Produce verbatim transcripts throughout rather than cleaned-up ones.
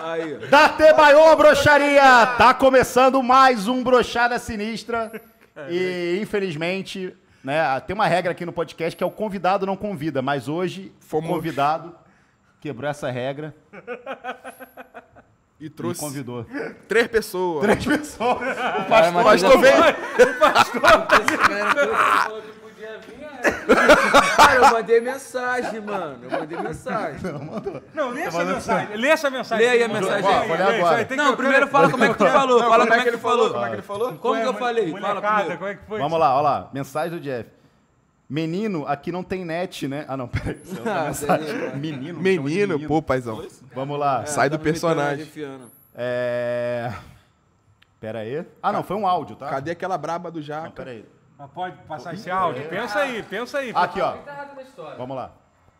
Aí. Datebaiô, broxaria! Tá começando mais um Broxada Sinistra. E, infelizmente, né, tem uma regra aqui no podcast que é o convidado não convida. Mas hoje, o convidado quebrou essa regra. E trouxe. E convidou. Três pessoas. Três pessoas. O pastor, o pastor veio. O pastor falou que podia vir. Cara, eu mandei mensagem, mano. Eu mandei mensagem. Não, mandou. Não, lê essa mensagem. Lê essa mensagem. Lê aí a mensagem. Ó, vou ler agora. Não, primeiro fala como é que tu falou. Fala Como é que ele falou? Como é que ele falou? Como que eu falei? Fala primeiro. Como é que foi? Vamos lá, olha lá. Mensagem do Jeff. Menino, aqui não tem net, né? Ah, não, peraí. Isso é outra Ah, mensagem. seria, Menino, Menino, menino. pô, paizão. Vamos lá. Sai do Tá me personagem. enfiando. É... Pera aí. Ah, não, foi um áudio, tá? Cadê aquela braba do Não, Jaca? pera aí. Mas pode passar esse áudio? Pensa aí, pensa aí. Aqui, ó. Tá errado na história. Vamos lá.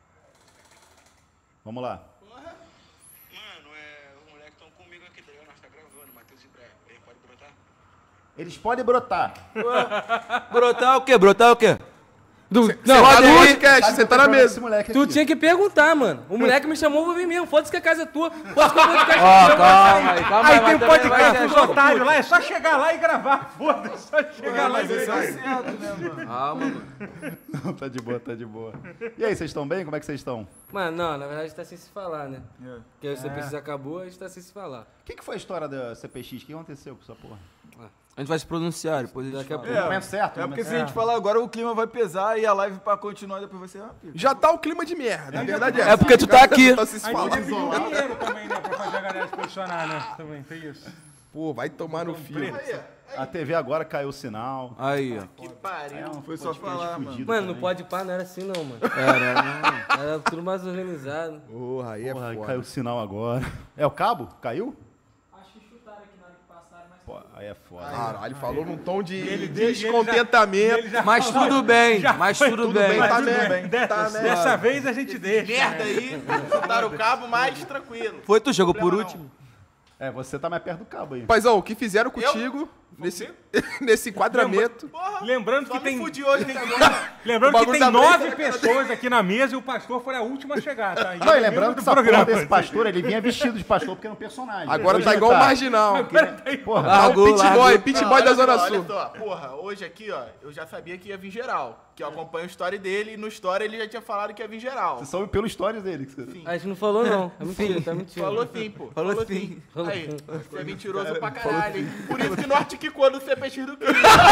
Vamos lá. Mano, é, os moleques estão comigo aqui, tá ligado? Nós tá gravando, Matheus e Bré. Ele pode brotar? Eles podem brotar. Brotar o quê? Brotar o quê? Do... Você tá no podcast, você tá na mesa. Esse moleque Tu aqui. tinha que perguntar, mano. O moleque me chamou, vou vir mesmo. Foda-se que a casa é tua. Foda-se que o podcast Ó, é teu. calma aí, calma Aí aí. tem mas também podcast vai dos ser- otários lá, é só chegar lá e gravar. Foda-se, só chegar lá e gravar. Calma, mano. Não, tá de boa, tá de boa. E aí, vocês estão bem? Como é que vocês estão? Mano, não, na verdade a gente tá sem se falar, né? Porque o C P X acabou, a gente tá sem se falar. O que, que foi a história da C P X? O que aconteceu com essa porra? A gente vai se pronunciar, depois a gente Daqui a fala. pouco. No momento certo? É no porque momento se a gente falar agora, o clima vai pesar e a live pra continuar depois vai ser rápido. Já tá o clima de merda, a verdade é É porque tu tá aqui. Tá se Aí falando. podia pedir um dinheiro também, né? Pra fazer a galera se posicionar, né? Também tem isso. Pô, vai tomar no fio. A T V agora caiu o sinal. Aí, ó. Que pariu. Foi só falar, mano. Mano, não pode pá, não era assim não, mano. Era, Era tudo mais organizado. Porra, aí é Porra, foda. caiu o sinal agora. É o cabo? Caiu? Acho que chutaram aqui na hora que passaram, mas... Pô, aí é foda. Caralho, falou num tom de ele descontentamento. já mas tudo bem, mas tudo bem. bem, tá Tudo né? bem. Dessa, Tá, né? dessa vez a gente deixa. Merda aí, chutaram o cabo, mas tranquilo. Foi, tu chegou por Problema último? É, você tá mais perto do cabo aí. Paizão, o que fizeram contigo nesse, nesse enquadramento? Porra, Lembrando só que me tem, fudi hoje, né? agora. lembrando O que bagulho tem da nove breja, pessoas aqui na mesa e o pastor foi a última a chegar, tá? Não, e Ele lembrando do que essa porra programa. desse pastor, ele vinha vestido de pastor porque era um personagem. Agora Hoje tá ele igual o marginal. Porra, Largou, Pit boy, largou. pit Não, boy da olha Zona só, Sul. Olha só, porra, hoje aqui, ó, eu já sabia que ia vir geral. Que eu acompanho o story dele e no story ele já tinha falado que ia vir geral. você soube pelo stories dele. que você- A gente não falou não. É mentira, tá mentindo. Falou sim, pô. Falou sim. Aí, você é mentiroso pra caralho. hein? Por isso que não articulou no C P X do Cris.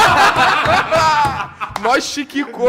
Nós chiquicou.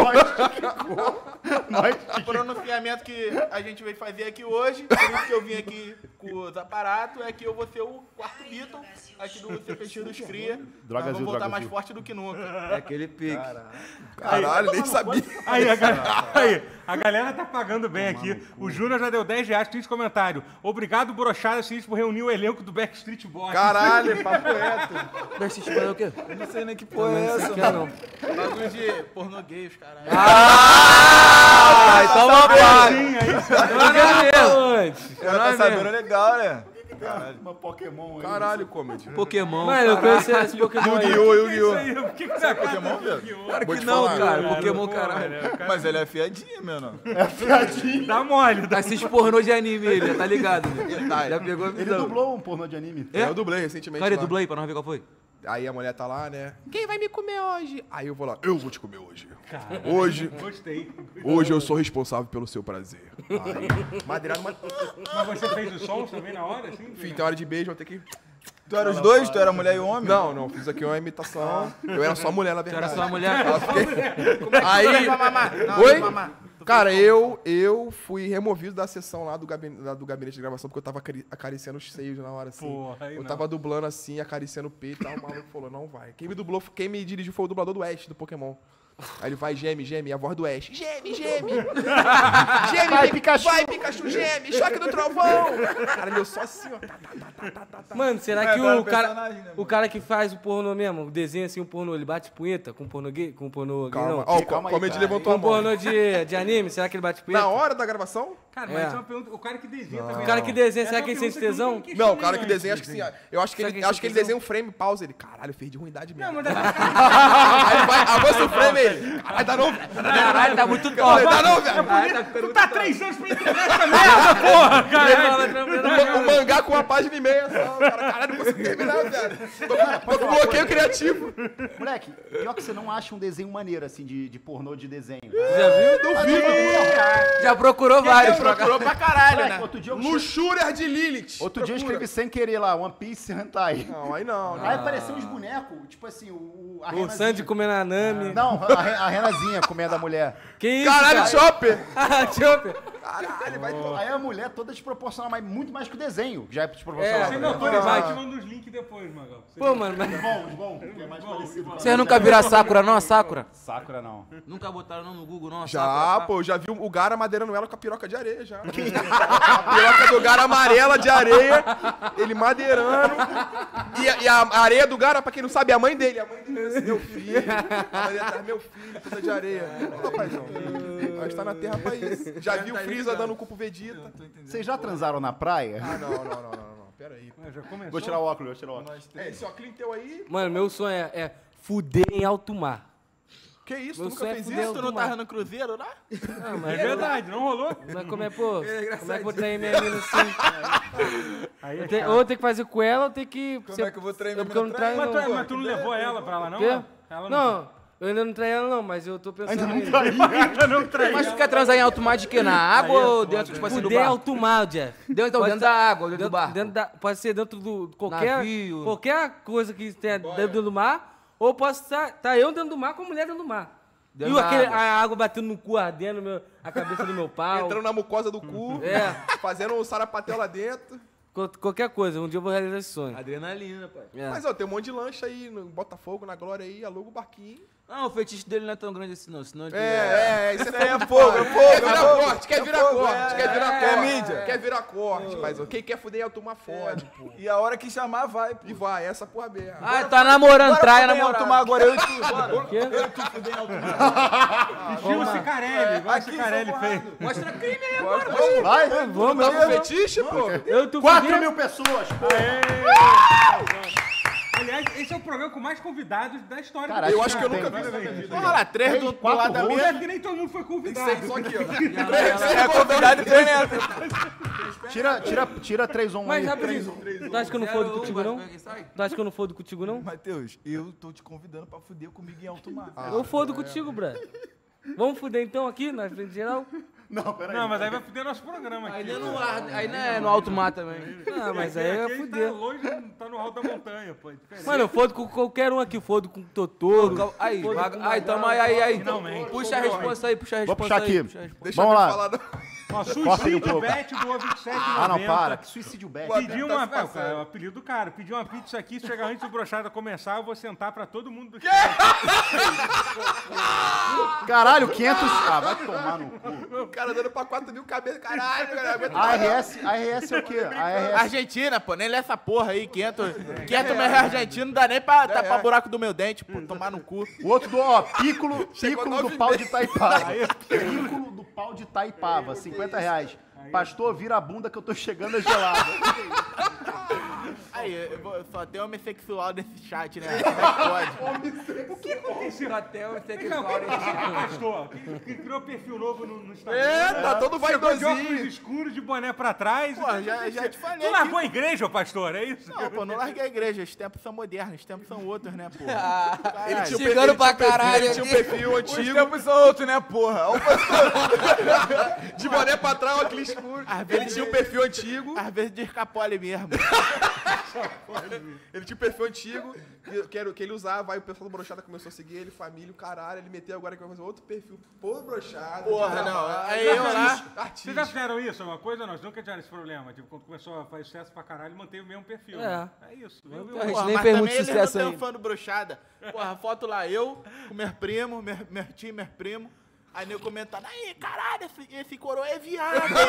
O pronunciamento que a gente veio fazer aqui hoje, por isso que eu vim aqui com os aparatos, é que eu vou ser o quarto Beatle aqui do C P X dos Cria. Droga Nós azul, vamos voltar droga mais azul. forte do que nunca. É aquele pique. Caralho, nem sabia. Aí a, ga- aí, a galera tá pagando bem aqui. O Júnior já deu dez reais, tem esse comentário. Obrigado, Broxada Sinistro, por reunir o elenco do Backstreet Boys. Caralho, papo reto. Backstreet Boys é o quê? Eu não sei nem que porra é essa, Quer mano. não. Bagulho de pornô gay, os caralho. Ah, então uma pá. Sim, aí. Antes. O cara tá sabendo legal, né? Uma Pokémon aí. Caralho, comedy. Pokémon. Mano, eu conheci esse Pokémon aí. Yu-Gi-Oh, Isso Yu-Gi-Oh. aí, o que que você Pokémon, velho? Claro Vou que te não, falar, cara. Cara, Pokémon, pô, caralho. velho, o cara- Mas ele é fiadinho, mano. Dá mole. Dá... Assiste pornô de anime, ele, tá ligado? Né? Já pegou a Ele visão. dublou um pornô de anime. É? Eu dublei recentemente. Cara, lá. dublei pra nós ver qual foi. Aí a mulher tá lá, né? Quem vai me comer hoje? Aí eu vou lá, eu vou te comer hoje. Hoje, Gostei. hoje eu sou responsável pelo seu prazer. Aí, madeirado, mas... Mas você fez os sons também na hora, assim? Enfim, tem hora de beijo, vou ter que... Tu era os dois? Tu era mulher e homem? Não, não, fiz aqui uma imitação. Eu era só mulher, na Tu verdade. era só uma mulher. Aí, Vai mamar. Não, Oi? vai mamar. cara, eu, eu fui removido da sessão lá do gabinete, lá do gabinete de gravação porque eu tava acari- acariciando os seios na hora, assim. Porra, aí eu não. tava dublando assim, acariciando o peito e tal, o maluco falou, não vai. Quem me dublou, quem me dirigiu foi o dublador do Ash, do Pokémon. Aí ele vai, geme, geme, e a voz do Ash. Geme, geme! Geme, vai, Pikachu! Vai, Pikachu, geme! Choque do trovão! Cara, eu só assim, ó. Tá, tá, tá, tá, tá, tá. Mano, será É, que agora o o cara, personagem, né, o mano? cara que faz o pornô mesmo, o desenho assim, o pornô, ele bate punheta com pornô gay? Com pornô gay, Calma, não? ó, o calma aí, comedy cara. levantou a Com mão. pornô de, de anime, será que ele bate punheta? Na hora da gravação? Cara, É. mas isso é uma pergunta. O cara que desenha também. O cara que desenha, Essa será é que uma ele sente pergunta tesão? nunca Não, o questionei cara que antes. desenha, acho que sim. Eu acho que Será ele, que acho que ele tem desenha um frame, pausa ele. Caralho, fez de ruindade Não, mesmo. mas daqui Aí ele vai, avança o frame ele. Caralho, dá não, velho. Caralho, tá muito top. Dá não, velho. tu tá três anos pra entregar essa merda, porra, cara. O mangá com uma página e meia só. O cara, caralho, não consigo terminar, velho. Tô, tô com bloqueio criativo. Moleque, pior que você não acha um desenho maneiro, assim, de, de pornô de desenho. Já viu? Duvido. Já procurou vários. Procurou pra caralho, Moleque, né? outro dia eu, Luxúria de Lilith. outro dia eu Procura. escrevi sem querer lá, One Piece Hentai. Não, aí não. Aí né? apareceu uns bonecos, tipo assim, o, a O renazinha. Sandy comendo a Nami. Não, a, re- a renazinha comendo a mulher. Que isso, Caralho, cara? Chopper. Chopper. Caralho, vai tomar. Aí a mulher toda desproporcional, mas muito mais que o desenho. Já é É, desproporcional. Você né? não, eles vai te mando os links depois, Magal. Você- Pô, mano, mas... Bom, bom, que é mais parecido. Vocês nunca viram a Sakura, não? A Sakura? Sakura não. Nunca botaram não no Google, não? a Já, Sakura, pô, eu já vi o Gara madeirando ela com a piroca de areia, já. A piroca do Gara amarela de areia, ele madeirando. E a, e a areia do Gara, pra quem não sabe, é a mãe dele. A mãe dele é meu filho. A mãe dele tá, meu filho, toda de areia. Ô, paizão, a gente tá na terra pra isso. Já vi o Freeza dando o cu pro Vegeta. Vocês já transaram na praia? Ah, não, não, não, não, não, não. Pera aí. Ah, já começou. Vou tirar o óculos, vou tirar o óculos. É, esse óculos teu aí, Mano, meu sonho é, é fuder em alto mar. que isso? Tu Meu nunca sonho é fez fuder isso? Tu não tava no cruzeiro, né? Ah, É mas, verdade, não rolou? mas como é, pô? Como é que eu vou trair minha mina assim? Aí é Eu tenho- chato. ou eu tenho que fazer com ela, ou eu tenho que... Como é que eu vou trair minha Porque eu não mina traio, Mas tu, não. mas tu não levou ela pra lá, não? Quê? Ela Não, eu ainda não traí ela, não, mas eu tô pensando Ainda não nisso. traí. Ainda não traiu. Mas tu quer transar em alto mar de quê? Na água ou dentro, tipo assim, do Fuder em bar? alto mar, Jeff. Dentro, então, Pode dentro ser- da água, dentro do Dentro, barco. dentro da, pode ser dentro do... Qualquer, Navio. qualquer coisa que tenha dentro do mar, ou posso estar tá eu dentro do mar com a mulher dentro do mar. Dentro e da aquele, água. a água batendo no cu, ardendo meu, a cabeça do meu pau. Entrando na mucosa do cu, É, fazendo um sarapatel lá dentro. co- qualquer coisa. Um dia eu vou realizar esse sonho. Adrenalina, pai. É. Mas, ó, tem um monte de lancha aí no Botafogo, na Glória aí, aluga o barquinho. Não, o feitiço dele não é tão grande assim, não. Senão ele- É, é, isso é fogo, é fogo, Quer virar corte, quer virar corte, quer virar corte. É mídia. Quer virar corte, mas ó, quem quer fuder é o turma fode, pô. E a hora que chamar, vai, pô. E vai, essa porra mesmo. Ah, tá namorando, Bora traia fuder em namorado. alto mar agora, eu e tu, bora. Quê? Eu e tu fuder em alto mar. Estilo Cicarelli, igual o Aqui em Cicarelli São fez. Paulo. Mostra crime aí, Vai? Vamos, Tá eu, com fetiche, pô? eu tô quatro fudido. mil pessoas, pô. Aliás, esse é o programa com mais convidados da história. Caralho, Eu acho que eu tem. nunca vi isso na minha vida. Olha lá, três do, do quatro lado da gols. mesa. É que nem todo mundo foi convidado. Seis só aqui, ó. É convidado e três entra. Tira, tira, tira três um Mas aí. rapidinho, tu acha que eu não fodo contigo, não? Quem sai? Tu acha que eu não fodo contigo, não? Matheus, eu tô te convidando pra fuder comigo em alto mar. Eu fodo contigo, brother. Vamos fuder então aqui, na frente geral? Não, peraí. Não, mas aí vai fuder nosso programa aqui. Aí não é no ar, aí não é no alto mar também. Ah, mas aí Aqui é a gente fuder. tá longe, tá no alto da montanha, pô. É diferente. Mano, eu fodo com qualquer um aqui, fodo com o Totoro. Aí, fodo vaga- com aí, Magal. tamo aí, aí, aí. Finalmente. Puxa a resposta aí, puxa a Vou resposta puxar aí. aqui. puxa a resposta. Deixa Vamos eu lá. falar. Não. Ó, Corta aí um Suicídio pouco. Bet doa vinte e sete reais e Ah, não, noventa. para. Que suicídio bet. Pedi Tá uma. se passando. É, é o apelido do cara. Pedi uma pizza aqui, se chegar antes do brochada começar, eu vou sentar pra todo mundo do Caralho, quinhentos. Ah, vai tomar no cu. O cara dando pra quatro mil cabeças. Caralho, cara. aguenta A R S, a R S é o quê? A R S. Argentina, pô, nem lê essa porra aí, quinhentos mil reais argentino, não dá nem pra tapar buraco do meu dente, pô, tomar no cu. O outro do, ó, Piccolo, Piccolo nove do pau de Taipava. Piccolo do pau de Taipava, cinquenta reais. Pastor, vira a bunda que eu tô chegando a gelada. Aí, eu vou- só tem homossexual nesse chat, né? Como é que pode? O que aconteceu? Até o Não, sexual. quem pastor? Que, que criou perfil novo no, no Instagram. É, tá todo Chegou de óculos vaidosinho. escuros, de boné pra trás. Pô, já, já te falei Tu aqui. largou a igreja, ô pastor, é isso? Não, pô, não larguei a igreja, os tempos são modernos, os tempos são outros, né, pô? Ele tinha um Chegando pra perfil- caralho Ele tinha um aqui. perfil Os antigo, tempos são outros, né, porra? Ó, de boné pra trás, óculos escuro. Ele tinha um perfil antigo. às vezes de escapole mesmo. Ele tinha um perfil antigo que, que, era, o que ele usava, aí o pessoal do Brochada começou a seguir ele, família, o caralho. Ele meteu agora que vai fazer outro perfil por Brochada. Porra, não. Aí eu lá. Vocês já Artista. fizeram isso? É uma coisa? Nós nunca tiveram esse problema. Tipo, quando começou a fazer sucesso pra caralho, manteve o mesmo perfil. É. né? É isso. Eu, eu, A gente Porra, nem mas fez também muito eles sucesso não aí. tem um fã do brochada. Porra, foto lá, eu com meus primos, meus meu tio, meus primos. Aí nego comentando, aí, caralho, esse, esse coroa é viado. Que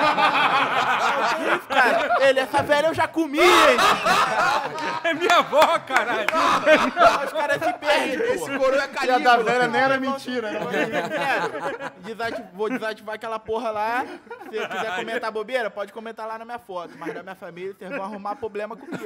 isso, cara? Ele, essa velha eu já comi, hein? É minha avó, caralho. Os caras se perdem, esse coroa é E a Calígula. da velha nem era mentira, né? Desativo, vou desativar aquela porra lá. Se você quiser comentar bobeira, pode comentar lá na minha foto. Mas da minha família, vocês vão arrumar problema comigo.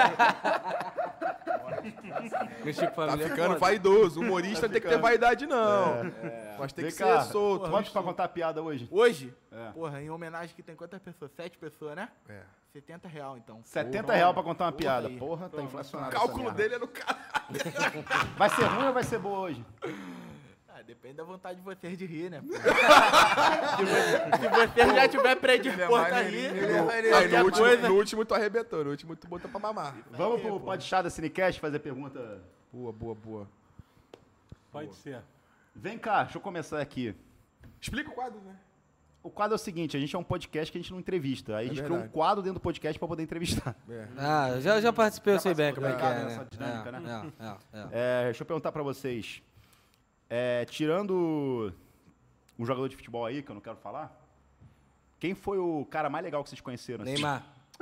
Mexer com Tá família é ficando foda. vaidoso. Humorista não tem que ter vaidade, não. Mas tem Vem que cá, ser solto. Pode pra contar piada hoje? Hoje, É. porra, em homenagem que tem quantas pessoas? Sete pessoas, né? É. setenta real, então. setenta reais pra contar uma piada. aí. Porra, tá inflacionado. O essa cálculo merda. dele é no cara. Vai ser ruim ou vai ser boa hoje? Ah, depende da vontade de vocês de rir, né? pô? se, você, se você já tiver predisposto a rir, Aí, qualquer no, último, coisa... no último tu arrebentou, no último tu botou pra mamar. Vamos pro Podchada Cinecast fazer pergunta. Boa, boa, boa. Pode ser. Vem cá, deixa eu começar aqui. Explica o quadro, né? O quadro é o seguinte, a gente é um podcast que a gente não entrevista. Aí a gente criou um verdade. quadro dentro do podcast pra poder entrevistar. É. Ah, já, já participei, eu sei bem como é que já, é, nessa né? dinâmica, É, né? é, é, é. É, deixa eu perguntar pra vocês. É, tirando um jogador de futebol aí, que eu não quero falar, quem foi o cara mais legal que vocês conheceram? assim? Neymar.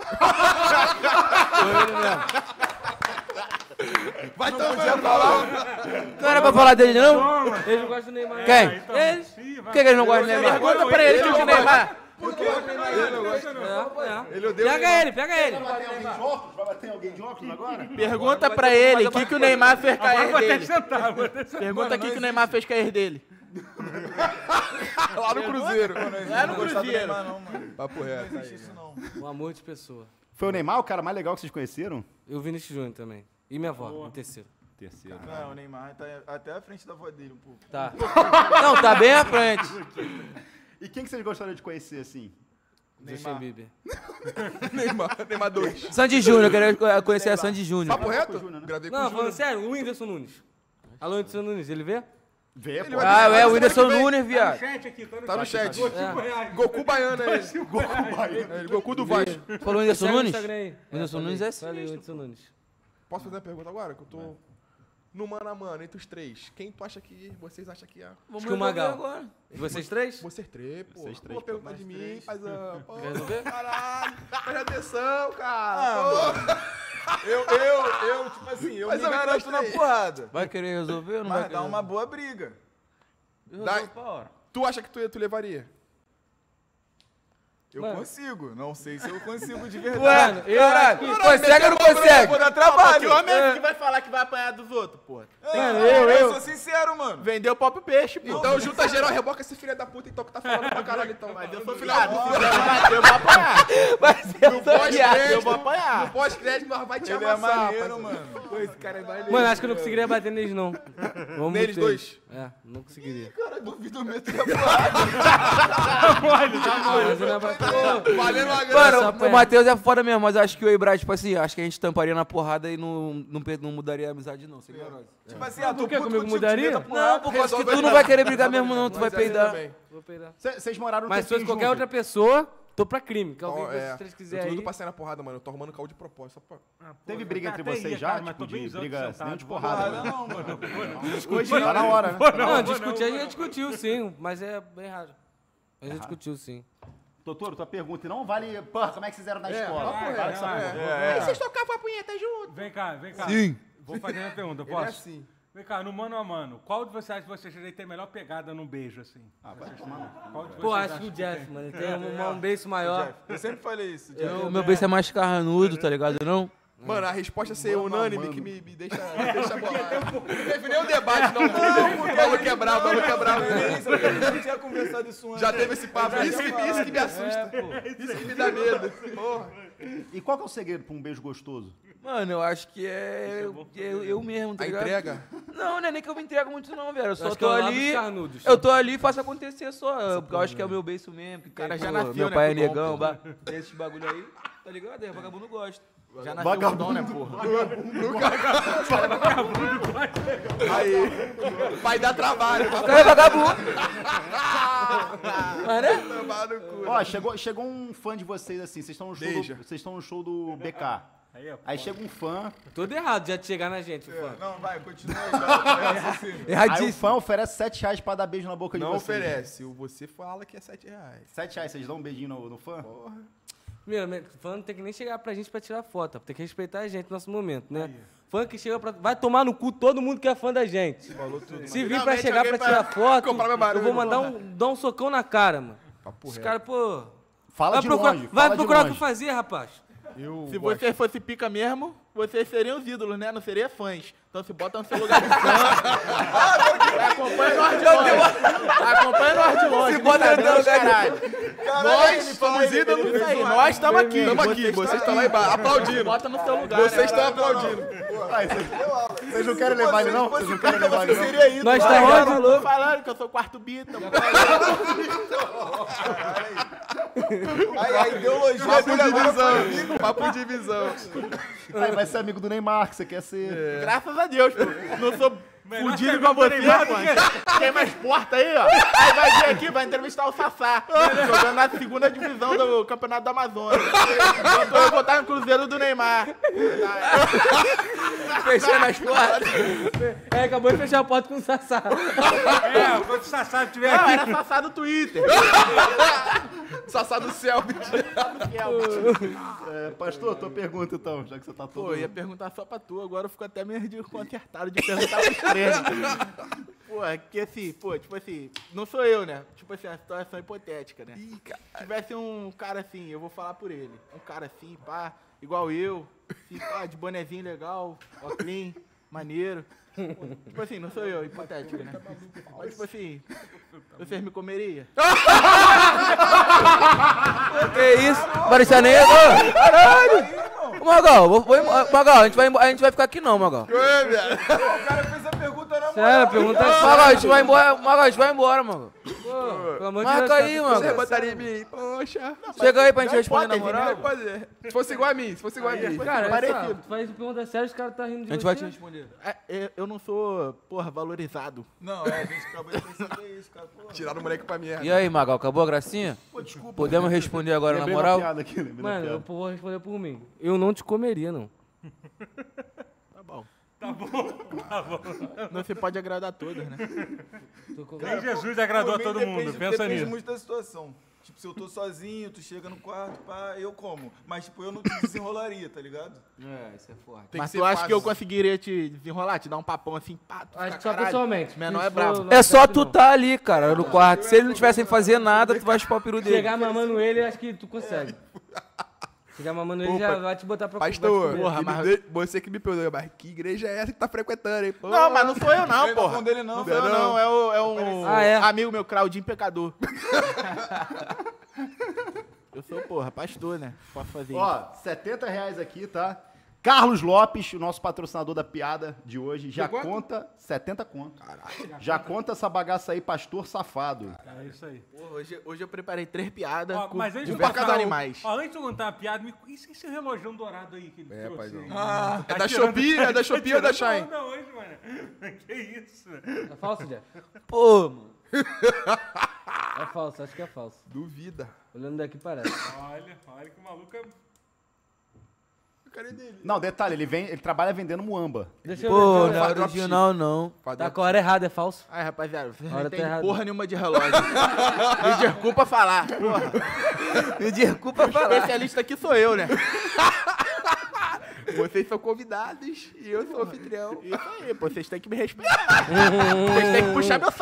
Vai tomar falar. Não era pra falar dele, não? Eles não gostam do Neymar. Quem? então, Eles? sim, vai. Por que, que eles não gostam do Neymar? Pergunta pra ele que o Neymar... É, é. Pega ele, pega ele. Vai bater alguém de óculos? Vai bater alguém de óculos agora? Pergunta pra ele o que, que o Neymar fez com a Agora ex vou ter que dele. sentar. Vou ter que sentar. Pergunta o que, que o Neymar fez com a ex dele. Lá no Cruzeiro. Lá no Cruzeiro. Não, mano. Papo reto. Não existe isso, não. Um amor de pessoa. Foi o Neymar o cara mais legal que vocês conheceram? E o Vinícius Júnior também. E minha avó, em terceiro. Terceiro. Não, o Neymar tá até a frente da avó dele um pouco. Tá. Não, tá bem à frente. E quem que vocês gostariam de conhecer, assim? Justin Bieber. Neymar, Neymar dois. Sandy Júnior, eu queria conhecer a Sandy Júnior. Papo reto? Júnior, né? Gravei com Não, o Júnior. falando sério, o Whindersson Nunes. Alô, Whindersson Nunes, ele vê? Vê, pô. vai- Ah, é, o semana Whindersson que vem. Nunes, Tá no viado. chat aqui, tá no Tá no chat. chat. Cinco reais. Goku Baiano é ele. Goku Baiano. É, Goku do Vasco. Falou o Whindersson tá Nunes? Segue no Instagram aí. Whindersson É, Nunes é falei. sinistro. Whindersson Nunes. Posso fazer uma pergunta agora? Que eu tô no mano a mano, entre os três. Quem tu acha que... Vocês acham que é... Acho que o Magal. E vocês três? Vocês três, pô. Vocês três, Pô, pergunta pô. de mim, paizão. Pô, Quer resolver? caralho. Presta atenção, cara. Pô. Eu, eu, eu, tipo assim, eu Mas me eu garanto na gostei. porrada. Vai querer resolver ou não vai Mas querer? dá uma boa briga. Eu Dá- resolvo pra hora. Tu acha que tu, tu levaria? Eu Mano. consigo. Não sei se eu consigo de verdade. Mano, eu acho que... Consegue ou não consegue? Vou dar Que trabalho. homem é esse que vai falar que vai apanhar dos outros, porra? Mano, eu, eu, eu... sou sincero, mano. Vendeu o próprio peixe, pô. Então junta geral, reboca esse filho da puta então que tá falando pra caralho então. Mas eu sou Filha viado. da Se puta. quiser me bater, eu vou apanhar. Mas eu sou Pós-crédito. viado. Eu vou apanhar. No pós-crédito nós vai te Ele é amassar, maneiro, parceiro. mano. Pô, esse cara é maneiro. Mano, acho que eu não conseguiria bater neles, não. Vamos Neles muito dois? É, não conseguiria. Cara, duvido mesmo que é porrada. Mas eu não ia bater. Valendo uma grana. Mano, O Matheus é foda mesmo, mas acho que o Ebrad, tipo assim, acho que a gente tamparia na porrada e não, não, pe- não mudaria a amizade, não. Sem nós. Tipo assim, ah, Por que puto comigo contigo, mudaria? te meta porrada. Não, por causa que Resolve tu não vai querer brigar mesmo, não. Tu vai Nós é assim peidar. também. Vou peidar. Vocês moraram um Mas se fosse tempinho qualquer junto. outra pessoa, tô pra crime. Que alguém Ó, que é, vocês eu quiser tô aí. tudo pra sair na porrada, mano. Eu tô arrumando caô de propósito. Só pra... Teve briga entre Até vocês ia, já? cara, mas Tipo, tô bem de isento, briga, sentado. nem de Vou porrada. Porrada não, mano. Hoje tá na hora, né? Não, discutir a gente já discutiu sim, mas é bem raro. A gente discutiu sim. Doutor, tua pergunta não vale. Porra, como é que vocês eram na escola? vai, Para com essa vai, porra. É, é. Vocês tocavam a punheta junto? Vem cá, vem cá. Sim. Vou fazer uma pergunta, Ele é posso? assim. Vem cá, no mano a mano, qual de vocês acha que vocês aí tem melhor pegada num beijo, assim? Ah, vai tomar no cu. Qual de vocês Pô, acho acham que o que Jeff, tem? mano, ele tem um, um beijo maior. Eu sempre falei isso. O meu beijo é mais carnudo, tá ligado? Não? Mano, a resposta ser Mano a unânime mano. que me, me deixa, me deixa bolado. Não teve nem um debate, não. O maluco é bravo, o maluco é bravo. A gente tinha conversado isso antes. Já teve esse papo. Isso que, isso que me assusta. Isso que me dá medo. Porra. E qual que é o segredo pra um beijo gostoso? Mano, eu acho que é eu, eu, eu mesmo, tá A ligado? entrega? Não, não é nem que eu me entrego muito não, velho. Eu só Acho que tô é o lábios ali... carnudos. Eu tô ali e faço acontecer só. Porque eu acho que é o meu beijo mesmo. Que o cara já pô, nasceu, meu né, pai é com dom, negão, pô. ba- tem esse bagulho aí. Tá ligado? É, vagabundo gosta. Já nasceu com dom, né, porra? Aí. Vai dar trabalho. O cara é vagabundo. Mas né? Tomar no cu. Ó, chegou, chegou um fã de vocês assim, vocês estão no show do, Beija. vocês estão no show do B K. Aí, é Aí chega um fã, Tudo errado já de chegar na gente, pô. Não, vai, continua aí. vai, raciocínio. aí o fã oferece sete reais pra dar beijo na boca de Não vocês. oferece. O Você fala que é sete reais. Sete reais, vocês dão um beijinho no, no fã? Primeiro, fã não tem que nem chegar pra gente pra tirar foto, tem que respeitar a gente no nosso momento, né? Fã que chega pra... Vai tomar no cu todo mundo que é fã da gente. Falou tudo. Se vir pra Finalmente chegar alguém pra vai tirar foto, comprar meu barulho, eu vou mandar porra. um, dar um socão na cara, mano. Papo Os reto. caras, pô... Fala vai de procurar, longe, vai fala de procurar o que longe. fazer, rapaz. Eu Se gosto. você fosse pica mesmo, vocês seriam os ídolos, né? Não seriam fãs. Então se bota no seu lugar de fã. Acompanha nós de longe. Acompanha nós de longe. Se bota no teu lugar de- caralho. Nós somos ídolos. Isso aí, nós estamos aqui. Estamos aqui, vocês estão lá embaixo, aplaudindo. Bota no seu lugar. Vocês né? estão aplaudindo. Ai, vocês, vocês não querem levar ele não? Vocês não querem levar ele não? Seria isso. Nós Vai, tá eu onde? não tô falando que eu sou quarto bita. Aí a ideologia Papo dele de agora visão. Papo de visão. Aí vai ser amigo do Neymar, que você quer ser. Graças a Deus, pô. Não sou Melhor fudido ser igual amigo do você, Neymar pô. do que- Tem mais porta aí, ó. Aí vai vir aqui, vai entrevistar o Sassá. Jogando na segunda divisão do Campeonato do Amazonas. Enquanto eu vou estar no Cruzeiro do Neymar. Fechando as portas. É, acabou de fechar a porta com o Sassá. É, quando o Sassá estiver Não, aqui. era Sassá do Twitter. Sassá do céu. É, pastor, tua pergunta então, já que você tá todo... Pô, eu ia perguntar só pra tu, agora eu fico até meio desconcertado de perguntar pros três. Pô, é que assim, pô, tipo assim, não sou eu, né? Tipo assim, a situação hipotética, né? Se tivesse um cara assim, eu vou falar por ele. Um cara assim, pá, igual eu, assim, pá, de bonezinho legal, óculos, maneiro. Pô, tipo assim, não sou eu, hipotético, né? Mas tipo assim, vocês me comeriam? Que isso? Marista Negro? Caralho! Ô, Magal, vou, vou, Magal, a gente, vai, embora- a gente vai ficar aqui não, Magal. O cara fez a pergunta na Sério, pergunta séria. Magal, a gente vai embora, Magal, a gente vai embora, mano. Pô, pelo amor de Marca Deus, aí, cara. mano. Você botaria em mim? Poxa. Chega aí pra gente Não responder na importa, moral. Pode ser. Se fosse igual a mim, se fosse igual a mim. Cara, Parecido. é só, tu faz pergunta séria, os caras tá rindo de A gente você. vai te responder. É, eu- eu não sou, porra, valorizado. Não, é, a gente acabou de perceber isso, cara. Pô, Tiraram o moleque pra merda. E aí, Magal, acabou a gracinha? pô, desculpa. Podemos responder agora na Lembrei da moral? piada aqui, lembrei da Mano, piada. eu vou responder por mim. Eu não te comeria, não. Tá bom. Tá bom, tá bom. Não se pode agradar a todos, né? Tô com... Nem Jesus agradou a Por mim, todo depende- mundo, pensa depende nisso. muito da situação. Tipo, se eu tô sozinho, tu chega no quarto, pá, eu como. Mas, tipo, eu não te desenrolaria, tá ligado? É, isso é forte. Tem Mas que tu ser acha que eu fácil. conseguiria te desenrolar, te dar um papão assim, pá, tu Acho fica, que só caralho. pessoalmente. Menor Se é for bravo. no É só WhatsApp, tu não. tá ali, cara, no quarto. Se ele não tivesse sem fazer nada, tu vai chupar o peru dele. Chegar mamando ele, acho que tu consegue. Chegar mamando ele, Pô, já pa- vai te botar pra Pastor, vai te Porra, que me mas- dê- você que me perdoa, mas que igreja é essa que tá frequentando, hein? Pô. Não, mas não sou eu não, Não porra. é dele não, Não sou eu não. não, é, o, é um Ah, é? amigo meu, Claudinho Pecador. Eu sou, porra, pastor, né? Posso fazer isso. Ó, setenta reais aqui, tá? Carlos Lopes, o nosso patrocinador da piada de hoje, já quanto? conta setenta conto. Já conta essa bagaça aí, pastor safado. É isso aí. Porra, hoje, hoje eu preparei três piadas Ó, com mas antes de diversos passar o- animais. Ó, antes de eu contar a piada, me... e esse relógio dourado aí que ele É, trouxe? paizão. aí? Ah, é Tá da tirando- Shopee? É da Shopee ou da tirando Shine? onda hoje, mano. Que isso? É falso, Jeff? Pô, mano. É falso, acho que é falso. Duvida. Olhando daqui parece. Olha, olha que maluco é... Cadê dele? Não, detalhe, ele, vem, ele trabalha vendendo muamba. Deixa eu Pô, ver. não é original, não. Tá com a hora errada, é falso. Ai, rapaziada, vocês não Hora tá entendem errado. porra nenhuma de relógio. Me desculpa falar, porra. Me desculpa O falar. especialista aqui sou eu, né? Vocês são convidados e eu sou anfitrião. Isso aí, pô, vocês têm que me respeitar. Vocês têm que puxar meu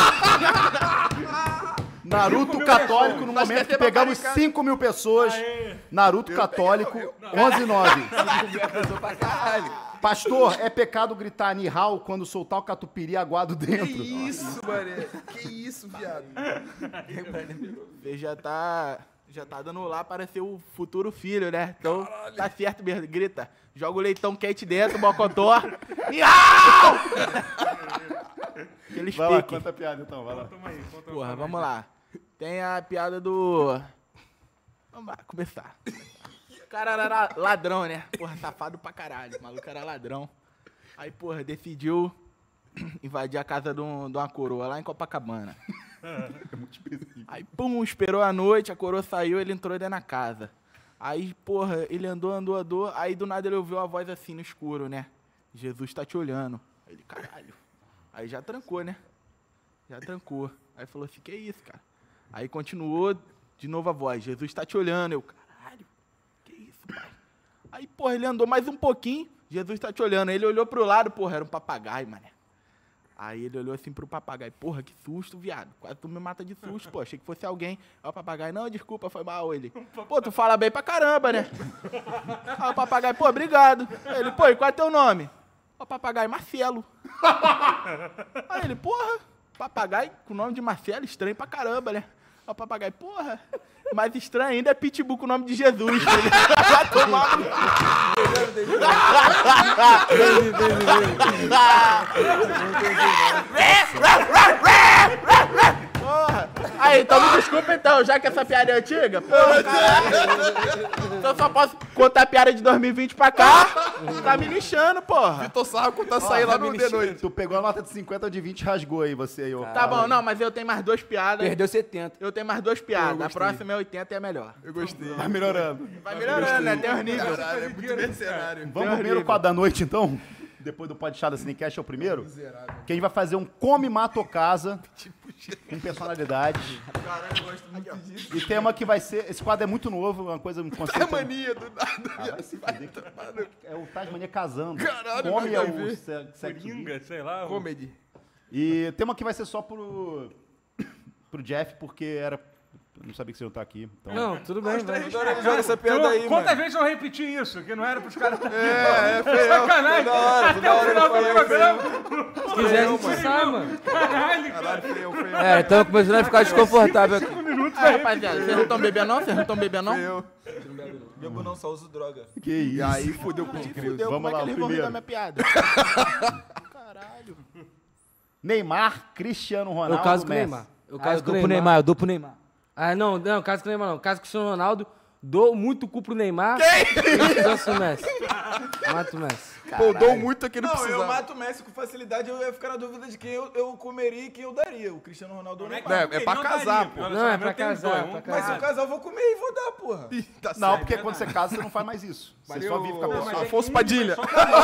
saco. Naruto mil católico, pessoas. no Nós momento que quer ter pegamos babado em casa. cinco mil pessoas. Aê. Naruto católico, onze nove. Pastor, é pecado gritar Nihal quando soltar o catupiry aguado Que dentro? isso, mané? Que isso, viado? Você já tá, já tá dando lá para ser o futuro filho, né? Então, tá certo mesmo. Grita. Joga o leitão quente dentro, mocotó. Miau! Aqueles Vai lá, piques. conta a piada então, vai lá. Toma aí, conta Porra, pra vamos nós. lá. Tem a piada do... Vamos lá, começar. O cara era ladrão, né? Porra, safado pra caralho. O maluco era ladrão. Aí, porra, decidiu invadir a casa de, um- de uma coroa lá em Copacabana. Aí, pum, esperou a noite, a coroa saiu, ele entrou dentro da casa. Aí, porra, ele andou, andou, andou. Aí do nada ele ouviu a voz assim no escuro, né? Jesus tá te olhando. Aí ele, caralho. Aí já trancou, né? Já trancou. Aí falou assim, que isso, cara? Aí continuou de novo a voz, Jesus tá te olhando. Eu, caralho, que isso, pai? Aí, porra, ele andou mais um pouquinho, Jesus tá te olhando. Aí ele olhou pro lado, porra, era um papagaio, mané. Aí ele olhou assim pro papagaio, porra, que susto, viado. Quase tu me mata de susto, pô. Achei que fosse alguém. Aí o papagaio, não, desculpa, foi mal. Ele, pô, tu fala bem pra caramba, né? Aí o papagaio, pô, obrigado. Aí ele, pô, e qual é teu nome? O papagaio, Marcelo. Aí ele, porra, papagaio com o nome de Marcelo, estranho pra caramba, né? Aí o papagaio, porra, mais estranho ainda é Pitbull com o nome de Jesus. Ele vai tomar no... Porra. Aí, então me desculpa então, já que essa piada é antiga, porra, caralho. Então só posso contar a piada de dois mil e vinte pra cá. Tá me lixando, porra. Vitor Sarro tá saindo lá no de noite. Tu pegou a nota de cinquenta ou de vinte e rasgou aí, você aí, ó. Tá bom, não, mas eu tenho mais duas piadas. Perdeu setenta. Eu tenho mais duas piadas. A próxima é oitenta e é melhor. Eu gostei. Vai melhorando. Vai melhorando, né? Tem os níveis. Caralho, é muito mercenário. Vamos pro primeiro quadro da noite, então? Depois do Pode Chá da Cinecast é o primeiro? Que a gente vai fazer um Come, Mata ou Casa com personalidade. Caralho, eu gosto muito disso. E tema que vai ser... Esse quadro é muito novo, uma coisa... Um conceito... Mania do nada. Ah, vai se fuder, que- é o Tasmania casando. Caralho, Come é nada a o ver. se- sexo. Coringa, sei lá. o- Comedy. E tema que vai ser só pro... pro Jeff, porque era... Eu não sabia que você não tá aqui. Então... Não, tudo bem, velho. Joga essa piada Tu- aí, Quantas mano. vezes eu repeti isso? Que não era pros caras... É, é feio. Sacanagem! Toda hora, Até toda o hora final ele do fala programa! Se quiser, a gente sai, mano. Caralho, cara! Caralho, feio, feio. É, então começando a ficar desconfortável aqui. Ah, rapaziada, vocês não estão bebendo não? Vocês não estão bebendo não? Feio. Bebo não, só uso droga. Que isso. E aí fudeu com o Fudeu, Cris. como Vamos é lá, que o eles vão rir da primeiro. minha piada? Caralho. Neymar, Cristiano Ronaldo, Eu caso com o Messi. Neymar. Eu Ah, caso eu com o dou pro Neymar. Neymar, eu dou pro Neymar. Ah, não, não, caso com o Neymar não. Caso com o Cristiano Ronaldo, dou muito cu pro Neymar. E danço o Messi. Mato o Messi. Pô, eu dou muito aqui, não Não, precisa. eu mato o Messi com facilidade, eu ia ficar na dúvida de quem eu, eu comeria e quem eu daria. O Cristiano Ronaldo ou o Neymar. É, é pra casar, pô. Não, é pra casar, pra Mas se casar. eu casar, eu vou comer e vou dar, porra. Tá Não, certo. porque quando você casa, você não faz mais isso. Você só vive com a pessoa. Afonso Padilha.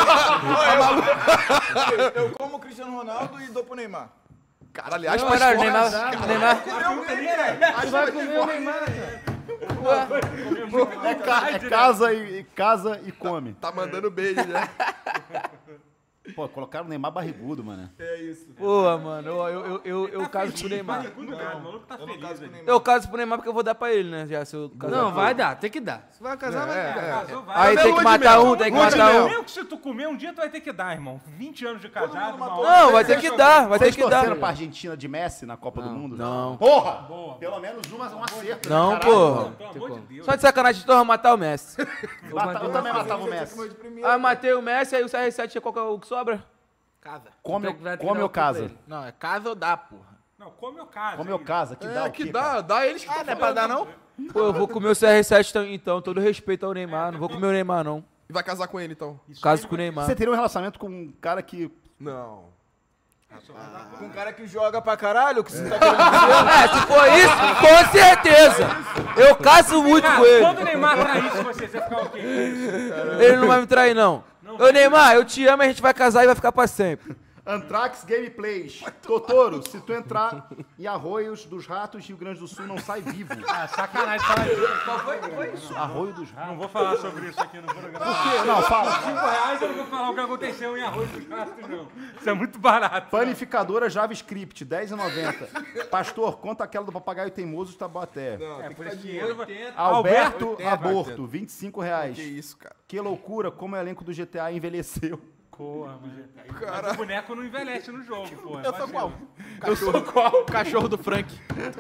Eu como o Cristiano Ronaldo e dou pro Neymar. Caralho, Não, aspas caralho, fortes. Neymar, Neymar. Tu vai comer o Neymar, cara. É, ca- é casa e, e casa e come. Tá mandando beijo já. Pô, colocaram o Neymar barrigudo, mano. É isso. Pô, mano, eu, eu, eu, eu caso pro Neymar. O maluco tá Eu não feliz, caso com o velho. Neymar. Eu caso pro Neymar porque eu vou dar pra ele, né? Já, se eu casar Não, com vai ele. dar, tem que dar. Se vai casar, vai dar. Casou, vai. Aí Mas é tem que lua de matar mel. um, tem que Lua de matar mel. um. Mesmo que se tu comer, um dia tu vai ter que dar, irmão. vinte anos de casado, uma Não, vai ter que dar, vai ter Vocês que dar. torceram pra Argentina de Messi na Copa do Mundo? Não. Porra! Pelo menos uma, um acerto. Não, né, caralho? porra. Pelo amor de Deus. Só de sacanagem, tu vai matar o Messi. Mata- eu também matava o Messi. Ah, matei o Messi, aí o C R sete, qual que é o que sobra? Casa. Come, Vai ter que dar come o ou cu pra casa? ele. Não, é casa ou dá, porra. Não, come o caso. Come ou casa? Que dá É, o que quê, dá, cara? dá eles que Ah, tão não é pra dar não? Pô, eu vou comer o C R sete então, então, todo respeito ao Neymar, não vou comer o Neymar não. E vai casar com ele, então? Caso com o Neymar. Você teria um relacionamento com um cara que... Não. Com um cara que joga pra caralho, que você tá querendo dizer. É, se for isso, com certeza. Eu caso muito com Cara, quando o ele. Neymar traísse você, você ia ficar o quê? Ele não vai me trair, não. Ô, Neymar, eu te amo, a gente vai casar e vai ficar pra sempre. Anthrax Gameplays. Totoro, se tu entrar em Arroios dos Ratos, Rio Grande do Sul, não sai vivo. Ah, sacanagem falar isso. Qual foi? Foi isso? Arroio dos Ratos. Não vou falar sobre isso aqui no programa. Por quê? Não, fala. Cinco reais eu não vou falar o que aconteceu em Arroz dos Ratos, não. Isso é muito barato. Panificadora JavaScript, dez reais e noventa centavos. Pastor, conta aquela do papagaio teimoso de Tabaté. É, por esse dinheiro... Alberto oitenta, Aborto, vinte e cinco reais. Que isso, cara. Que loucura, como o elenco do G T A envelheceu. Porra, mas... mas o boneco não envelhece no jogo, porra. Eu sou qual? Eu sou qual? O cachorro do Frank.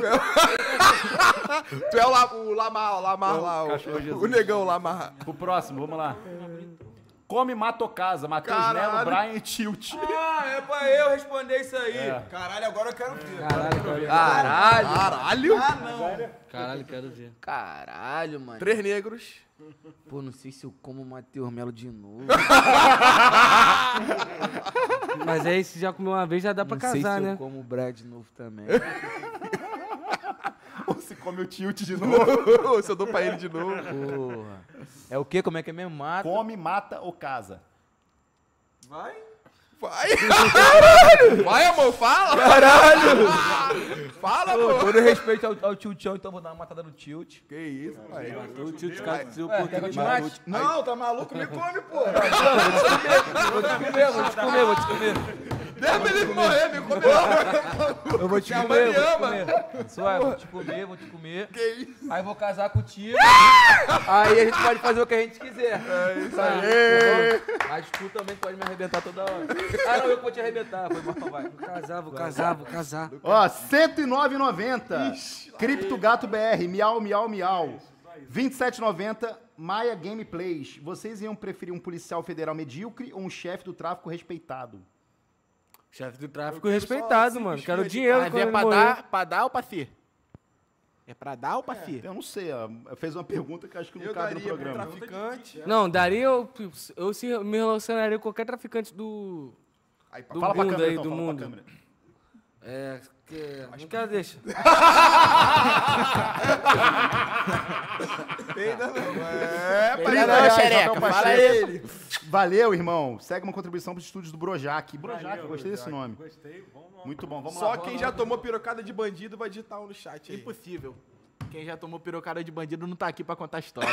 Tu é o, La, o Lamar, o Lamar lá, o, o negão Lamar. O próximo, vamos lá. Come, mata ou casa. Matheus Caralho. Melo, Brian e Tilt. Ah, é pra eu responder isso aí. É. Caralho, agora eu quero ver. Caralho, quero ver. Caralho. Caralho. Ah, não. Caralho, quero ver. Caralho, mano. Três negros. Pô, não sei se eu como o Matheus Melo de novo. Mas aí, se já comeu uma vez, já dá pra Não sei casar, se né? eu como o Brad de novo também. Ou se come o tilt de novo. Se eu dou pra ele de novo. Porra. É o quê? Como é que é mesmo? Mata? Come, mata ou casa? Vai? Vai! Caralho! Vai, amor, fala! Caralho! Fala, Pô, amor! todo respeito ao, ao tiltão, então vou dar uma matada no tilt. Que isso, pai? O tio cara seu Ué, quer continuar? Não, tá maluco? Me come, pô. Vou te comer, vou te comer, vou te comer. Deixa ele morrer, me come logo! Eu vou te Minha comer, mãe vou te ama. comer. Suave, vou te comer, vou te comer. Que isso? Aí vou casar contigo. Aí a gente pode fazer o que a gente quiser. É isso aí. Mas tu também pode me arrebentar toda hora. Ah, não, eu vou te arrebentar. Foi mal, vai. Vou casar, vou casar, vou casar. Ó, cento e nove reais e noventa centavos. Criptogato B R, miau, miau, miau. vinte e sete reais e noventa centavos. Maia Gameplays. Vocês iam preferir um policial federal medíocre ou um chefe do tráfico respeitado? Chefe do tráfico respeitado, mano. Quero dinheiro Mas quando é ele pra morrer. dar, pra dar ou pra ser? É pra dar ou pra ser? Eu não sei, ó, fez uma pergunta que acho que não Eu cabe no daria pro programa. traficante. Não, daria eu, eu se me relacionaria com qualquer traficante do, Aí, do Fala pra mundo câmera aí, então, do fala mundo. pra câmera. É, que, não quero deixar. É, pai. trinta não, reais, xereca, Rafael fala Pacheco. Valeu, irmão. Segue uma contribuição para os estúdios do Brojac. Brojac, gostei desse nome. Gostei, vamos lá. Muito bom, vamos Só lá. quem já tomou pirocada de bandido vai digitar um no chat aí. Impossível. Quem já tomou pirocada de bandido não tá aqui pra contar história.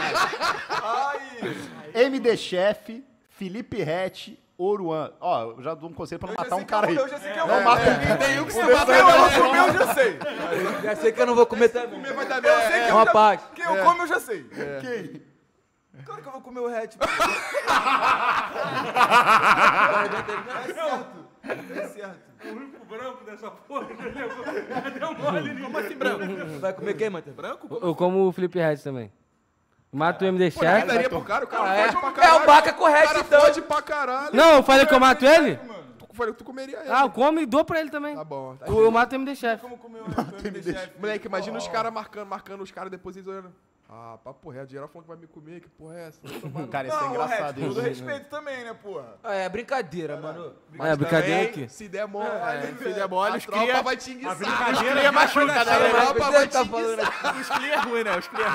M D Chef, Felipe Rett, Oruan. Ó, eu já dou um conselho pra não matar um cara aí. Eu já sei que é Não um. mata Tem um que você Eu mata eu eu vou comer, eu já sei. Já sei que eu não vou comer também. vai dar Eu sei que É eu uma já... paz. Quem eu como, eu já sei. Quem? Claro que eu vou comer o Red. pô. É certo. É certo. O único branco dessa porra já levou. Já deu mole. Como assim, branco? Vai comer quem, Matheus? Branco? Eu como o Felipe Red também. Mato o M D Pô, ninguém Chef. daria pro cara, o cara Ah, é? fode pra É caralho. o Baca O correto, cara então. fode pra caralho. Não, eu falei que eu mato ele? Tu, falei que tu comeria ele. Ah, eu como e dou pra ele também. Tá bom. Tá Eu mato o M D Chef. Como comer o M D Chef? Moleque, imagina os caras marcando, marcando os caras depois eles olhando. Ah, papo reto, geral falando que vai me comer, que porra é essa? Cara, isso é Não, engraçado, Red, todo isso. respeito também, né, porra? Ah, é brincadeira, mano. É, brincadeira Também, aqui. Se der mole, Se der mole, a os tropa cria... vai te enguiçar. Brincadeira cria machuca, A né? tropa vai te tá enguiçar. Os cria é ruim, né? Os cria é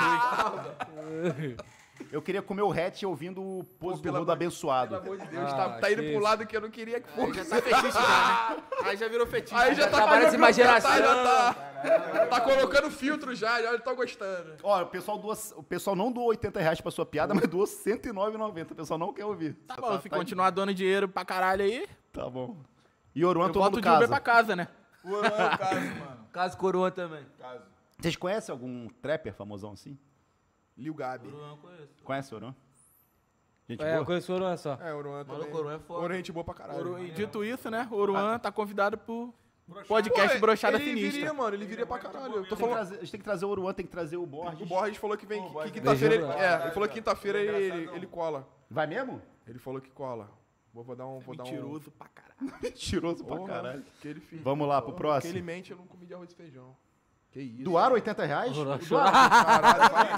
ruim. Eu queria comer o Hatch ouvindo o pose do pelo Rodo amor- Pelo abençoado. amor de Deus, Ah, tá, tá indo que pro isso. lado que eu não queria que fosse. Já tá fetiche já, né? Aí já virou fetiche. Aí já tá tá parecendo uma já tá- geração. Já tá, tá colocando filtro já, já tá gostando. Ó, o pessoal, doa, o pessoal não doou oitenta reais pra sua piada, mas doou cento e nove reais e noventa centavos. O pessoal não quer ouvir. Tá bom, se continuar dando dinheiro pra caralho aí, Tá bom. E Oruan eu todo boto mundo de Uber casa. pra casa, né? O Oran é o caso, mano. Caso Coroa também. Caso. Vocês conhecem algum trapper famosão assim? Lil Gabi. Conhece o Oruan? Gente É, eu boa? conheço o Oruan só. É, Oruan também. Maluco, Oruan é foda. Oruan é gente boa pra caralho. Oru- E dito isso, né? O Oruan tá convidado pro Pô, podcast Brochada ele Sinistra. viria, mano, ele viria pra caralho. Eu tô Tem que falando... trazer- a gente tem que trazer o Oruan, tem que trazer o Borges. O Borges falou que vem, que Borges. quinta-feira ele... Beijão, É, ele falou que quinta-feira ele, ele cola. Vai mesmo? Ele falou que cola. Vou, vou dar um... Vou dar um... Mentiroso pra caralho. Mentiroso pra Porra, caralho. Que ele fez. Vamos lá pro Porra, próximo. Que ele mente, eu não comi de arroz e feijão. Que isso. Doaram oitenta reais? Caralho, vai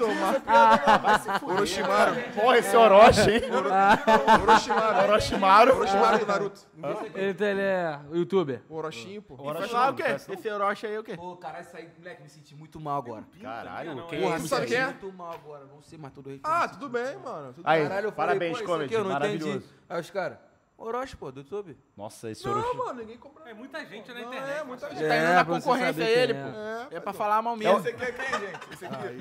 tomar. Orochimaru. Porra, esse Orochi, hein? Orochimaru. Orochimaru. Orochimaru do Naruto. Ele, ele é youtuber. O Orochinho, pô. Vai falar o quê? Esse Orochi aí é o quê? Pô, caralho, isso aí, moleque, me senti muito mal agora. Caralho, que Porra, isso? tu sabe quem é? Muito mal agora, não sei mais tudo respeito. Ah, tudo bem, mano. Tudo Aí, Caralho, eu falei, parabéns, pô, isso comedy, aqui eu não maravilhoso. entendi. Aí os caras, Orochi, pô, do YouTube. Nossa, esse Não, Orochi... mano, ninguém compra. É muita gente na Não, internet. é, muita gente. Tá indo na pra você concorrência saber a ele, quem pô. é. É, É pra falar mal mesmo. Esse aqui é quem, gente? Esse aqui.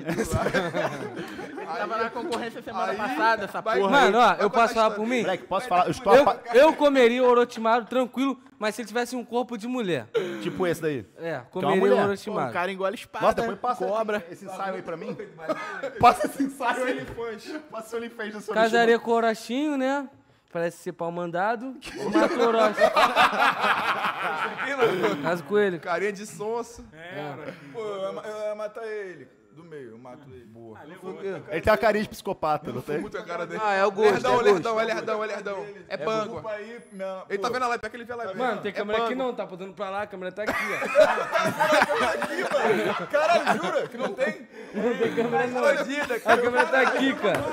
Ele tava na concorrência semana aí passada, essa vai- porra. Mano, ó, Vai eu contar posso falar história. por mim? Moleque, posso falar? Eu estou Eu, apa- eu comeria o Orochimaru tranquilo, mas se ele tivesse um corpo de mulher. Tipo esse daí. É, uma comeria o mulher. Pô, o Orochimaru. cara engole espada, Nossa, depois passa cobra. esse ensaio aí pra mim. Passa esse ensaio aí. Passa o OnlyFans do seu Casaria com o Orochinho, né? Parece ser pau mandado. Mato o Orochi. Caso com ele. Carinha de sonso. Pô, eu ia ma- eu ia matar ele. Do meio, eu mato ele. Boa. Ele tem a carinha de psicopata, não tem? Muito a cara dele. Ah, é o gosto, Lerdão, é o lerdão, gosto. é lerdão, é lerdão. É bangua. Desculpa aí, minha... Ele tá vendo a live, pega que ele vê a live. Mano, tem É câmera aqui bango. não, tá apontando pra lá, a câmera tá aqui, ó. Caralho, jura que não tem? Não tem câmera não. A câmera tá aqui, cara.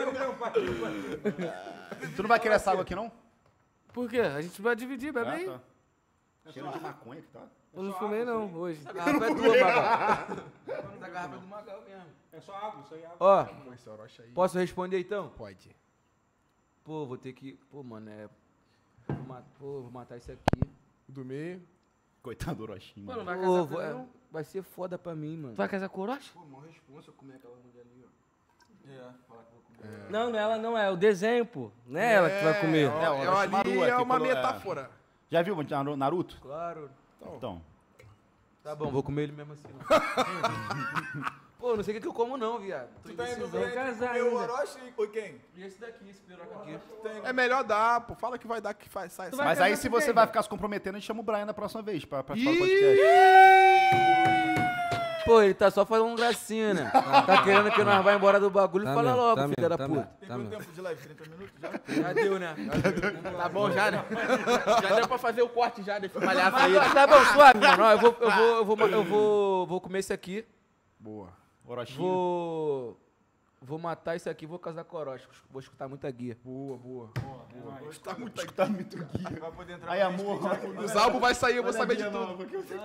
Tu não vai querer essa água aqui, não? Por quê? A gente vai dividir, bebe aí. tá. Cheiro de maconha que tá. Eu não fumei não, hoje. A garrafa é tua, Magal. garrafa do Magal mesmo. É só água, isso aí é água. Ó, Pô, esse Orochi aí. posso responder então? Pode. Pô, vou ter que... Pô, mano, é... Vou ma- Pô, vou matar isso aqui. Do meio. Coitado do Orochinho. Pô, não vai Pô, casar vou- com ele, é, não? vai ser foda pra mim, mano. Tu vai casar com o Orochi? Pô, mó responsa comer aquela mulher ali, ó. É. Falar que eu vou comer. Não, não é ela não, é o desenho, pô. Não é ela que tu vai comer. É, É, o é, Orochimaru ali é aqui uma falou, é. metáfora. Já viu o Naruto? Claro. Então. Tá bom, vou comer ele mesmo assim. Não. Pô, não sei o que, que eu como não, viado. Tô Tu tá indo indecisão. bem casar comer o ainda. Orochi ou quem? E esse daqui, esse piroca aqui. É melhor dar, pô. Fala que vai dar, que faz, sai. Tu sai. vai Mas aí casar se com você quem, vai velho? ficar se comprometendo, a gente chama o Brian na próxima vez pra participar do Ih! podcast. Pô, ele tá só fazendo gracinha, né? Tá querendo que nós vá embora do bagulho? Tá Fala mesmo, logo, tá filha mesmo, da tá puta. mesmo, Tem tá quanto mesmo. tempo de live? trinta minutos já? Já deu, né? Tá bom já, né? Já deu pra fazer o corte já desse palhaço aí. Mas, tá bom, suave, mano. Ó, eu vou, eu vou, eu vou, eu vou, vou comer esse aqui. Boa. Orochinho. Vou... Vou matar isso aqui e vou casar com o Orochi. Vou escutar muita guia. Boa, boa. Tá muito, tá muito guia. Vai poder entrar Aí, no amor. Netflix, Os álbuns vai sair, eu vou saber de Guia tudo. nova que eu fico-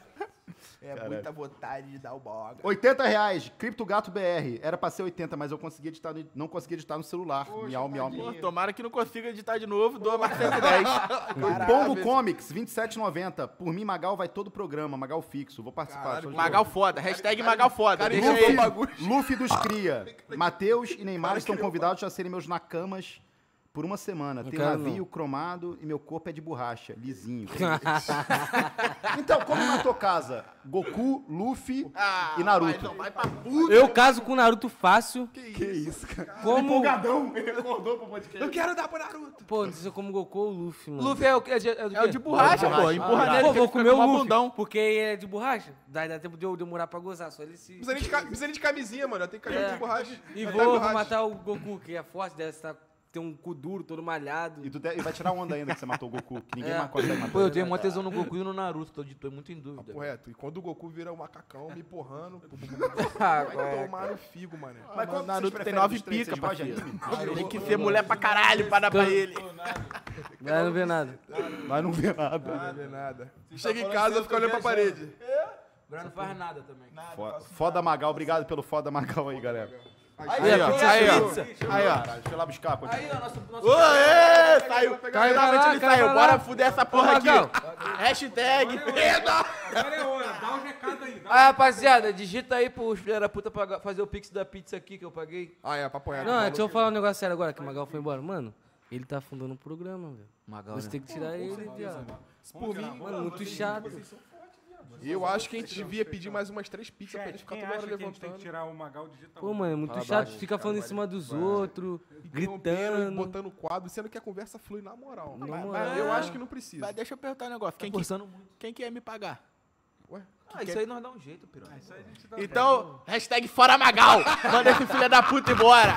É muita vontade de dar o boga. oitenta reais, Criptogato B R. Era pra ser oitenta, mas eu consegui editar no- não consegui editar no celular. miau, miau, Pô, miau. tomara que não consiga editar de novo, doa mais cento e dez. Pombo Comics, vinte e sete e noventa. Por mim, Magal vai todo o programa, Magal fixo. Vou participar. Caralho, só de Magal foda, hashtag Magal foda. cara Deixa inventou aí. o bagulho. Luffy dos Cria. Matheus e Neymar estão convidados a serem meus nakamas por uma semana. Tenho quero navio não. cromado e meu corpo é de borracha, lisinho. Então, como na tua casa? Goku, Luffy Ah, e Naruto. Vai, não, vai pra puta. Eu caso com o Naruto fácil. Que isso, cara? Como... Empolgadão, ele acordou pro podcast. Eu quero dar pro Naruto. Pô, não sei se eu como Goku ou Luffy, mano. Luffy é o que? É de, é do É o quê? de borracha, pô. Empurra nele. Pô, que vou ele comer fica o com uma Luffy, bundão. porque é de borracha. Dá, dá tempo de eu demorar pra gozar, só ele se... Precisa nem de, ca- precisa nem de camisinha, mano. Já tem camisa É. de borracha. E Já vou, tá vou borracha. matar o Goku, que é forte, deve estar, ter um cu duro, todo malhado. E tu de- e vai tirar onda ainda que você matou o Goku, que ninguém É. mais consegue matar. Pô, eu tenho uma tesão no Goku e no Naruto. Tô, de, tô muito em dúvida. Correto. E quando o Goku vira o macacão, me porrando, Ah, vai tomar no figo, mané. Mas qual o que Naruto vocês tem preferem nove dos três? pica, Vocês gostam de parceiro. anime? Tem que ser mulher pra caralho pra dar pra ele. Vai não ver nada. Vai não ver nada. Não vê nada. Vocês Chega tá em falando casa que e eu fica tô olhando pra viajando. parede. Agora não faz nada também. Nada, Fo- faço Foda Magal, obrigado pelo foda Magal aí, galera. Aí, ó. Aí, ó. Aí, ó. Caralho, deixa eu lá buscar. continua. Aí, ó, nosso... nosso... Ô, ê, saiu. Cai pra lá, Finalmente ele cai saiu. pra lá. Bora fuder essa porra aqui. Magal. Hashtag. Agora é hora, dá um recado aí. Dá Ah, rapaziada, digita aí pros filha da puta pagar- fazer o pix da pizza aqui que eu paguei. Ah, é, papo reto. Não, deixa eu falar um negócio sério agora, que o Magal foi embora. Mano, ele tá afundando o programa, velho. Magal, Você né? tem que tirar ele, viado. Por mim, Mano, muito chato. eu acho que a gente devia pedir mais umas três pizzas pra ele Chat, ficar quem toda acha hora que a gente tem que levantando. tirar o Magal digital? Pô, mano, é muito Fala chato. baixo. Fica falando em cima dos outros, Interrompendo, gritando. botando quadro, sendo que a conversa flui na moral. Na Mas- moral. mas eu acho que não precisa. Mas deixa eu perguntar um negócio. Quem, que, quem que ia me pagar? Ué? Ah, isso aí nós dá um jeito, piroca. Então, hashtag fora Magal. Manda esse filho da puta embora.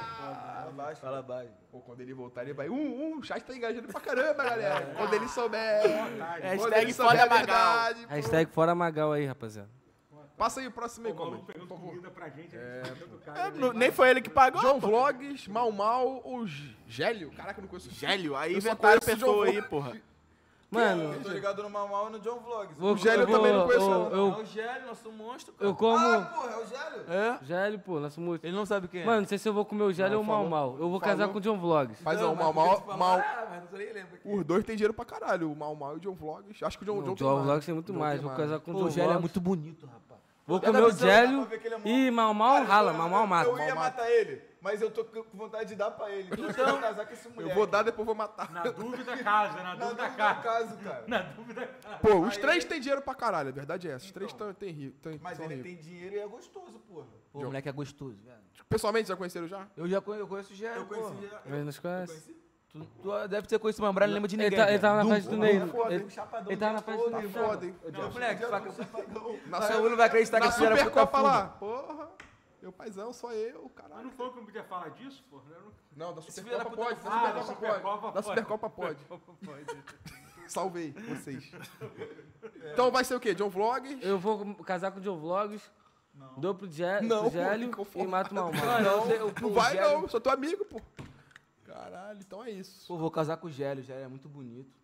Fala baixo. Pô, quando ele voltar, ele vai. Um, um, o chat tá engajando pra caramba, galera. Quando ele souber. Quando ele Hashtag souber foda a Magal. verdade, pô. Hashtag fora Magal aí, rapaziada. Passa aí o próximo aí, O como? maluco pegando comida pra gente, a gente tá do cara. É, não- nem foi ele que pagou. João Vlogs, Mal Mal ou G- Gélio? Caraca, eu não conheço. Gélio, aí Eu só inventaram conheço pessoa João aí, Vlogs. porra. Mano, Eu tô ligado no Mamal e no John Vlogs. vou, O Gélio eu eu também não vou- conheço, eu- não. É Eu, o Gélio, nosso monstro, cara. eu como... Ah, porra, é o Gélio? É? Gélio, pô, nosso músico. Ele não sabe quem é. Mano, não sei se eu vou comer o Gélio Não, ou o Mal falou- Mal. Eu vou falou. casar com o John Vlogs. Mas Não, ó, o Mal mas Mal. porque, tipo, Mal- ah, mas não lembra aqui. Os dois têm dinheiro pra caralho, o Mal Mal e o John Vlogs. Acho que o John, O John, John mais. Vlogs tem muito John mais. tem Vou mais. casar com o Pô, John o Gélio é Vlogs. muito bonito, rapaz. Vou Pega comer a o visão, Gélio pra ver que ele é mó- e Mal Mal Cara, rala. eu- Mal Mal mata. Eu ia matar ele, mas eu tô com vontade de dar pra ele. Então, eu vou casar com esse moleque. Eu vou dar, depois vou matar. Na dúvida, casa. Na Na dúvida, dúvida, casa. caso, cara. Na dúvida, casa. Pô, os três têm dinheiro pra caralho, a verdade é essa. Os três tão, têm rico. Têm, Mas são ele ricos. tem dinheiro e é gostoso, porra. Pô, o moleque é gostoso, velho. Pessoalmente, já conheceram já? Eu já conheço, eu conheço o Gélio, Eu pô. conheci já. Ele nos conhece? conheci? Tu, tu deve ter conhecido, mas o Brian não lembra de Ele, ninguém. tá, ele velho. tava na Dum. festa do Ney. Foda, Ele, um chapadão. ele tava na festa do Tá Ney. foda, hein? Ô, moleque, faca. Na, Mas eu não vai acreditar que na esse filho da puta Supercopa fuma. lá. Porra, meu paizão, só eu, Mas caralho. não falou que não podia falar disso, pô? Eu não- Não, da Esse filho da Supercopa puta pode. não Da Ah, da Supercopa Supercopa pode. Da pode. Supercopa pode. Salvei vocês. Então vai ser o quê? John Vlogs? Eu vou casar com o John Vlogs, dou pro, Gé, Não, pro Gélio pô, e mato o Mal Mal. Mano, eu sei, o, Não o vai Gélio- não, sou teu amigo, pô. Caralho, então é isso. Pô, vou casar com o Gélio, o Gélio é muito bonito.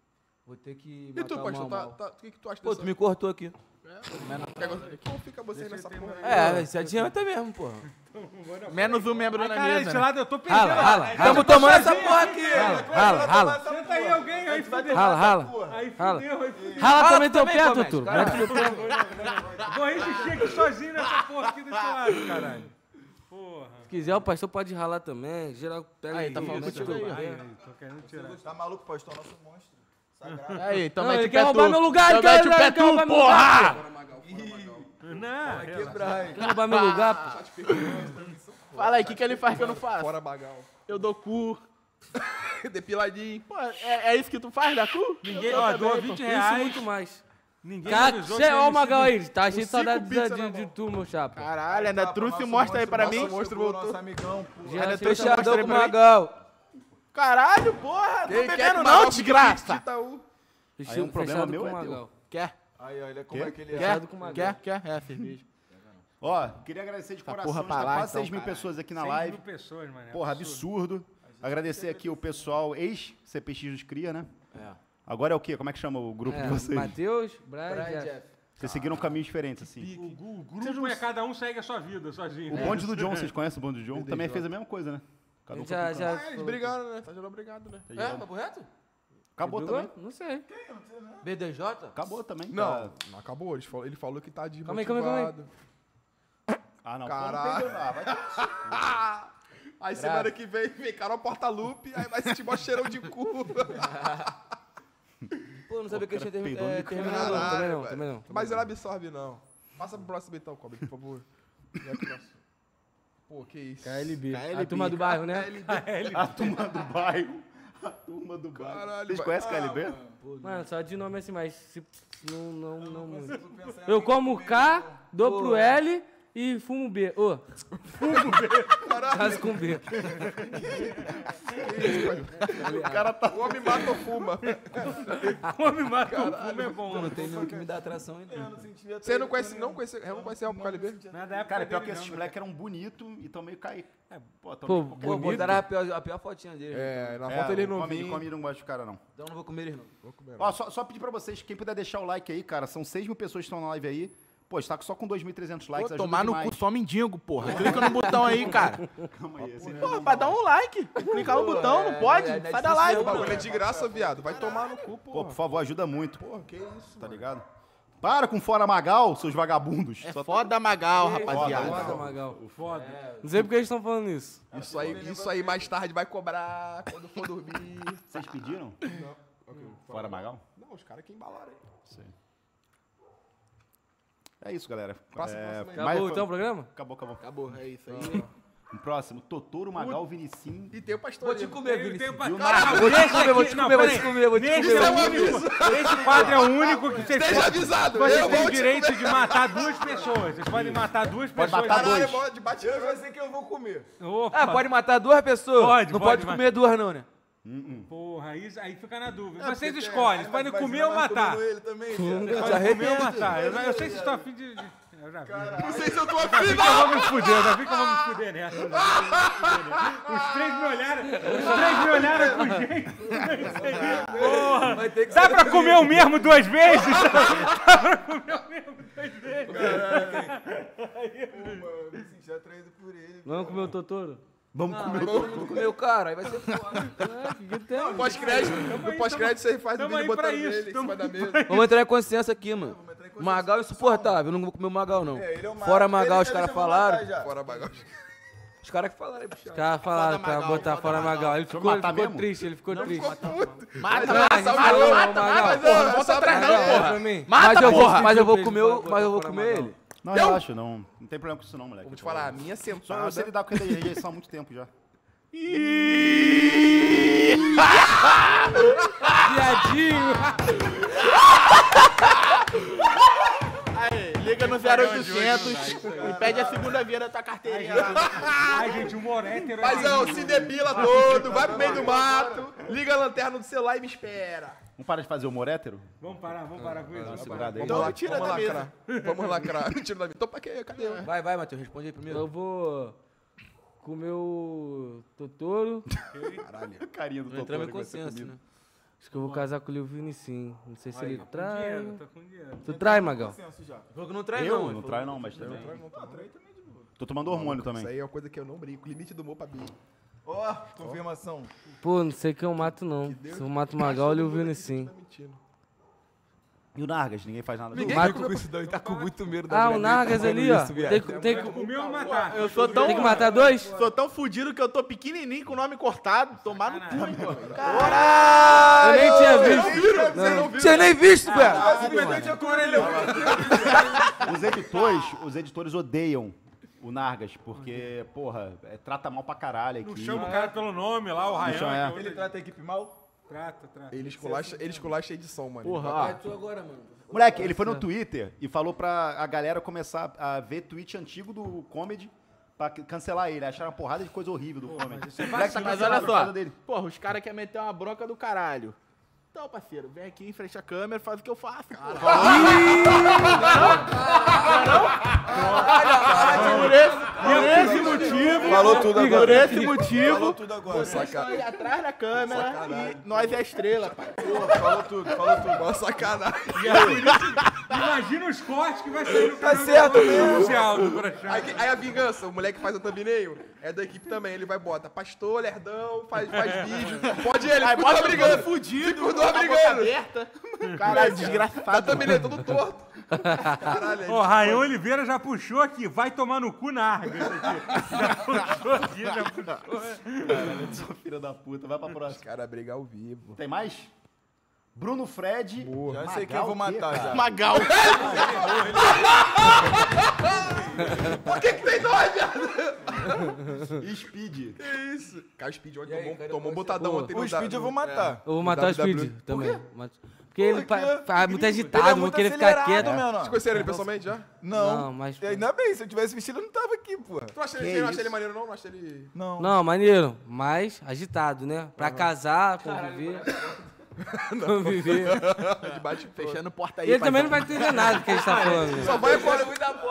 Vou ter que E matar tu, o pastor, mal, tá, mal. tá, o que, que tu acha Pô, dessa... tu me cortou aqui. Como fica você nessa porra aí? É, você adianta mesmo, porra. Menos um membro Ai, na caralho, mesa. esse né? lado eu tô perdendo. Rala, rala, Ai, rala. Tamo tomando essa porra aqui. Rala, rala. Senta aí alguém, aí fudeu. Rala, rala. Aí Rala. fudeu, aí fudeu. Rala Rala também teu também, pé, Gomes, Tutu. caralho. Mete teu pé. Vou resistir aqui sozinho nessa porra aqui desse lado, caralho. Porra. Se quiser, o pastor pode ralar também. Geral pega Aí, tá e falando mete contigo teu aí, pé. Aí, tô querendo tirar. Tá maluco, pastor? Nosso monstro. Sagrado. Aí, então Não, mete ele o quer pé roubar tu. meu lugar, ele Então quer, mete o pé ele quer roubar tu, meu lugar, porra! Não, Vai quebrar, hein? Quer roubar meu lugar, pô. Fala aí, o que, que ele faz que eu não faço? Fora bagal. Eu dou cu. Depiladinho. Pô, é, é isso que tu faz, dá cu? ninguém, Eu ó, também, doa pô. vinte Isso reais. muito mais. Ninguém Cara, avisou cê, que ó ele o Magal se- aí, tá cheio de cinco saudade de, pizza na de, de mão. tu, meu chapa. Caralho, ainda Tá, trouxe e nosso mostra aí pra monstro, mim. nosso monstro chegou, voltou. Nosso amigão, pô. Já Ainda cheio de trouxe Fechadão mostra com aí o pra mim. Magal. Caralho, porra, não tô Quem quer bebendo que não, Magal desgraça. fique Itaú? Aí é um problema Fechado meu, com é o teu. Magal. Quer? Aí, olha como Quê? é que ele é. Quer? Fechado com o Magal. Quer? Quer? É, cerveja. Ó, queria agradecer de Essa coração, porra pra tá lá, quase então, seis mil caralho. pessoas aqui na seis live. mil pessoas, mano. Porra, absurdo. Agradecer aqui o pessoal ex-C P X dos Cria, né? É. Agora é o quê? Como é que chama o grupo É, de vocês? Matheus, Brian, Brian Jeff. Jeff. Vocês seguiram caminhos diferentes, assim. O, gu- o grupo é cada um segue a sua vida, sozinho. O bonde do John, vocês conhecem o bonde do John? Também fez a mesma coisa, né? A Cada um gente foi já, pro canto. já Ah, eles falou. brigaram, né? Tá geral brigado, né? Tá É, ligado? papo reto? Acabou Brigou? também. Não sei. B D J? Acabou também. Não, tá. não acabou. Ele falou, ele falou que tá de Calma aí, calma aí, calma aí. motivado. Ah, não. Caralho. Pô, não tem- ah, vai ter- Aí semana que vem, vem cara, porta-lupe, aí vai sentir mó cheirão de cu. Pô, eu não sabia que ele tinha termi- peidou no é, microfone. terminado. Caralho, também não, velho. também não. Mas ele absorve, não. Passa pro próximo então, Cobre, por favor. Já que nós- Pô, que isso. K L B. K L B, A turma do bairro, né? A turma do bairro. A turma do bairro. Caralho, Vocês vai- conhecem K L B? Mano, só de nome assim, mas se, não, não, não muito. Pensar em Eu alguém como comer, K, pô. dou pro L e fumo B. Ô, fumo B. Caso com B. O cara tá... O homem mata ou fuma. Come mata o fumo é bom. Não tem nenhum que me dá atração ainda. Eu não sentia Você não atraído conhece, por não nenhum. conhece, eu não conhece o K L B? Não é da época Cara, pior dele, que esses não, moleques eram bonitos e tão meio caídos. É, pô, tão Pô, meio... Pô, bonito. botaram a pior, a pior fotinha dele. É, na É, foto ele o não come, vinha. come não gosta de cara, não. Então eu não vou comer eles, não. Vou comer, não. Ó, só, só pedir pra vocês, quem puder deixar o like aí, cara, são seis mil pessoas que estão na live aí. Pô, está só com dois mil e trezentos likes, Pô, ajuda tomar no demais. cu só mendigo, porra. Clica no botão aí, cara. Calma aí, assim, Porra, pra dar um like. Clicar no botão, não pode? é, é Sai da difícil live, O pô. bagulho é de graça, viado. Vai tomar no cu, Pô, porra. por favor, ajuda muito, Porra, que isso, tá ligado? Para com Fora Magal, seus vagabundos. É Só- foda Magal, Foda, rapaziada. Magal. Foda. Não sei porque eles estão falando isso. Isso aí, isso aí mais tarde vai cobrar quando for dormir. Vocês pediram? Não. Fora Magal? Não, os caras que embalaram aí. Sei. É isso, galera. Próximo, é, próximo aí. mais- Acabou então o programa? Acabou, acabou. Acabou, é isso aí. Um próximo, Totoro, Magal, Vinicim. E tem o pastor Vou te ali. comer, Tem, tem Vinícius. pra... Viu? Cara, Vou te deixa comer, vou te aqui- não, comer, vou te peraí. comer, vou te Nesse comer. é o único, esse quadro é o único que vocês Esteja avisado, Vocês eu têm vou te direito de matar duas pessoas. Vocês podem matar duas Pode pessoas. matar Caralho, dois. bora de bate Eu já sei que eu vou comer. Opa. Ah, pode matar duas pessoas? Pode, não pode, pode, mas- comer duas, não, né? Porra, aí, aí fica na dúvida. É, Vocês porque tem- escolhem, Aí vocês podem vai- vai comer ou ensinar nós matar. comendo ele também, Já viado. Podem comer ou arrependo. matar. Eu, eu sei se vocês estão afim de... de- Eu já vi. Não sei se eu tô Já afim, vi que eu vou me fuder, eu já vi que eu vou me fuder nessa. eu já vi que eu vou me fuder nessa. Os três me olharam, os três me olharam com jeito. Porra, Vai ter que dá ser pra comer o mesmo duas vezes? Dá pra comer o mesmo duas vezes? Pô, mano, eu me senti atraído por ele. Vamos comer o Totoro? Vamos Não, comer mas todo mundo comeu o cara, aí vai ser foda. É, que que tem? No pós-crédito, no pós-crédito você faz o tamo vídeo aí pra botando isso, ele em tamo cima da aí mesa. Vamos entrar em consciência aqui, mano. Magal é insuportável, eu não vou comer o Magal, não. É, ele é o Fora mago. Magal, Ele- os ele caras já vai falaram. matar já. Fora bagagem. Os caras que falaram aí, bicho. Os caras falaram Foda pra Magal, botar foda fora Magal. Magal. Ele Deixa eu ficou, ele matar ficou mesmo? triste, ele ficou triste. Mata, Mas mata, a mata, gente mata, falou, mata, Magal. mata, porra. Não volta atrás não, Magal, porra. pra mim. Mata, Mas eu vou, porra. mas eu vou Ele comer, falou, o- mas eu vou fora comer Magal. ele. Não, relaxa, não, não tem problema com isso não, moleque. Vou te falar, a minha Só sentada. você lidar com ele rejeição há muito tempo já. Viadinho. Aí, liga no zero oitocentos e pede a segunda via da tua carteirinha lá. Ai, gente, humor hétero. Mas não, se depila todo, vai pro meio do mato, liga a lanterna do celular e me espera. Vamos parar de fazer o morétero? Vamos parar, vamos parar com Dá uma isso. segurada aí. Vamos lá, tira vamos da lacrar. Vamos lacrar. Tira da mesa. Então pra quê? Cadê? eu? Vai, vai, Matheus, responde aí primeiro. Eu vou comer o Totoro. Carinha do Não entramos em Totoro com essa consciência, comida. né? Acho que eu vou casar com o Lil Vini sim. Não sei se Aí, ele tô com trai. dinheiro, tô com dinheiro. Tu trai, Magal? Consenso já. Falou que não trai, Eu? não. Não trai não, mas também. Ah, trai também de boa. Tô tomando hormônio também. Isso aí é uma coisa que eu não brinco. Limite do humor pra mim. Ó, confirmação. Pô, não sei que eu mato não. Se eu mato o Magal, o Lil Vini sim. Tá mentindo. E o Nargas? Ninguém faz nada. Ninguém Mato- fica com isso não, ele tá com muito medo da Ah, mulher o dele, Nargas tá ali, falando ó. isso, viado. Tem, que- tem, que- Comer ou matar? Eu sou tão. tem que matar dois? Sou tão fudido que eu tô pequenininho com o nome cortado. Tomar no cu, hein, pô. Eu nem tinha visto. Não tinha nem visto, velho. Os editores, os editores odeiam o Nargas, porque, porra, é, trata mal pra caralho Não aqui. chama o cara pelo nome lá, o Ryan. chama, é. que é Ele outro- trata a equipe mal? Trata, trata. Ele esculacha, ele esculacha a edição, mano. Porra, Ah, ó. tu agora, mano. Moleque, ele foi no Twitter e falou pra a galera começar a ver tweet antigo do Comedy pra c- cancelar ele. Acharam uma porrada de coisa horrível do Comedy. isso é O moleque tá vacilo, Mas cancelando olha por só. causa dele. Porra, os caras querem meter uma bronca do caralho. Então, parceiro, vem aqui em frente à câmera, faz o que eu faço. Porra. Por esse, por esse motivo. Falou tudo Por agora. esse motivo. Falou tudo agora. Vocês estão aí atrás da câmera e nós é a estrela, pai. Porra, falou tudo, falou tudo. Mó sacanagem. Imagina os cortes que vai sair no Tá canal certo do- mesmo. oficial do Brochado. Aí, aí a vingança, o moleque faz a thumbnail, é da equipe também. Ele vai bota pastor, lerdão, faz, faz vídeo. Pode ele, Aí fica bota os dois brigando. fudido, Fica os com dois a boca brigando. aberta. Caralho, Tá desgraçado. thumbnail todo torto. Caralho, Ó, Rayan Oliveira já puxou aqui, vai tomar no cu na Arga. Isso aqui. Já puxou aqui, já puxou. Caralho, sou filho da puta. Vai pra próxima. cara briga ao vivo. Tem mais? Bruno Fred. Já sei quem Magal eu vou o quê, matar cara? já. Magal. Por que que tem dois, viado? Speed. Que isso? Cara, o Speed ontem aí, tomou, cara, tomou um você- botadão Pô, ontem. O no Speed da- eu vou matar. Eu vou matar o W W Speed Por também. Mato- Porque ele Porque pa- faz muito Ele é agitado, não muito querer ficar acelerado, quieto. menor. Vocês conheceram ele pessoalmente já? Não. Não, mas- E ainda bem, se eu tivesse vestido, eu não tava aqui, pô. Tu acha Que ele, não acha isso? ele maneiro, não? Não acha ele... Não. Não, maneiro, mas agitado, né? Pra casar, conviver. Conviver. de bate Fechando porta aí, E ele pai. também não vai entender nada do que a gente tá falando. né? Só vai fora.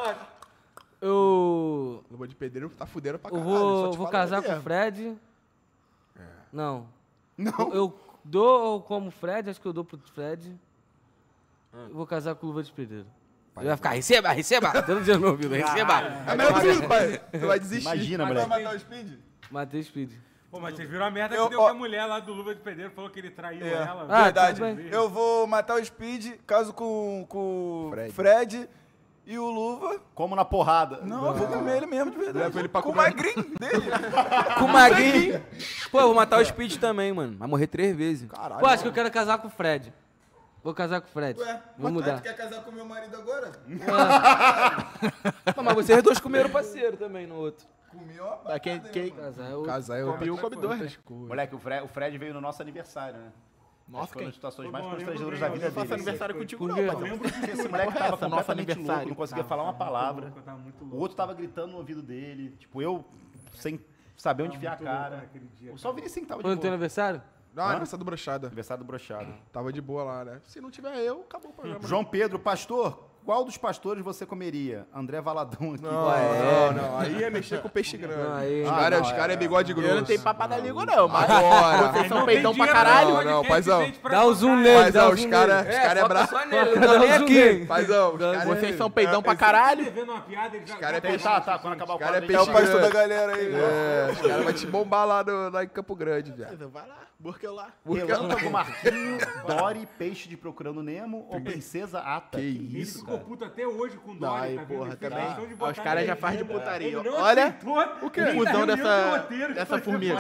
Eu. Luva de pedreiro tá fudendo pra Eu caralho. só vou, te vou falo casar mesmo. com o Fred. Não. Não? Eu dou como Fred, acho que eu dou pro Fred. Eu vou casar com o Luva de Pedreiro. Ele vai ficar, receba, receba! Todo dia no meu ouvido, receba! É melhor tudo, pai. Tu vai desistir. Imagina, Mas vai moleque. matar o Speed? Matei o Speed. Pô, mas vocês viram a merda Eu- que deu ó- com a mulher lá do Luva de Pedreiro, falou que ele traiu É. ela. Ah, Verdade. tudo bem. Eu vou matar o Speed, caso com, com o Fred. Fred. E o Luva. Como na porrada. Não, eu vou comer ele mesmo, de verdade. Leva ele pra com o comer. magrinho dele. Com o Magrinho. Pô, eu vou matar o Speed também, mano. Vai morrer três vezes. Pô, acho que eu quero casar com o Fred. Vou casar com o Fred. Ué, Vou mas mudar. tu quer casar com meu marido agora? Pô, mas vocês dois comeram parceiro também no outro. Comi uma Pra quem, parada, quem... hein, mano. Casar, eu... Casar eu Piu come dois, né? Moleque, o Fred, o Fred veio no nosso aniversário, né? Nossa, Foi uma das quem? situações Pô, mais bom, eu constrangedoras lembro da vida bem, Faço dele. aniversário contigo Por não, quê? pai. Esse moleque tava Essa, nosso completamente aniversário. louco, não conseguia falar uma palavra. Eu tava muito O louco. outro tava gritando no ouvido dele. Tipo, eu sem saber onde enfiar a muito louco cara. naquele dia, Só o Vinicius tava Foi de no teu boa. aniversário? Não, aniversário do brochada. Aniversário do brochado. Tava de boa lá, né? Se não tiver eu, acabou o programa. João Pedro, pastor, qual dos pastores você comeria? André Valadão aqui. Não, não, não. Aí é mexer com peixe grande. Não, aí- Os Ah, caras não, os é, cara é é. bigode grosso. Eu não tenho papo da língua, não, mas Agora. vocês são Não peidão tem pra dinheiro caralho. Não, não, paizão. Dá o zoom nele. nele, Mas dá ó, o os zoom caras nele. os cara é foca brabo. só nele, eu Dá não tô o nem zoom aqui. nele. Paizão, os caras Vocês é- são peidão pra Tá caralho. devendo uma piada, ele já... Os cara é já- peixe- Tá, tá, quando acabar o cara é quadro, É o peixe pastor da grande. galera aí, né? É, os caras vão te bombar lá, no, lá em Campo Grande, viado. Vai lá, busca eu lá. Relâmpago Marquinho, Dory, Peixe de Procurando Nemo ou Princesa Ata? Que Ele isso, ficou puto até hoje com o Não, Dória, aí, tá vendo? porra, Ele fez também. questão de Os botar caras na já fazem de legenda. putaria. Ele não Olha aceitou o nem cuzão reunião do dessa, roteiro, dessa foi- formiga.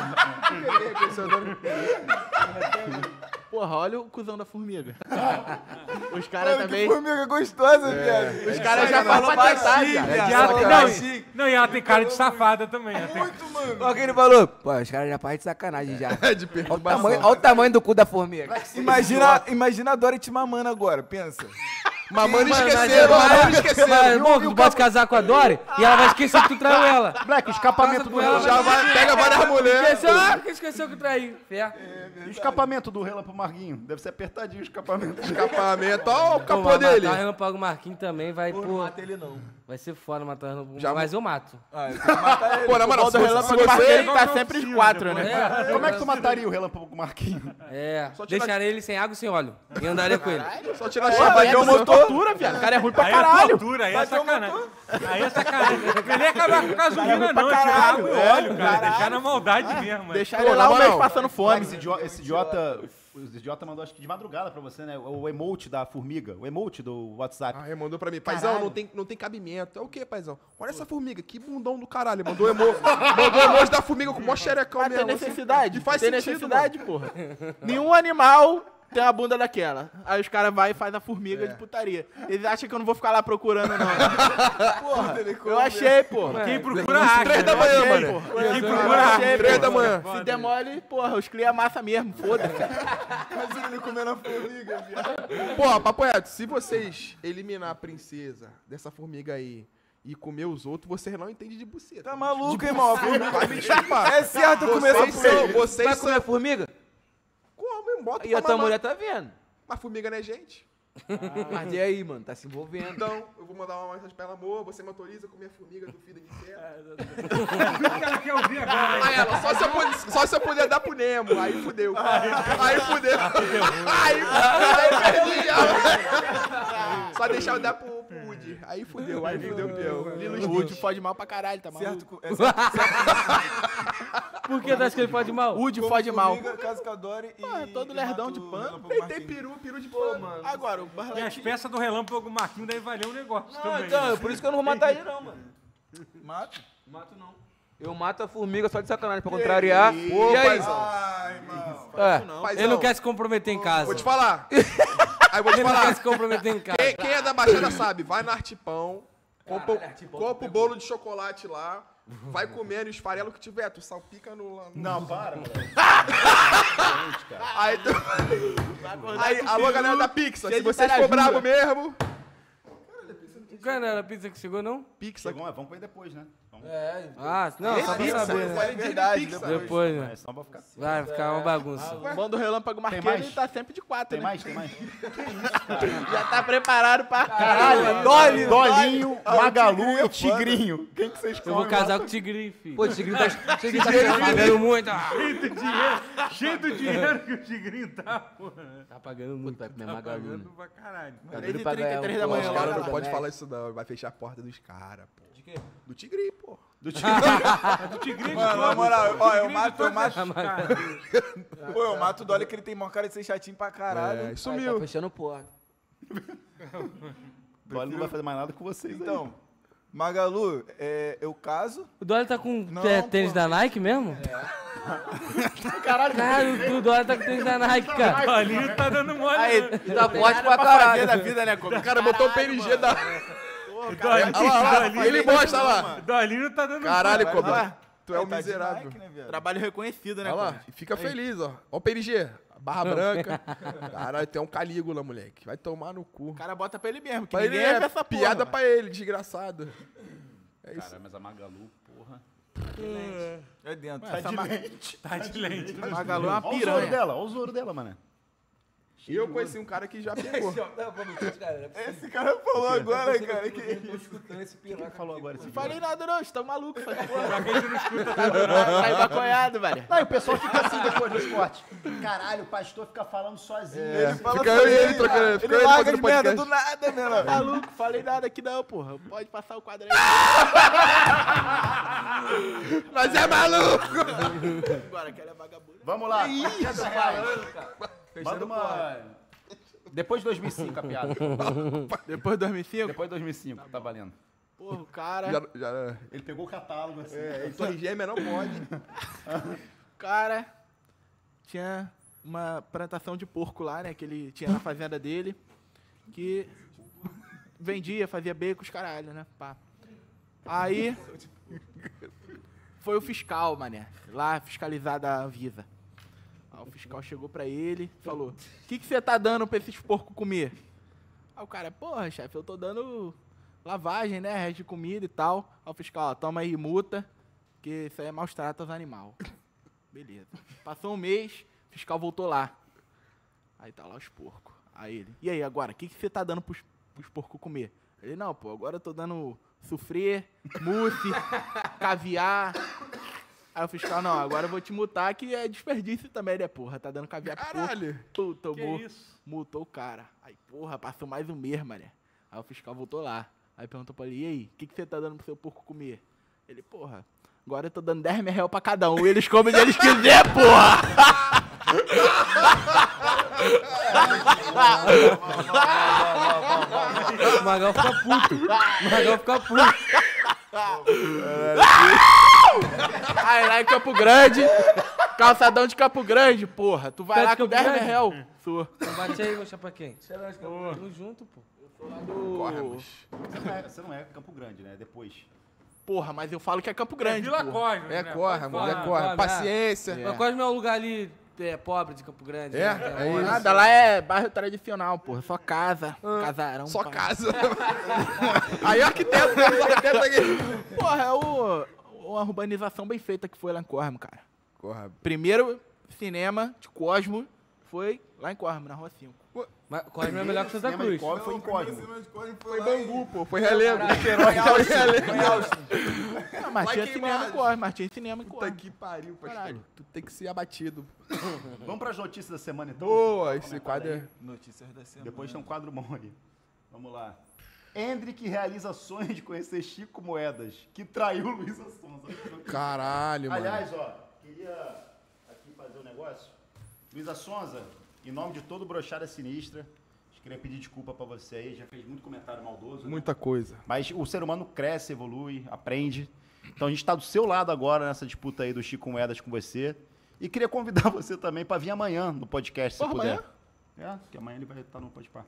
Porra, olha o cuzão da formiga. Os caras Mano, que também... formiga gostosa, viado. Os caras já falam pra tentar, E viado. ela tem- Sacanagem. não, não, e ela tem cara de safada também. ela tem- Muito, mano. Olha o que ele falou. Pô, os caras já partem de sacanagem já. É de Olha o, perturbação. tamanho, olha o tamanho do cu da formiga. Imagina, imagina a Dory te mamando agora, pensa. Mamãe Mas- esqueceram, mas- mamãe mas- esqueceram. Mas, pô, tu pode casar com a Dori e ela vai esquecer que tu traiu ela. Moleque, o escapamento Casa do com ela, relâmpago. Já vai, pega várias mulheres. Esqueceu, ah, que esqueceu que eu traí. Fé. E o escapamento do relâmpago Marguinho? Deve ser apertadinho o escapamento. Escapamento, ó o Pô, capô mas dele. matar o Relâmpago Marquinhos também vai, Pô, pô, não mata ele não. vai ser foda matar o Relâmpago. Já- Mas eu mato. Ah, eu quero matar ele. Pô, na moral, O se do você, se Relâmpago Marquinhos você, ele tá sempre os quatro, né? É, Como é que tu mataria o relâmpago Marquinho? é. Só tirar- Deixaria ele sem água e sem óleo. E andaria com ele. só tirar a Pô, chave vai aí, ter você- uma tortura, viado. O cara é ruim pra Aí é caralho. tortura, aí é sacanagem. Aí é sacanagem. Não ia acabar com gasolina, pra não. Tirar caralho, água e é, óleo, cara. caralho. Deixar na maldade mesmo. mas- Deixar Pô, ele lá na um mês moral. passando fome. Esse idiota, esse idiota, o idiota mandou acho que de madrugada pra você, né? O emote da formiga, o emote do WhatsApp. Ah, ele mandou pra mim. Paizão, Caralho. não tem, não tem cabimento. É o quê, paizão? Olha essa formiga, que bundão do caralho. Mandou emo... mandou emoji da formiga com o maior xerecão Mas tem mesmo. assim. necessidade? E faz tem sentido, necessidade, porra. Nenhum animal tem uma bunda daquela. Aí os caras vão e fazem a formiga de putaria. Eles acham que eu não vou ficar lá procurando, não. Porra, eu achei, porra. Quem procura acha. Três da né? manhã, Achei, mano. porra. Quem Eu procura achei, acha. Três porra. da manhã. Se demole, porra, os cria massa mesmo, foda-se. Imagina ele comendo a formiga, viado. Porra, papo reto, se vocês eliminar a princesa dessa formiga aí e comer os outros, vocês não entendem de buceta. Tá maluco, irmão? A formiga Vai me chupar. é certo eu comer essa Vocês são, formiga. vocês Vai são... comer formiga? Come, bota E pra a tua mamar. mulher tá vendo. Mas formiga não é gente. Mas e aí, mano? Tá se envolvendo. Então, eu vou mandar uma mensagem pra ela, amor, você me autoriza a comer a formiga do filho de inferno? O cara quer ouvir agora, hein? Aí ela, só se, eu puder, só se eu puder dar pro Nemo. Aí fudeu. Aí fudeu. Aí fudeu. Aí perdi ela. Só deixar eu dar pro, pro Woody. Aí fudeu. Aí fudeu o peão. Lilo O Woody fode mal pra caralho, tá maluco? Certo, co- é certo, Por que tu acha que ele fode mal? O Woody como fode mal. formiga, caso que adore e... Ah, é todo e lerdão mata de o pano. Relâmpago Ele tem Marquinhos. peru, peru de pano. Agora, o E as Barlete... peças do Relâmpago Marquinhos deve valer um negócio Não, também. então, né? é por isso que eu não vou matar ele, não, mano. Mata? Mato não. Eu mato a formiga só de sacanagem pra contrariar. Ô, E aí? paizão. Ai, mano. É. Paizão, Ele não quer se comprometer em casa. Vou te falar. Aí vou te Ele não quer falar. se comprometer em casa. Quem, quem é da Baixada sabe. Vai no Artipão. Compra, compra o bolo de chocolate lá. Vai comendo e os farelos que tiver. Tu salpica no... no- Não, para, mano. Aí, tu... aí alô, galera da Pixar. Se de vocês tarajura. for brabo mesmo... Cara, não era a pizza que chegou, não? Pixar. Chegou, mas vamos comer depois, né? Vamos. Ah, não, só pra Pixar, saber, né? é verdade. Depois, né? É só pra ficar... Vai ficar uma bagunça. O bando do Relâmpago mais? Marquinhos, ele tá sempre de quatro, Tem né? mais? Tem mais? Já tá preparado pra... Caralho, Dolly, Dolinho, Magalu Tigrinho é e Tigrinho. Quem que vocês Eu vou casar com o Tigrinho, filho. Pô, o Tigrinho tá, Tigrinho tá Tá pagando muito. ah. Cheio do dinheiro, cheio do dinheiro que o Tigrinho tá, porra. Tá pagando muito. Vai comer Tá Magalu, né? pagando pra caralho. três e pra ganhar trinta e três um da manhã Os pão. lá. caras não cara. podem falar isso não, vai fechar a porta dos caras, pô. De quê? Do Tigrinho, pô. Do Tigrinho. O Tigrinho de Mano, na todos. moral, ó, eu Tigrinho de mato, eu todos mato. os caras. Pô, eu mato o Dolly que ele tem maior cara de ser chatinho pra caralho. É, Tá sumiu. fechando porta. Dolly não vai fazer mais nada com vocês aí. Então, Magalu, é, eu caso. O Dolly tá com Não, é, tênis pô. da Nike mesmo? Caralho, cara, o, o Dolly tá com tênis da Nike, cara. O Dolinho tá dando mole. Aí, né? Tá forte pra fazer caralho. da vida, né? Como? O cara botou o P N G da... Dolinho, Olha lá, olha lá, ele mostra O lá. Dolinho tá dando Caralho, Vai Cobra. lá. Tu é um Tá de miserável. Nike, né, viado? Trabalho reconhecido, né? Olha lá, Cobra? e fica feliz, ó. Ó o P N G, barra branca. Caralho, tem um Calígula, moleque. Vai tomar no cu. O cara bota pra ele mesmo, que Pra ele ninguém é vê essa porra. piada mano. pra ele, desgraçado. É isso. Cara, mas a Magalu, porra. É dentro. Tá de lente. Tá de lente. Magalu é uma Olha o piranha. ouro dela, olha o ouro dela, mano. E eu conheci um cara que já pegou. Esse cara falou agora, cara, que... Quem falou agora esse Não falei nada não, vocês tão malucos. Tá Pra quem não escuta, tá embaconhado, velho. Não, e o pessoal fica assim depois dos cortes. Caralho, o pastor fica falando sozinho. É, Fala fica eu e ele trocando. Ele Fica eu e ele larga fazendo as merda podcast. do nada, né, mano? Maluco, falei nada aqui não, porra. Pode passar o quadro aí. Nós é maluco! Agora, que ela é vagabunda. Vamos lá. quinhentos reais. Manda uma... Depois de dois mil e cinco a piada. Depois de dois mil e cinco, Depois de dois mil e cinco, tá valendo. porra, o cara... Já, já, Ele pegou o catálogo assim. é, Torre Gêmea não pode. O cara tinha uma plantação de porco lá, né? Que ele tinha na fazenda dele. Que vendia, fazia becos, caralho, né? Pá. Aí foi o fiscal, mané. Lá fiscalizar da Anvisa. Aí o fiscal chegou pra ele e falou: o que que você tá dando pra esses porcos comer? Aí o cara, porra, chefe, eu tô dando lavagem, né? Resto de comida e tal. Aí o fiscal, ó, toma aí multa, que isso aí é maus tratos aos animais. Beleza. Passou um mês, o fiscal voltou lá. Aí tá lá os porcos. Aí ele, e aí agora, o que, que você tá dando pros, pros porcos comer? Ele, não, pô, agora eu tô dando sufrê, mousse, caviar. Aí o fiscal, não, agora eu vou te multar que é desperdício também, né, porra? Tá dando caviar pro porco. Caralho. Puta, Que tomou, isso? multou o cara. Aí, porra, passou mais um mês, mané. Aí o fiscal voltou lá. Aí perguntou pra ele, e aí, o que, que você tá dando pro seu porco comer? Ele, porra, agora eu tô dando dez mil reais pra cada um e eles comem o que eles quiserem, porra! O Magal fica puto. O Magal fica puto. Aí lá em Campo Grande, calçadão de Campo Grande, porra. Tu vai Tá de lá com Campo dez mil Grande? reais. Sou. Então bate aí, meu chapaquém. Tamo junto, pô. Do... Você não, é, você não é Campo Grande, né? Depois. Porra, mas eu falo que é Campo É Grande, Vila porra. Cosmos, É né? corre, Pode mano, é falar. corre. Cosme, Paciência. É. Mas Cosme é um lugar ali é, pobre de Campo Grande. É? né? É isso. Nada, lá é bairro tradicional, porra. Só casa, casarão. Só pá. casa. Aí o arquiteto, né? O arquiteto aqui. Porra, é o, uma urbanização bem feita que foi lá em Cosmo, cara. Corra. Primeiro cinema de Cosmo foi lá em Cosmo, na Rua cinco. Mas Cosme é melhor que Santa Cinema de Cruz. Cosme foi em Cosmo. Foi Bangu, pô. Foi Relego. Não, mas Lá tinha em cinema em Queimados. Cosmo, mas tinha cinema em Puta Cosmo. que pariu, pastor. Caralho. Tu tem que ser abatido. Vamos para as notícias da semana, então? Boa, esse quadro é... Notícias da semana. Depois tem um quadro bom aí. Vamos lá. Hendrick realiza sonho de conhecer Chico Moedas, que traiu Luísa Sonza. Caralho, mano. Aliás, ó, queria aqui fazer um negócio. Luísa Sonza, em nome de todo o Brochada Sinistra, eu queria pedir desculpa pra você aí, já fez muito comentário maldoso. né? Muita coisa. Mas o ser humano cresce, evolui, aprende. Então a gente está do seu lado agora nessa disputa aí do Chico Moedas com você. E queria convidar você também para vir amanhã no podcast, se Porra, puder. amanhã? É, porque amanhã ele vai estar no Podpah.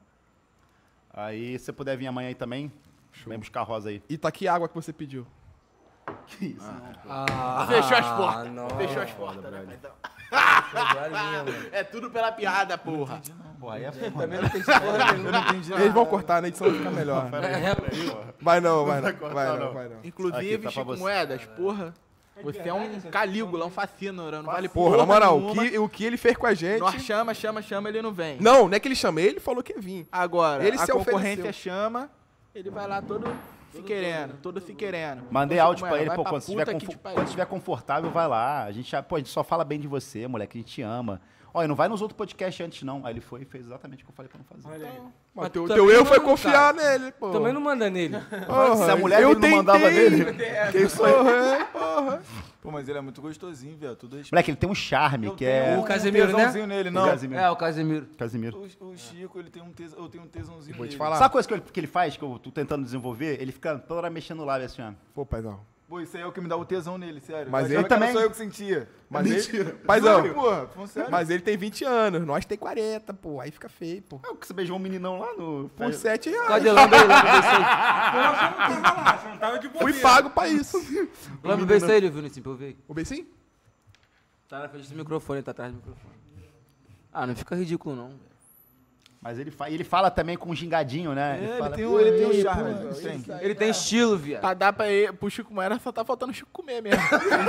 Aí, se você puder vir amanhã aí também, vem buscar a Rosa aí. E tá aqui a água que você pediu. Que isso, não. Ah, Fechou as portas. não. Fechou as portas, né? Então, Pegou a linha, mano. é tudo pela piada, porra. Pô, aí é foda. Também não tem porra nenhuma. Eu não entendi Eles vão cortar, na edição vai ficar melhor. É, Vai não, vai não. cortar, Vai não. não, vai não. Inclusive, Aqui, tá pra Chico você. Moedas, porra. Você é um calígula, um fascínora, não vale Porra, na moral, o nenhuma. que, o que ele fez com a gente... Nós chama, chama, chama, ele não vem. Não, não é que ele chama, ele falou que ia vir. Agora, Ele a se concorrência ofereceu. chama, ele vai lá todo se querendo, todo se querendo. Mandei Ô, Chico áudio pra Moedas, ele, vai pô, pra quando estiver, puta que confo- te pariu. quando estiver confortável, vai lá. A gente, já- pô, a gente só fala bem de você, moleque, a gente te ama. Olha, não vai nos outros podcasts antes, não. Aí ele foi e fez exatamente o que eu falei pra não fazer. Olha aí. Mas Mas teu, tu teu também erro foi não, confiar cara. nele, pô. Também não manda nele. Porra, Se a mulher eu dele não mandava tentei. nele. Que isso aí? Porra, porra. Pô, mas ele é muito gostosinho, velho. Tudo respeito. Moleque, ele tem um charme Eu que tenho é. um O Casemiro, né? tesãozinho nele, não. O Casimiro. É, o Casemiro. Casimiro. O, o Chico, ele tem um tesão, eu tenho um tesãozinho Vou te nele. falar. Sabe a coisa que ele, que ele faz, que eu tô tentando desenvolver? Ele fica toda hora mexendo no lábio assim, ó. Pô, paizão. Pô, isso aí é o que me dá o tesão nele, sério. Mas Eu ele achava que era também. só eu que sentia. Mas Mentira. ele... Paizão, Juro, porra, falando sério. mas ele tem vinte anos, nós tem quarenta, pô. Aí fica feio, pô. É o que você beijou um meninão lá no. Por sete reais. Cadê lá, lá no B C? Porra, você não tava lá, você não tava de boa. Fui pago pra isso. Lá no B C ele viu nesse pra eu ver. O Bessim? Tá na frente do microfone, tá atrás do microfone. Ah, não fica ridículo não. velho. Mas ele, fa... ele fala também com um gingadinho, né? É, ele fala, tem, "Pô, um, ele tem um aí, charme. pô, ele tem. Ele tem estilo, viado. Pra dar pra ele, pro Chico Moedas, só tá faltando o Chico comer mesmo.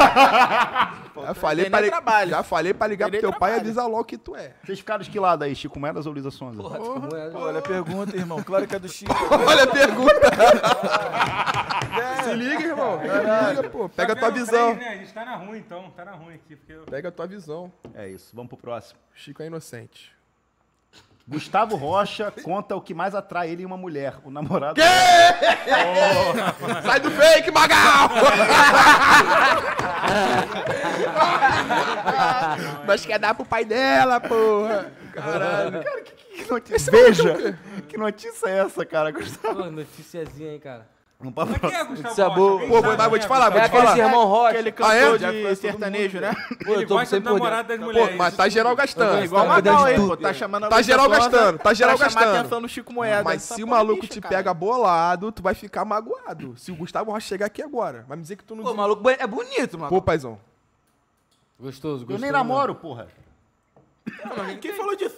Já falei, Tem pra, nem li- trabalho. já falei pra ligar Tem pro nem teu pai e trabalho. avisar logo que tu é. Vocês ficaram de que lado aí, Chico Moedas ou Luísa Sonza? Porra, tipo, moeda. Pô, olha a pergunta, irmão. Claro que é do Chico. Olha a pergunta. Se liga, irmão. Se liga, pô. Pega a tua vendo visão. três, né? A gente tá na ruim, então. Tá na ruim aqui. Porque eu... Pega a tua visão. É isso, vamos pro próximo. Chico é inocente. Gustavo Rocha conta o que mais atrai ele em uma mulher, o namorado. Sai do fake, Magal! Nós quer dar pro pai dela, porra. Caralho. Cara, que, que notícia? Veja! Que notícia é essa, cara? Gustavo. Pô, noticiazinha aí, cara. Vamos pra Mas quem é próxima. Gustavo Isso é Rocha? boa. Alguém Pô, sabe vou, mas vou quem te é falar, vou É te aquele falar. Sermão Rocha. Aquele Ah, é? cantor Já de conhece todo sertanejo, né? Pô, Ele eu tô gosta sem do poder. namorado das Pô, mulheres. mas tá geral gastando. Igual o Tá Magal aí, cuidando de pô. tudo. Tá chamando a Tá Luísa geral Sonza gastando, tá geral pra chamar a gastando. atenção no Chico Moedas. Mas Essa se o porra é maluco bicha, te cara. pega bolado, tu vai ficar magoado. Se o Gustavo Rocha chegar aqui agora, vai me dizer que tu não... Pô, maluco é bonito, mano. Pô, paizão. Gostoso, gostoso. Eu nem namoro, porra. Não, mas quem falou disso?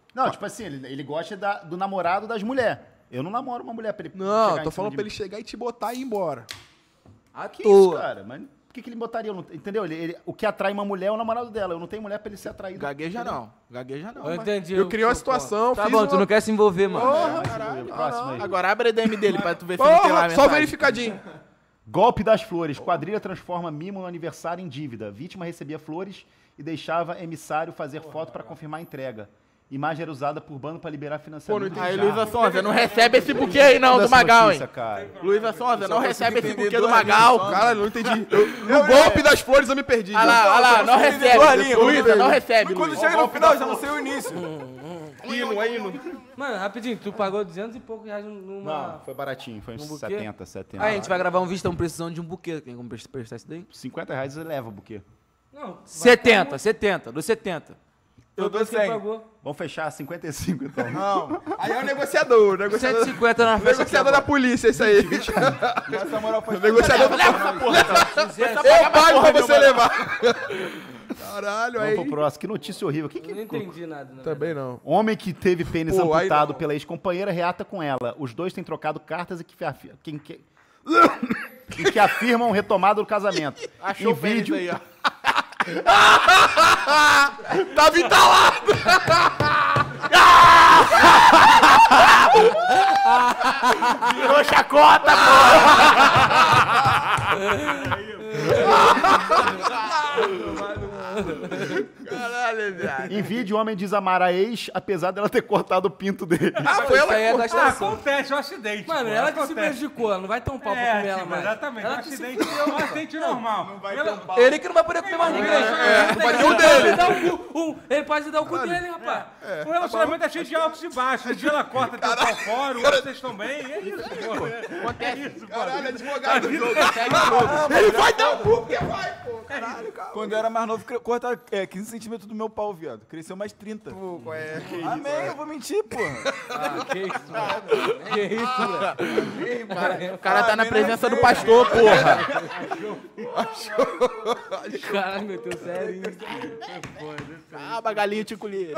Não, tipo assim, ele, ele gosta da- do namorado das mulheres. Eu não namoro uma mulher pra ele Não, chegar tô em falando cima pra de ele chegar e te botar e ir embora. À que isso, cara? Mas por que, que ele botaria? Eu não- Entendeu? Ele, ele- o que atrai uma mulher é o namorado dela. Eu não tenho mulher pra ele ser atraído. Gagueja não. Gagueja não. Eu vai. entendi. Eu o criei uma seu ponto. situação, Tá fiz bom, uma... tu não quer se envolver, mano. Porra, Caralho, próximo aí. Agora abre a D M dele pra tu ver se não tem lá a Porra, mensagem. só verificadinho. Golpe das flores. Quadrilha transforma mimo no aniversário em dívida. Vítima recebia flores e deixava emissário fazer foto pra confirmar a entrega. Imagem era usada por bando pra liberar financiamento. Pô, não Aí, bizarro. Luísa Sonza, não recebe esse buquê aí não, do Dessa Magal, notícia, hein? cara. Luísa Sonza, não recebe esse entender buquê do duas Magal. linhas só. Cara, não entendi. Eu- no golpe das flores eu me perdi. Olha lá, olha lá, não Duas recebe. linhas, Luísa, duas não linhas. recebe, Mas quando Luísa. chega no final, já não sei o início. Hino, é hino. Mano, rapidinho, tu pagou duzentos e poucos reais numa... Não, foi baratinho. Foi uns Um buquê? setenta, setenta. Aí a gente vai gravar um vídeo, estamos precisando de um buquê. Tem como prestar isso daí? cinquenta reais você leva o buquê. Não, vai setenta, setenta, dos setenta. Eu dou Depois que ele cem. pagou. Vamos fechar cinquenta e cinco, então. Não. Aí é o negociador, o negociador, cento e cinquenta na o festa. negociador da polícia, esse aí. Essa moral faz O negociador Leva essa porra, então. Eu pago pra você levar. Caralho, Vamos aí. pro próximo. Que notícia horrível. Que Eu não que... entendi nada, né? Também não. Homem que teve pênis Pô, aí amputado não. pela ex-companheira reata com ela. Os dois têm trocado cartas e que, afi- quem que... e que afirmam retomada do casamento. Achou em o pênis vídeo, aí, ó. Tava entalado. Virou chacota, Caralho, viado. em vídeo, o homem diz amar a ex, apesar dela ter cortado o pinto dele. Ah, foi Isso ela aí é que... Ah, gastação. acontece, é um acidente. Mano, pô, ela que se acontece. prejudicou, ela não vai ter um pau pra É, comer ela tipo, mais. exatamente. Ela Um que se acidente, um acidente normal. Não vai ter um pau. Ele que não vai poder comer mais ninguém. É, vai ter o Ele dele. pode dar o cu, um, ele pode dar o cu dele, rapaz. O relacionamento é cheio de altos e baixos. Um dia ela corta teu pau fora, o outro vocês estão bem. É isso, pô. É isso, pô. Caralho, advogado do jogo. Ele vai dar um porque vai, pô. Caralho, cara. Quando eu era mais novo, cre- corta é, quinze centímetros do meu pau, viado. Cresceu mais trinta. Pô, qual é? Amém, eu vou mentir, porra. Ah, que isso, mano. Que isso, velho. O cara tá na presença do pastor, porra. Caralho, meteu sério. Ah, bagalinho ticuleiro.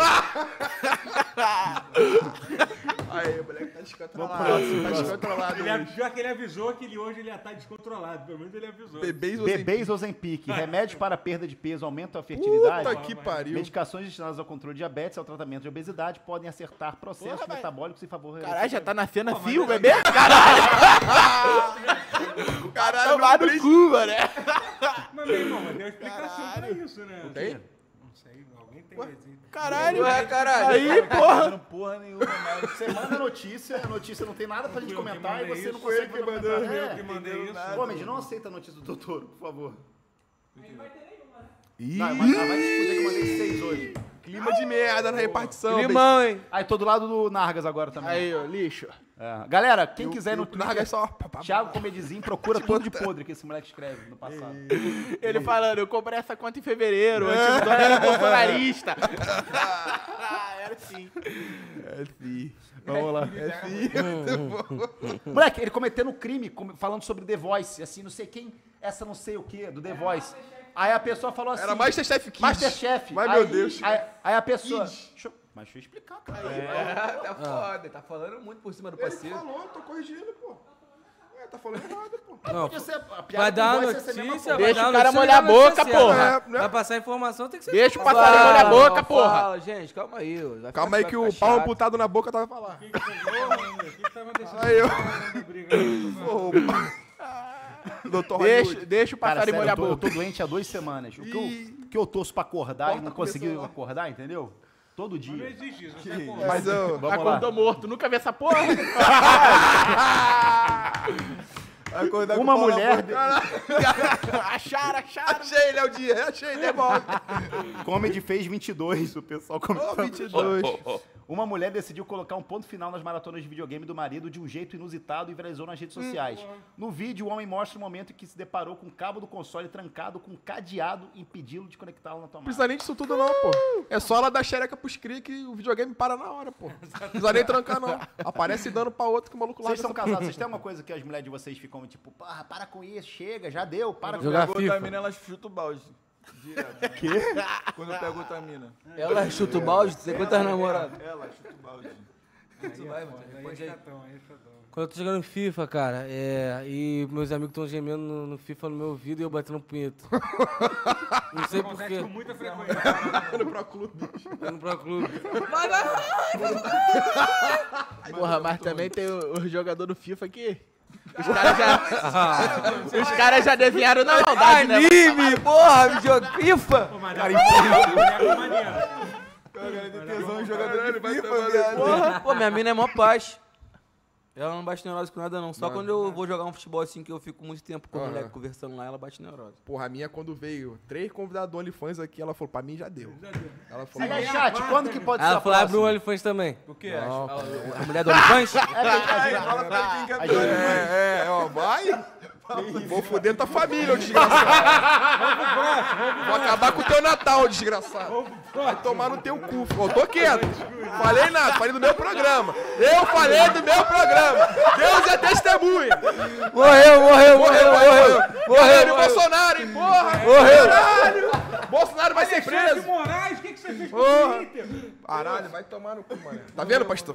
Aí, o moleque tá descontrolado. Tá descontrolado. Ele, av- pior que ele avisou que ele, hoje ele ia estar descontrolado. Pelo menos ele avisou. Bebês ou sem... Bebês Ozempic, remédios para perda de peso, aumentam a fertilidade. Puta que pariu. Medicações destinadas ao controle de diabetes e ao tratamento de obesidade podem acertar processos Porra, vai. metabólicos e favorecer. Caralho, já tá nascendo assim o bebê? Caralho. Caralho, Tomar não no cu, mano. Mas, meu irmão, mas deu explicação pra isso, né? tem? Não sei, alguém tem existe. Caralho. Ué, caralho. Aí, porra. Não porra nenhuma, mais. Você manda a notícia, a notícia não tem nada pra gente Fui eu que comentar e mandei você não isso, consegue foi ele que mandar. mandou. É. Eu que mandei isso. Pô, mas não aceita a notícia do doutor, por favor. Ih, Não, mas ah, vai se fuder que eu mandei seis hoje. clima de merda na repartição. Climão, hein? Aí, tô do lado do Nargas agora também. Aí, ó, lixo. É. Galera, quem Eu- quiser eu no larga Twitter, só. pá, pá, pá. Thiago Comedizinho, procura tudo de podre que esse moleque escreve no passado. Ele falando, eu comprei essa conta em fevereiro, o antigo dono era bolsonarista. Ah, era assim. É, sim. Vamos lá. É, sim. Moleque, ele cometendo crime, com- falando sobre The Voice, assim, não sei quem, essa não sei o que, do The Voice. Aí a pessoa falou assim... Era Masterchef Kids. Masterchef. Ai, Aí- meu Deus. Aí, aí a pessoa... Deixa eu- mas deixa eu explicar, cara. Tá foda, tá falando muito por cima do Ele parceiro. falou, tô corrigindo, pô. É, tá falando errado, pô. Não, Podia ser, a piada vai do dar a Voice ia ser a mesma notícia, coisa. vai Deixa dar o cara notícia, molhar a vai dar boca, notícia porra. certa. É, né? Vai passar a informação, tem que ser... Deixa o Fala, passarinho molhar a fala, boca, fala. porra. Fala, gente, calma aí. vai ficar- Calma aí vai que o ficar pau chato. amputado na boca vai falar. O que que tava deixando Aí eu... a briga? Ô, doutor Deixa, Hollywood. deixa o Cara, passarinho sério, molhar eu a tô, eu boca. tô doente há duas semanas. O que eu, o que eu torço pra acordar e não consegui acordar, entendeu? Todo Não dia. existe isso. Não tem como. Mas eu... Vamos lá. Acordou morto, nunca vi essa porra. Acordar com Uma o pau na mulher boca. de- acharam, acharam. Achei, Léo Dias. Achei, devolve. Comedy fez vinte e dois, o pessoal comentou. Ô, vinte e dois. Uma mulher decidiu colocar um ponto final nas maratonas de videogame do marido de um jeito inusitado e viralizou nas redes sociais. No vídeo, o homem mostra o momento em que se deparou com o cabo do console trancado com um cadeado impedindo de conectá-lo na Não tomada. precisa nem disso tudo não, pô. É só ela dar xereca pros cria que o videogame para na hora, pô. Não precisa nem trancar, não. Aparece dando pra outro que o maluco Vocês larga são essa casados, vocês têm alguma coisa que as mulheres de vocês ficam tipo, porra, para com isso, chega, já deu, para com Jogar isso. Botar a FIFA. menina, elas chutam o balde. Direto. Quê? Quando eu pego outra mina. Ela chuta o balde, você quantas namoradas? Ela chuta o balde. Tu vai, mano. Aí é Responde aí. chatão, aí é chatão. Quando eu tô jogando FIFA, cara, é, e meus amigos estão gemendo no, no FIFA no meu ouvido e eu batendo punheta. Não sei Acontece porquê. com muita frequência. No Pro Clube. No Pro Clube. Porra, mas também tem o, o jogador do FIFA que... Os caras já... os caras já desenharam na maldade, né? Anime, porra, videogame, FIFA. Pô, mas dá pra maneiro. Cara, tem tesão em jogador de vai FIFA, tomar no viado. Porra, pô, minha mina é mó paz. Ela não bate neurose com nada, não. Só quando eu vou jogar um futebol assim, que eu fico muito tempo com o Aham. moleque conversando lá, ela bate neurose. Porra, a minha, quando veio três convidados do OnlyFans aqui, ela falou, pra mim já deu. Ela falou, Aliás, chat, quando que pode ser Ela a falou, abre um próxima? OnlyFans também. O quê? Não, a, a, a mulher do OnlyFans? Fala pra quem quer ver. é, é, ó, vai. Vou foder tua família, ô desgraçado. Vou acabar com o teu Natal, ô desgraçado. Vai tomar no teu cu. Ó, tô quieto. Falei nada, falei do meu programa. Eu falei do meu programa. Deus é testemunha. Morreu, morreu, morreu, morreu. Morreu, Morreu, Bolsonaro, hein, porra. Morreu. Caralho. Bolsonaro vai ser Alexandre de preso. Moraes, o que, que você fez com Porra. o Twitter? Caralho, vai tomar no cu, mano. Tá vendo, pastor?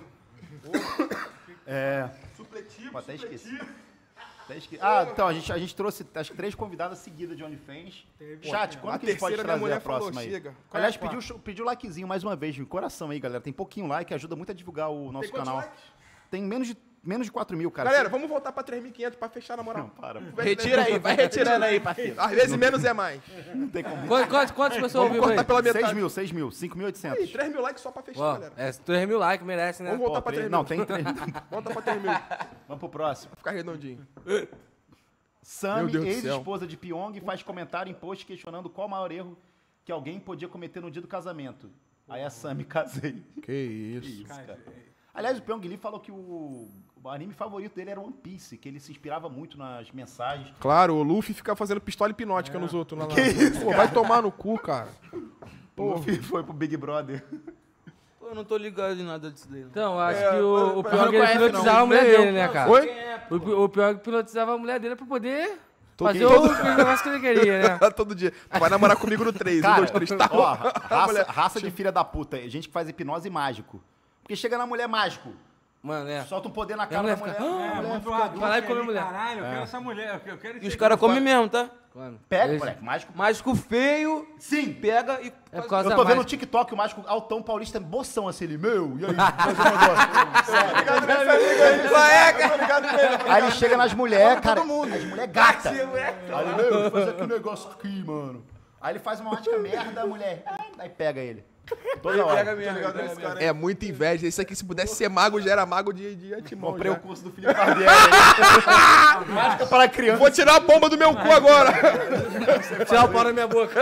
É. Pô, até esqueci. Até esqueci. Ah, então, a gente, a gente trouxe acho que três convidadas seguidas de OnlyFans. Chat, quando A que a gente pode terceira, minha trazer mulher a próxima falou, aí? chega. Aliás, pediu, pediu o likezinho mais uma vez, de coração aí, galera. Tem pouquinho like, ajuda muito a divulgar o nosso Tem quantos canal. likes? Tem menos de, menos de quatro mil, cara. Galera, vamos voltar pra três mil e quinhentos pra fechar na moral. Não, para. pô. Retira aí, vai retirando aí, parceiro. Às vezes menos é mais. Não tem como. Quantas, quantas, quantas pessoas Vamos ouviram cortar aí? pela metade. seis mil, seis mil, cinco mil e Ih, oitocentos. três mil likes só pra fechar, Ó, galera. é, três mil likes, merece, né? Vamos voltar Pô, pra três- três mil. Não, tem três. Volta pra três mil. Vamos pro próximo. Ficar redondinho. Sami, Meu Deus do céu. ex-esposa de Pyong, faz comentário em post questionando qual o maior erro que alguém podia cometer no dia do casamento. Aí a Sami, casei. Que isso. Isso, cara. Aliás, o Pyong Lee falou que o, o anime favorito dele era One Piece, que ele se inspirava muito nas mensagens. Claro, o Luffy fica fazendo pistola hipnótica nos outros lá. lá. Pô, vai tomar no cu, cara. O Luffy foi pro Big Brother. Pô, eu não tô ligado em nada disso daí. não. Então, acho É, que o, o mas- pior mas que ele não conhece, pilotizava não. a mulher Nem eu. dele, né, cara? Oi? O, pi- o pior que pilotizava a mulher dele pra poder Tô fazer todo- o negócio que ele queria, né? Todo dia. Tu vai namorar comigo no três. Um, Cara, dois, três, tá. ó, raça, raça de filha da puta. Gente que faz hipnose mágico. Porque chega na mulher mágico, Mano, é. solta um poder na a cara mulher da mulher. fica, a É, mulher manda o fica- Hadouken Vai lá e come a ali, mulher. Caralho, eu quero essa mulher. Eu quero E os caras comem mesmo, tá? Mano, Pega, eles- moleque, mágico. Mágico feio, Sim, pega e... É por causa Eu da tô vendo no mágica. TikTok o mágico altão paulista boção assim, ele, meu, e aí, faz um negócio. Aí ele chega nas mulheres, cara, as mulheres gata. Aí ele, meu, faz aqui um negócio aqui, mano. Aí ele faz uma mágica merda, a mulher, aí pega ele. Toda hora. Pega mesmo, pega mesmo. É muita inveja. Isso aqui, se pudesse ser mago, já era mago de, de antemão. Comprei já. o curso do Felipe Barbieri. Mágica para criança. Vou tirar a bomba do meu cu agora. Tirar o pau na minha boca.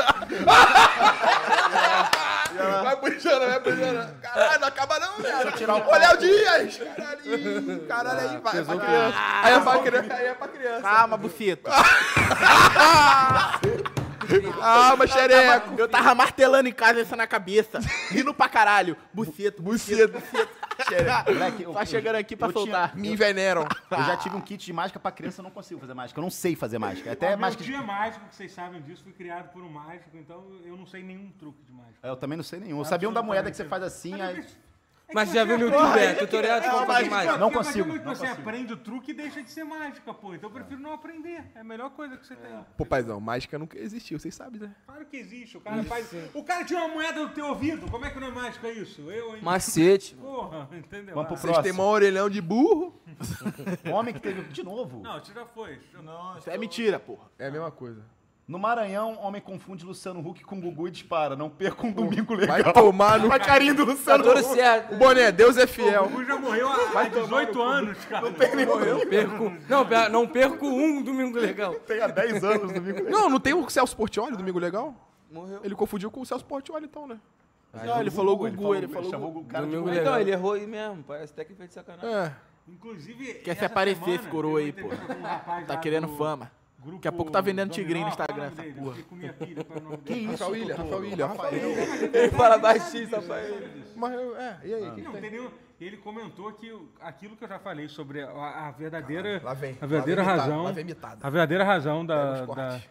Vai puxando, vai puxando. Caralho, não acaba não, velho. tirar o Ô, Léo Dias. Caralho, caralho, aí vai. É pra criança. Aí é pra criança. Aí é pra criança. Calma, buceta. Ah, mas xereco. Eu tava martelando em casa essa na cabeça. Rindo pra caralho. Buceta, buceta, buceta. Moleque, eu- Tá chegando aqui pra eu tinha- soltar. Me enveneram. Eu já tive um kit de mágica pra criança, eu não consigo fazer mágica. Eu não sei fazer mágica. Até Até mágica o de... dia mágico, que vocês sabem disso, foi criado por um mágico, então eu não sei nenhum truque de mágica. Eu também não sei nenhum. Eu sabia um da moeda que você faz assim, aí... Mas você já viu no YouTube, é, tutorial de como fazer mágica. Não Porque a partir consigo, do momento que não você consigo. aprende o truque, deixa de ser mágica, pô. Então eu prefiro não aprender. É a melhor coisa que você tem. Pô, paizão, mágica nunca existiu, vocês sabem, né? Claro que existe. O cara faz. O cara tira uma moeda do teu ouvido. Como é que não é mágica isso? Eu, hein? Macete. Porra, entendeu? Vamos pro Ah, Vocês têm próximo. mó orelhão de burro. Homem que teve... De novo. Não, tira foi. Não, Isso é mentira, porra. É a mesma coisa. No Maranhão, homem confunde Luciano Huck com Gugu e dispara. Não perca um domingo legal. Vai tomar no... Vai carinho do Tá Luciano tudo Huck. certo. O boné, Deus é O fiel. Gugu já morreu há há dezoito anos, cara. Não perco, não, per- não perco um domingo legal. Tem há dez anos domingo legal. Não, não tem o Celso Portiolli, Domingo Legal? Morreu. Ele confundiu com o Celso Portiolli, então, né? Não, ele falou Gugu, ele falou chamou Gugu. o cara de Domingo Gugu. legal. Então, ele errou aí mesmo. Parece até que fez de sacanagem. É. Inclusive. Quer se essa aparecer, semana, esse coroa aí, teve uma pô. entrevista com um rapaz Tá lá querendo do fama. grupo Daqui a pouco tá vendendo Dominó. tigrinho no Qual é o Instagram, nome essa dele? porra. Eu fiquei com minha filha, qual é o nome Que dele? isso, Rafael Ilha, doutor? Rafael Ilha, Rafael Ilha. Ele fala baixinho, Rafael. Mas, eu- é, e aí? o que Não, que tem? entendeu? Ele comentou que o- aquilo que eu já falei sobre a, a verdadeira, Lá vem. a verdadeira lá vem razão, mitada, lá vem mitada. a verdadeira razão Pega da, os da, cortes.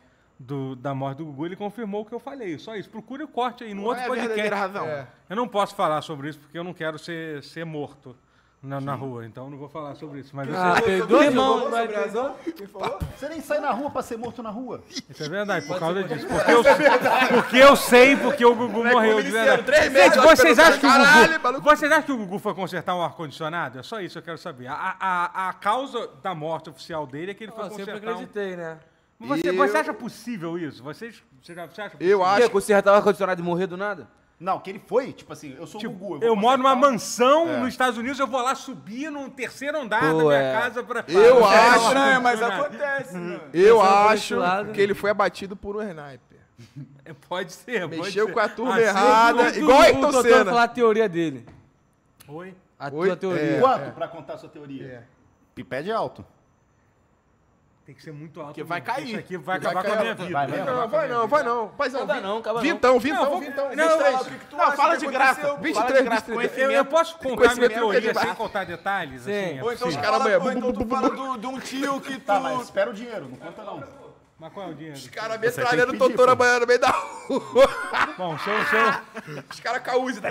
do, da morte do Gugu, ele confirmou o que eu falei. Só isso. Procure o corte aí no outro é a podcast. verdadeira razão? É. Eu não posso falar sobre isso porque eu não quero ser, ser morto na, na rua. Então eu não vou falar sobre isso. Mas Ah, você, perdoa, irmão. Falou sobre a razão? Quem falou? Você nem sai na rua pra ser morto na rua. isso é verdade, por causa disso. Porque eu, porque eu sei porque o Gugu morreu de verdade. Três meses, Gente, vocês acham, que o caralho, Gugu, maluco. vocês acham que o Gugu foi consertar um ar-condicionado? É só isso que eu quero saber. A, a, a causa da morte oficial dele é que ele foi Eu sempre consertar um... acreditei, né? Você, Eu- você acha possível isso? Vocês, você, já- você acha possível? Eu Quer acho. consertar o ar-condicionado e morrer do nada? Não, que ele foi, tipo assim, eu sou Tipo, o Gugu. eu vou moro numa consertar- mansão É. nos Estados Unidos, eu vou lá subir num terceiro andar Pô, da minha é. casa pra... Eu pra- acho- É estranho, mas ar-condicionado. acontece, mano. Eu Pensando por esse acho lado, que ele foi abatido por um sniper. É, Pode ser, pode Mexeu ser. com a turma Assim, errada. Tu- Igual tu- Ayrton tu- tu- Senna. falar a teoria dele. Oi? A Oi? tua teoria. É. Quanto pra contar a sua teoria? É. Pipé de alto. Tem que ser muito alto. Porque vai mesmo. cair. Isso aqui vai Vai acabar com a cair. minha vida. Vai mesmo? Não, vai não, vai não. Paizão, Acaba não, acaba não. Vintão, vintão, Não, vintão. vou- não, vinte e três. O que que tu Não, acha fala que de aconteceu? graça. vinte e Fala de três, graça. vinte e três. Eu, eu posso contar minha Conhecimento teoria medieval. sem contar detalhes? Sim. Assim, é Ou então os possível. caras caras amanhã. ou então tu fala do- de um tio que tu... Tá, mas espera o dinheiro, não conta não. Mas qual é o dinheiro? Os caras Você tem metralhando que o pedir, doutor pô. amanhã no meio da rua. Bom, se eu, se eu, Os caras com a Uzi.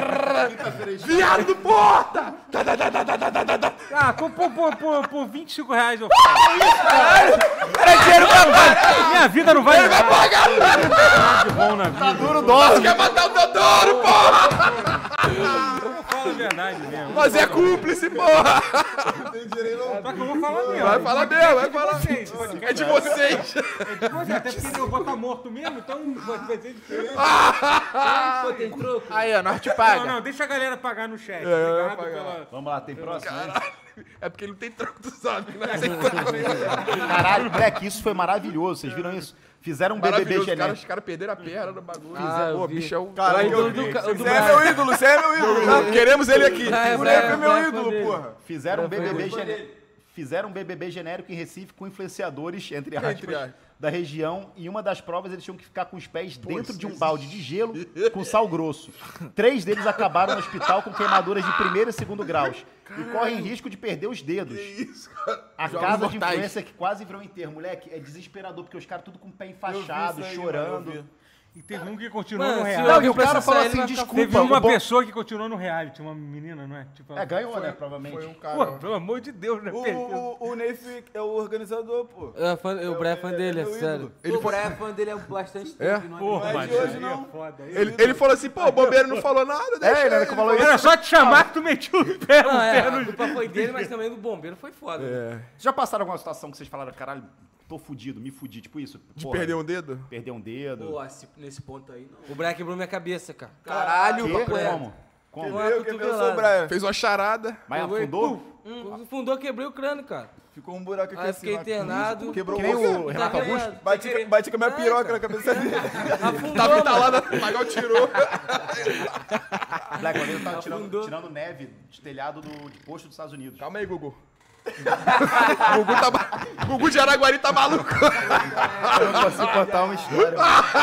Viado do porta! Ah, por, por, por, por, por vinte e cinco reais eu faço. Era dinheiro pra pagar. Minha vida não vai Ele vai pagar! De bom na vida. Duro dólar. Quer matar o Totoro, porra! Fala a verdade mesmo. Nós é cúmplice, porra! Só que eu vou falar mesmo. Vai falar mesmo, vai falar. Vocês, pode- É de vocês. Pois é, até porque eu vou estar morto mesmo, então vai ser diferente. Pô, tem troco. Aí, ó, nós te Não, paga. não, deixa a galera pagar no chat. Obrigado pela... Vamos lá, tem próximo? né? É porque ele não tem troco, tu sabe, né? Caralho, moleque, isso foi maravilhoso. Vocês viram isso? Fizeram um B B B Maravilhoso, os caras, genérico. os caras perderam a perna no bagulho. Ah, eu Pô, vi. bicho é o... Caralho, O eu do- vi. do- o do Você é Brian. meu ídolo, você é meu ídolo. Não, queremos ele aqui. Ah, O moleque é Brian, meu Brian ídolo, dele. porra. Fizeram um Foi B B B dele. genérico. Fizeram um B B B genérico em Recife com influenciadores, entre aspas, Entre aspas. da região. E uma das provas eles tinham que ficar com os pés dentro de um balde de gelo com sal grosso. Três deles acabaram no hospital com queimaduras de primeiro e segundo graus. E correm risco de perder os dedos. A casa de mortais. influência que quase virou enterro. Moleque, é desesperador, porque os caras tudo com o pé enfaixado, isso aí, chorando. mano, eu vi. E teve um que continuou Mano, no se reality. Não, e o Pra cara essa falou saída assim, vai ficar- desculpa. Teve uma o bom- pessoa que continuou no reality, uma menina, não é? Tipo, É, ganhou, né, provavelmente. Foi um Pô, cara... pelo amor de Deus, né? O, Perdeu. o, o Neif é o organizador, pô. É, fã- o Brian é fã dele, é meu sério. ídolo. Ele O foi... Brian é fã dele há bastante É? tempo. não Porra, Não é mas de hoje, aí não. é foda. Aí Ele, ele falou assim, pô, o bombeiro não falou nada, deixa É, ele ele. que falou isso. Era só te chamar que tu metiu o pé no Não, é, pé a no... culpa foi dele, mas também do bombeiro foi foda. É. Vocês já passaram alguma situação que vocês falaram, caralho, tô fudido, me fudi, tipo isso? De Porra, perder um dedo? Perder um dedo. Pô, assim, nesse ponto aí, não. O Brian quebrou minha cabeça, cara. Caralho, Que? papo é. Como? Como? Uma Eu, que eu sou o cotovelada. Brian. Fez uma charada. Mas Pegou e afundou? pum, hum, Fundou, quebrei o crânio, cara. Ficou um buraco aqui Aí assim. fiquei ó. internado. Quebrou Que nem o o Renato Tá Augusto? ligado? Bati, bati com a minha piroca na cabeça dele. Afundou, Tava mano. entalado, o Magal tirou. Black, uma vez eu tava tirando, Afundou. tirando neve de telhado do, de posto dos Estados Unidos. Calma aí, Gugu. Gugu, tá, ma- Gugu de Araguari tá maluco. Eu não consigo contar uma história.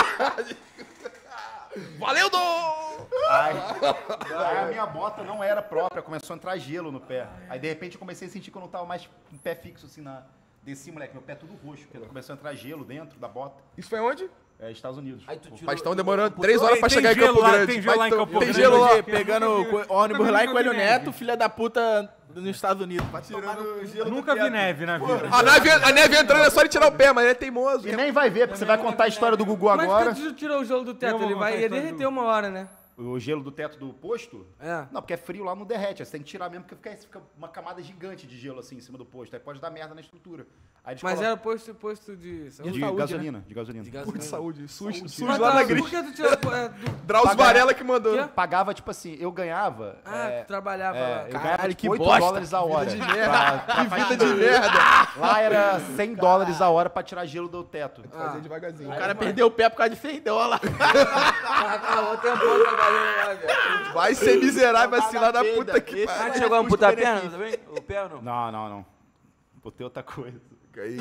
Valeu, do! Aí, aí a minha bota não era própria, começou a entrar gelo no pé. Aí de repente eu comecei a sentir que eu não tava mais com o pé fixo assim na... Desci, moleque, meu pé tudo roxo, porque começou a entrar gelo dentro da bota. Isso foi onde? É, Estados Unidos. Aí tu tirou. Mas estão demorando três horas pra Tem chegar em gelo Campo lá, Grande. tem gelo lá em Vai, Campo Tem Grande. gelo lá. Hoje, pegando co- ônibus lá em nunca vi Coelho neve. Neto, filha da puta nos Estados Unidos. Vai tomar no- Tirando o gelo do Nunca vi teto. neve na vida. A neve, a neve entrando é só ele tirar o pé, mas ele é teimoso. E nem vai ver, porque você vai contar a história do Gugu Mas agora. quando tu tirou o gelo do Eu teto, vou ele contar vai a ele história derreter uma hora, né? O gelo do teto do posto? É. Não, porque é frio lá, não derrete. Você tem que tirar mesmo, porque fica, fica uma camada gigante de gelo assim em cima do posto. Aí pode dar merda na estrutura. Aí eles Mas colocam- era posto, posto de de saúde. gasolina, de gasolina. De Pô, de gasolina. saúde. Sujo, sujo Mas lá tá, na por gringa. que tu tirou é, do... Drauzio Pagar- Varela que mandou. Quê? Pagava, tipo assim, eu ganhava... Ah, é, tu trabalhava é, lá. eu ganhava que tipo, oito bosta. dólares a hora. De merda. Que vida de merda. Lá era cem dólares a hora pra tirar gelo do teto. Fazer devagarzinho. O cara perdeu o pé por causa de cem dólares. Tava até um pouco trabalhando lá, velho. Vai ser miserável assim lá na Paga puta perda. que Esse pariu. Ah, chegou a amputar a perna também? O pé ou não? Não, não, não. Botei outra coisa. Aí.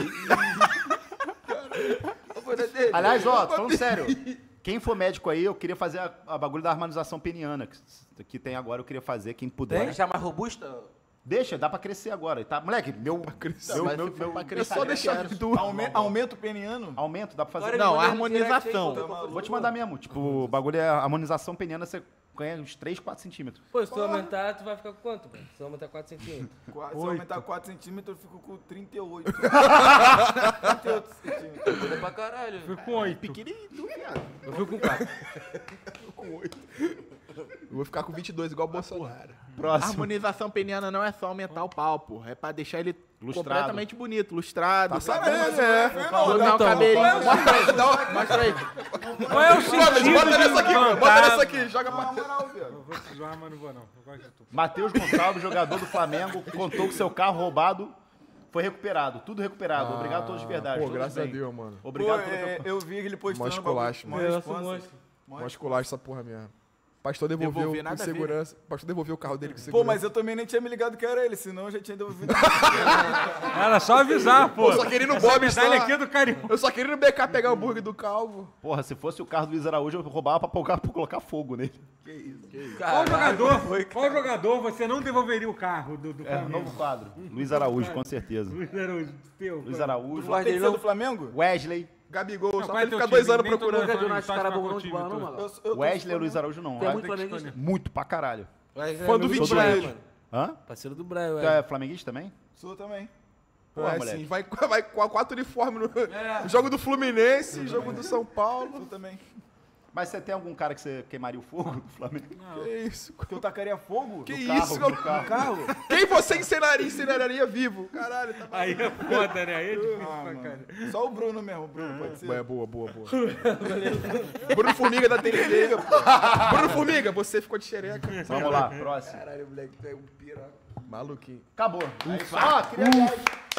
Aliás, ó, tô falando sério. Quem for médico aí, eu queria fazer a, a bagulho da harmonização peniana, que, que tem agora, eu queria fazer, quem puder. Deixar mais robusta? Deixa, dá pra crescer agora. Tá? Moleque, meu... crescer. meu, Mas meu, se for meu, pra É crescer, só eu deixar quero. tu. Aume- aumento peniano? Aumento, dá pra fazer. Não, Agora ele harmonização. manda direct aí, Vou te mandar mesmo. Tipo, o bagulho é harmonização peniana, você ganha uns três, quatro centímetros. Pô, se tu aumentar, tu vai ficar com quanto, mano? Se tu aumentar quatro centímetros. Qua- Se eu aumentar quatro centímetros, eu fico com trinta e oito. trinta e oito centímetros. Muda pra caralho. Fui com oito. Pequenininho, viado. Eu fico com quatro. Eu vou ficar com vinte e dois, igual o Bolsonaro. Próximo. Harmonização peniana não é só aumentar o pau, porra. É pra deixar ele Lustrado. completamente bonito, lustrado. Tá sabe? sabendo, é. Botar o cabelinho. Mostra aí, mostra aí. Qual é o sentido Bota de nessa aqui, mano. Bota levantar- nessa aqui. Joga pra... Na moral, velho. Eu vou te zoar, mas não vou não. Eu gosto de tu. Matheus Gonçalves, jogador do Flamengo, contou que seu carro roubado foi recuperado. Tudo recuperado. Obrigado a todos de verdade. Pô, todos graças a bem. Deus, mano. Pô, Obrigado pelo é, teu... eu vi ele postando. Mó esculacho, bagulho, mano. mó Eu sou responsa. monstro. Mó esculacho essa porra mesmo. Pastor devolveu Devolver com nada a ver. segurança. Pastor devolveu o carro dele com Pô, segurança. mas eu também nem tinha me ligado que era ele, senão eu já tinha devolvido. Era só avisar, pô. Eu só queria ir no Essa Bob medalha só. aqui é do Carinho. Eu só queria ir no B K pegar o hambúrguer do calvo. Porra, se fosse o carro do Luiz Araújo, eu roubava pra colocar, pra colocar fogo nele. Qual jogador, qual jogador você não devolveria o carro do, do É, Flamengo? novo quadro. Luiz Araújo, com certeza. Luiz Araújo, teu. Luiz Araújo, Gosta Tem dele que ser não? do Flamengo? Wesley. Gabigol, Não, só qual pra é ele teu ficar time? dois anos Nem todo procurando. mundo Nunca viu Torce nós caras pra bom qual de time, bola, não, tu? mano? Eu, eu tô Wesley ou falando- Luiz Araújo não. Tem Ah, muito flamenguista. Muito pra caralho. Fã do Amigo Vitinho. Brian, mano. Hã? Parceiro do Brian, Tu ué. é flamenguista também? Sou também. Porra, É, moleque. sim, vai, vai com a quatro uniformes no jogo do Fluminense, jogo do São Paulo. Sou também. Mas você tem algum cara que você queimaria o fogo do Flamengo? Que isso? Que eu tacaria fogo? Que carro, isso, no meu carro. Carro? Quem você encenaria, encenaria vivo? Caralho, tá Aí é foda, né? Aí é difícil Ah, pra mano. caralho. Só o Bruno mesmo, o Bruno pode ser. É, boa, boa, boa. Bruno Formiga da T N T. Bruno Formiga, você ficou de xereca. Vamos lá, próximo. Caralho, moleque, tu é um piroca. Maluquinho. Acabou. É isso. Ah, queria aliás.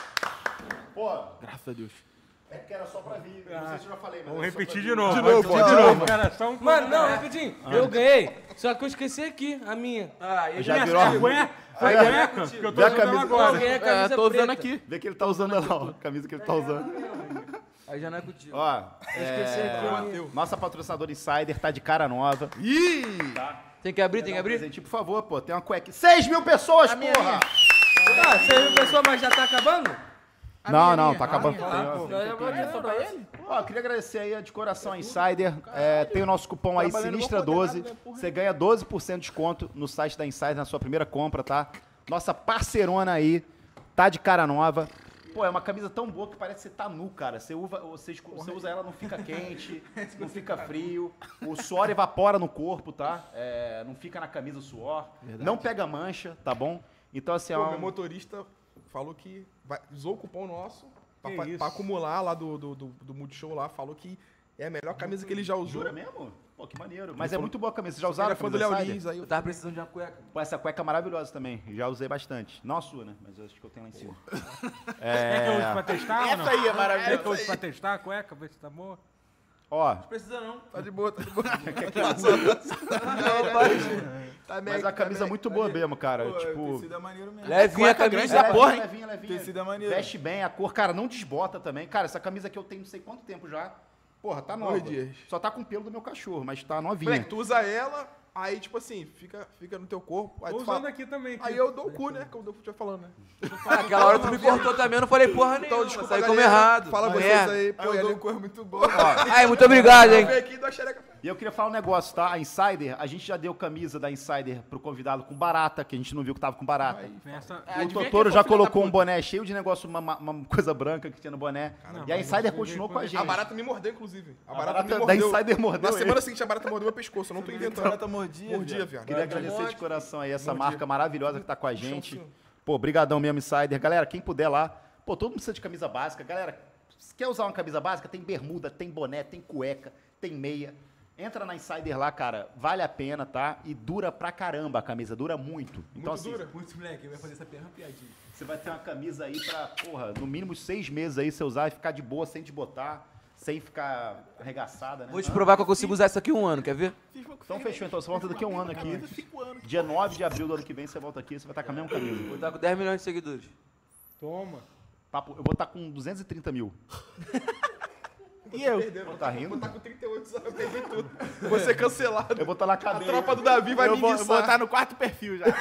Pô, Graças a Deus. é que era só pra vir. Não sei se eu já falei, mas Vamos era só repetir pra de vir. novo. De novo, Vai, de novo. Cara, só um Mano, não, rapidinho. Eu ganhei, só que eu esqueci aqui, a minha. Já virou É a cueca? Foi Olha, cueca? Que eu tô vê a usando ela camisa. Eu agora. ganhei a É, camisa tô usando preta. aqui. Vê que ele tá usando lá, ó, a camisa que ele tá usando. Aí já não é contigo. Ó, Eu esqueci aqui a minha. nossa patrocinadora Insider tá de cara nova. Ih! Tem que abrir, tem que Dá um abrir? presentinho, por favor, pô. Tem uma cueca. seis mil pessoas, minha, porra! Ah, você viu pessoa, mas já tá acabando? Não, não, tá acabando. Tem, ó. Não, eu vou dizer só pra ele. Ó, eu queria agradecer aí de coração a Insider. É, tem o nosso cupom aí, Sinistra doze. Você ganha doze por cento de desconto no site da Insider na sua primeira compra, tá? Nossa parceirona aí, tá de cara nova. Pô, é uma camisa tão boa que parece que você tá nu, cara. Você usa, você, esco- você usa ela, não fica quente, não fica frio. O suor evapora no corpo, tá? É, não fica na camisa o suor. Não pega mancha, tá bom? Então, assim, é Pô, um- meu motorista falou que vai, usou o cupom nosso pra, Que pra- isso? pra acumular lá do, do, do, do Multishow lá. Falou que é a melhor camisa que ele já usou. Jura mesmo? Pô, que maneiro. Mas é muito boa a camisa. Vocês já usaram Ele a é fã do camisa Léo Insider? Lins aí. Eu tava precisando de uma cueca. Pô, essa cueca é maravilhosa também. Já usei bastante. Não a sua, né? Mas eu acho que eu tenho lá em cima. Quer que eu use pra testar ou não? Essa aí é Quer que eu maravilhosa. use pra testar a cueca, ver se tá boa? Ó, Precisa não. Tá de boa, tá de boa. tá mas a camisa é muito boa mesmo, cara. Pô, tipo, tecido é maneiro mesmo. Levinha a cueca grande camisa. da porra, hein? levinha, levinha. Tecido é maneiro. Veste bem a cor. Cara, não desbota também. Cara, essa camisa aqui eu tenho não sei quanto tempo já. Porra, tá nova. Dois dias. Só tá com pelo do meu cachorro, mas tá novinha. Moleque, tu usa ela, aí tipo assim, fica, fica no teu corpo. Aí, Tô tu usando fala, aqui também. aqui. aí eu dou o cu, né? Como eu tinha falando, né? Ah, aquela hora tu me cortou também, eu não falei porra nenhuma. Então, desculpa, Saí como galera. errado. Fala vocês Merda. aí, Aí pô. eu dou Ele um cor muito boa. Ai, muito obrigado, hein. veio aqui e deu a xereca. E eu queria falar um negócio, tá? A Insider, a gente já deu camisa da Insider pro convidado com barata, que a gente não viu que tava com barata. Essa... O Totoro já colocou um boné cheio de negócio, uma, uma- uma coisa branca que tinha no boné. Não, e a mas Insider você continuou veio com a com- gente. A barata me mordeu, inclusive. A A barata, barata me da mordeu. Insider mordeu Na ele. semana seguinte, a barata mordeu meu pescoço. Eu não tô inventando. Barata mordia. Mordia, viado. viado. Queria agradecer de coração aí essa Mordia. marca maravilhosa que tá com a gente. senhor. Pô, brigadão mesmo, Insider. Galera, quem puder lá. Pô, todo mundo precisa de camisa básica. Galera, se quer usar uma camisa básica, tem bermuda, tem boné, tem cueca, tem meia. Entra na Insider lá, cara. Vale a pena, tá? E dura pra caramba a camisa, dura muito. Então, assim, dura? Putz, moleque, vai fazer essa perna piadinha. você vai ter uma camisa aí pra, porra, no mínimo seis meses aí você usar e ficar de boa, sem desbotar, sem ficar arregaçada, né? Vou te provar que eu consigo usar isso aqui um ano, quer ver? Então fechou, então você volta daqui a um ano aqui. Dia nove de abril do ano que vem você volta aqui, você vai estar com a mesma camisa. Vou estar com dez milhões de seguidores. Toma. Papo, eu vou estar com duzentos e trinta mil. E eu? Não tá rindo? Vou estar com trinta e oito, só eu perdi tudo. Vou ser cancelado. Eu vou estar na A cadeia. tropa do Davi vai Eu me vou enguiçar. botar no quarto perfil já.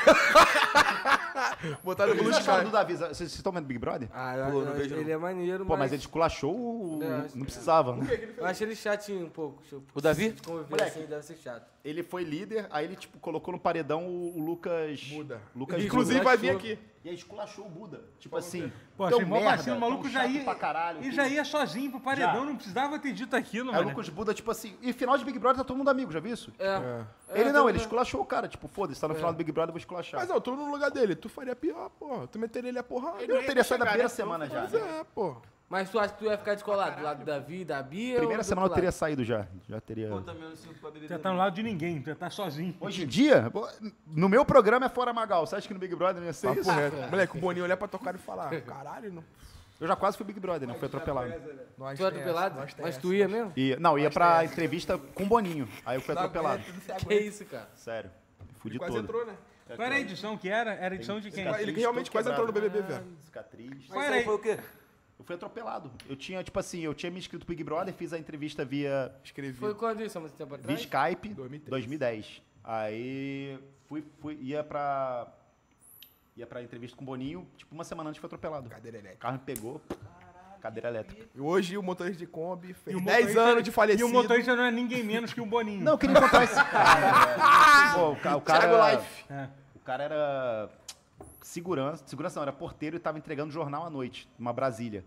Botar no Blue Vocês acharam do Sky. Davi? Vocês vocês estão vendo Big Brother? Ah, Pô, eu- não vejo ele é maneiro, Pô, mas mas ele esculachou, o- É, acho não que- precisava. eu acho ele chatinho um pouco. Tipo, O Davi? se conviver Moleque. assim deve ser chato. Ele foi líder, aí ele tipo, colocou no paredão o, o Lucas... Buda. Lucas Inclusive Buda. vai vir aqui. E aí esculachou o Buda. Tipo assim, Pô, tão achei mó merda, vacilo, o maluco tão já chato ia. pra caralho. E tudo. já ia sozinho pro paredão, Já. não precisava ter dito aquilo, Aí o mano. Lucas Buda, tipo assim... E final de Big Brother tá todo mundo amigo, já viu isso? É. É, Ele não, tô- ele esculachou o cara. Tipo, foda-se, tá no final do Big Brother, eu vou esculachar. Mas não, tu no lugar dele, tu faria pior, porra. Tu meteria ele a porrada. eu teria saído da chegar, primeira né? semana já. Mas né? é, pô. Mas tu acha que tu ia ficar descolado do lado do Davi, da Bia? Primeira ou do semana eu outro teria lado? saído já. Já teria... Eu também não sinto pra beber. Tu já tá no lado de ninguém, tu já tá sozinho. Hoje em dia, pô, no meu programa é fora Magal. Você acha que no Big Brother não ia ser Papo isso? reto. Moleque, o Boninho olhar pra tua cara e falar, caralho, não. Eu já quase fui Big Brother, né? Fui atropelado. Nós Tu é tem atropelado? essa, nós tem Mas essa. tu ia mesmo? E, não, ia pra entrevista com o Boninho. Aí eu fui atropelado. Que isso, cara? Sério. Fui de Quase todo. entrou, né? Qual era a edição que era? Era a edição de quem? Ele realmente quase entrou no B B B, velho. Cicatriz. Qual Mas era aí aí? foi o quê? Eu fui atropelado. Eu tinha, tipo assim, eu tinha me inscrito pro Big Brother, fiz a entrevista via, Escrevi. Foi quando isso? Há muito tempo via atrás? Skype, dois mil e três. dois mil e dez. Aí fui, fui, ia pra. Ia pra entrevista com o Boninho, tipo, uma semana antes fui atropelado. Cadeira O elétrica. carro me pegou. Cadeira elétrica. E hoje o motorista de Kombi E fez o dez motorista- anos de falecido. E o motorista não é ninguém menos que o Boninho. Não, eu queria encontrar esse cara. Pô, o, ca- o Thiago cara. Life. É. O cara era segurança. Segurança não, era porteiro e tava entregando jornal à noite, numa Brasília.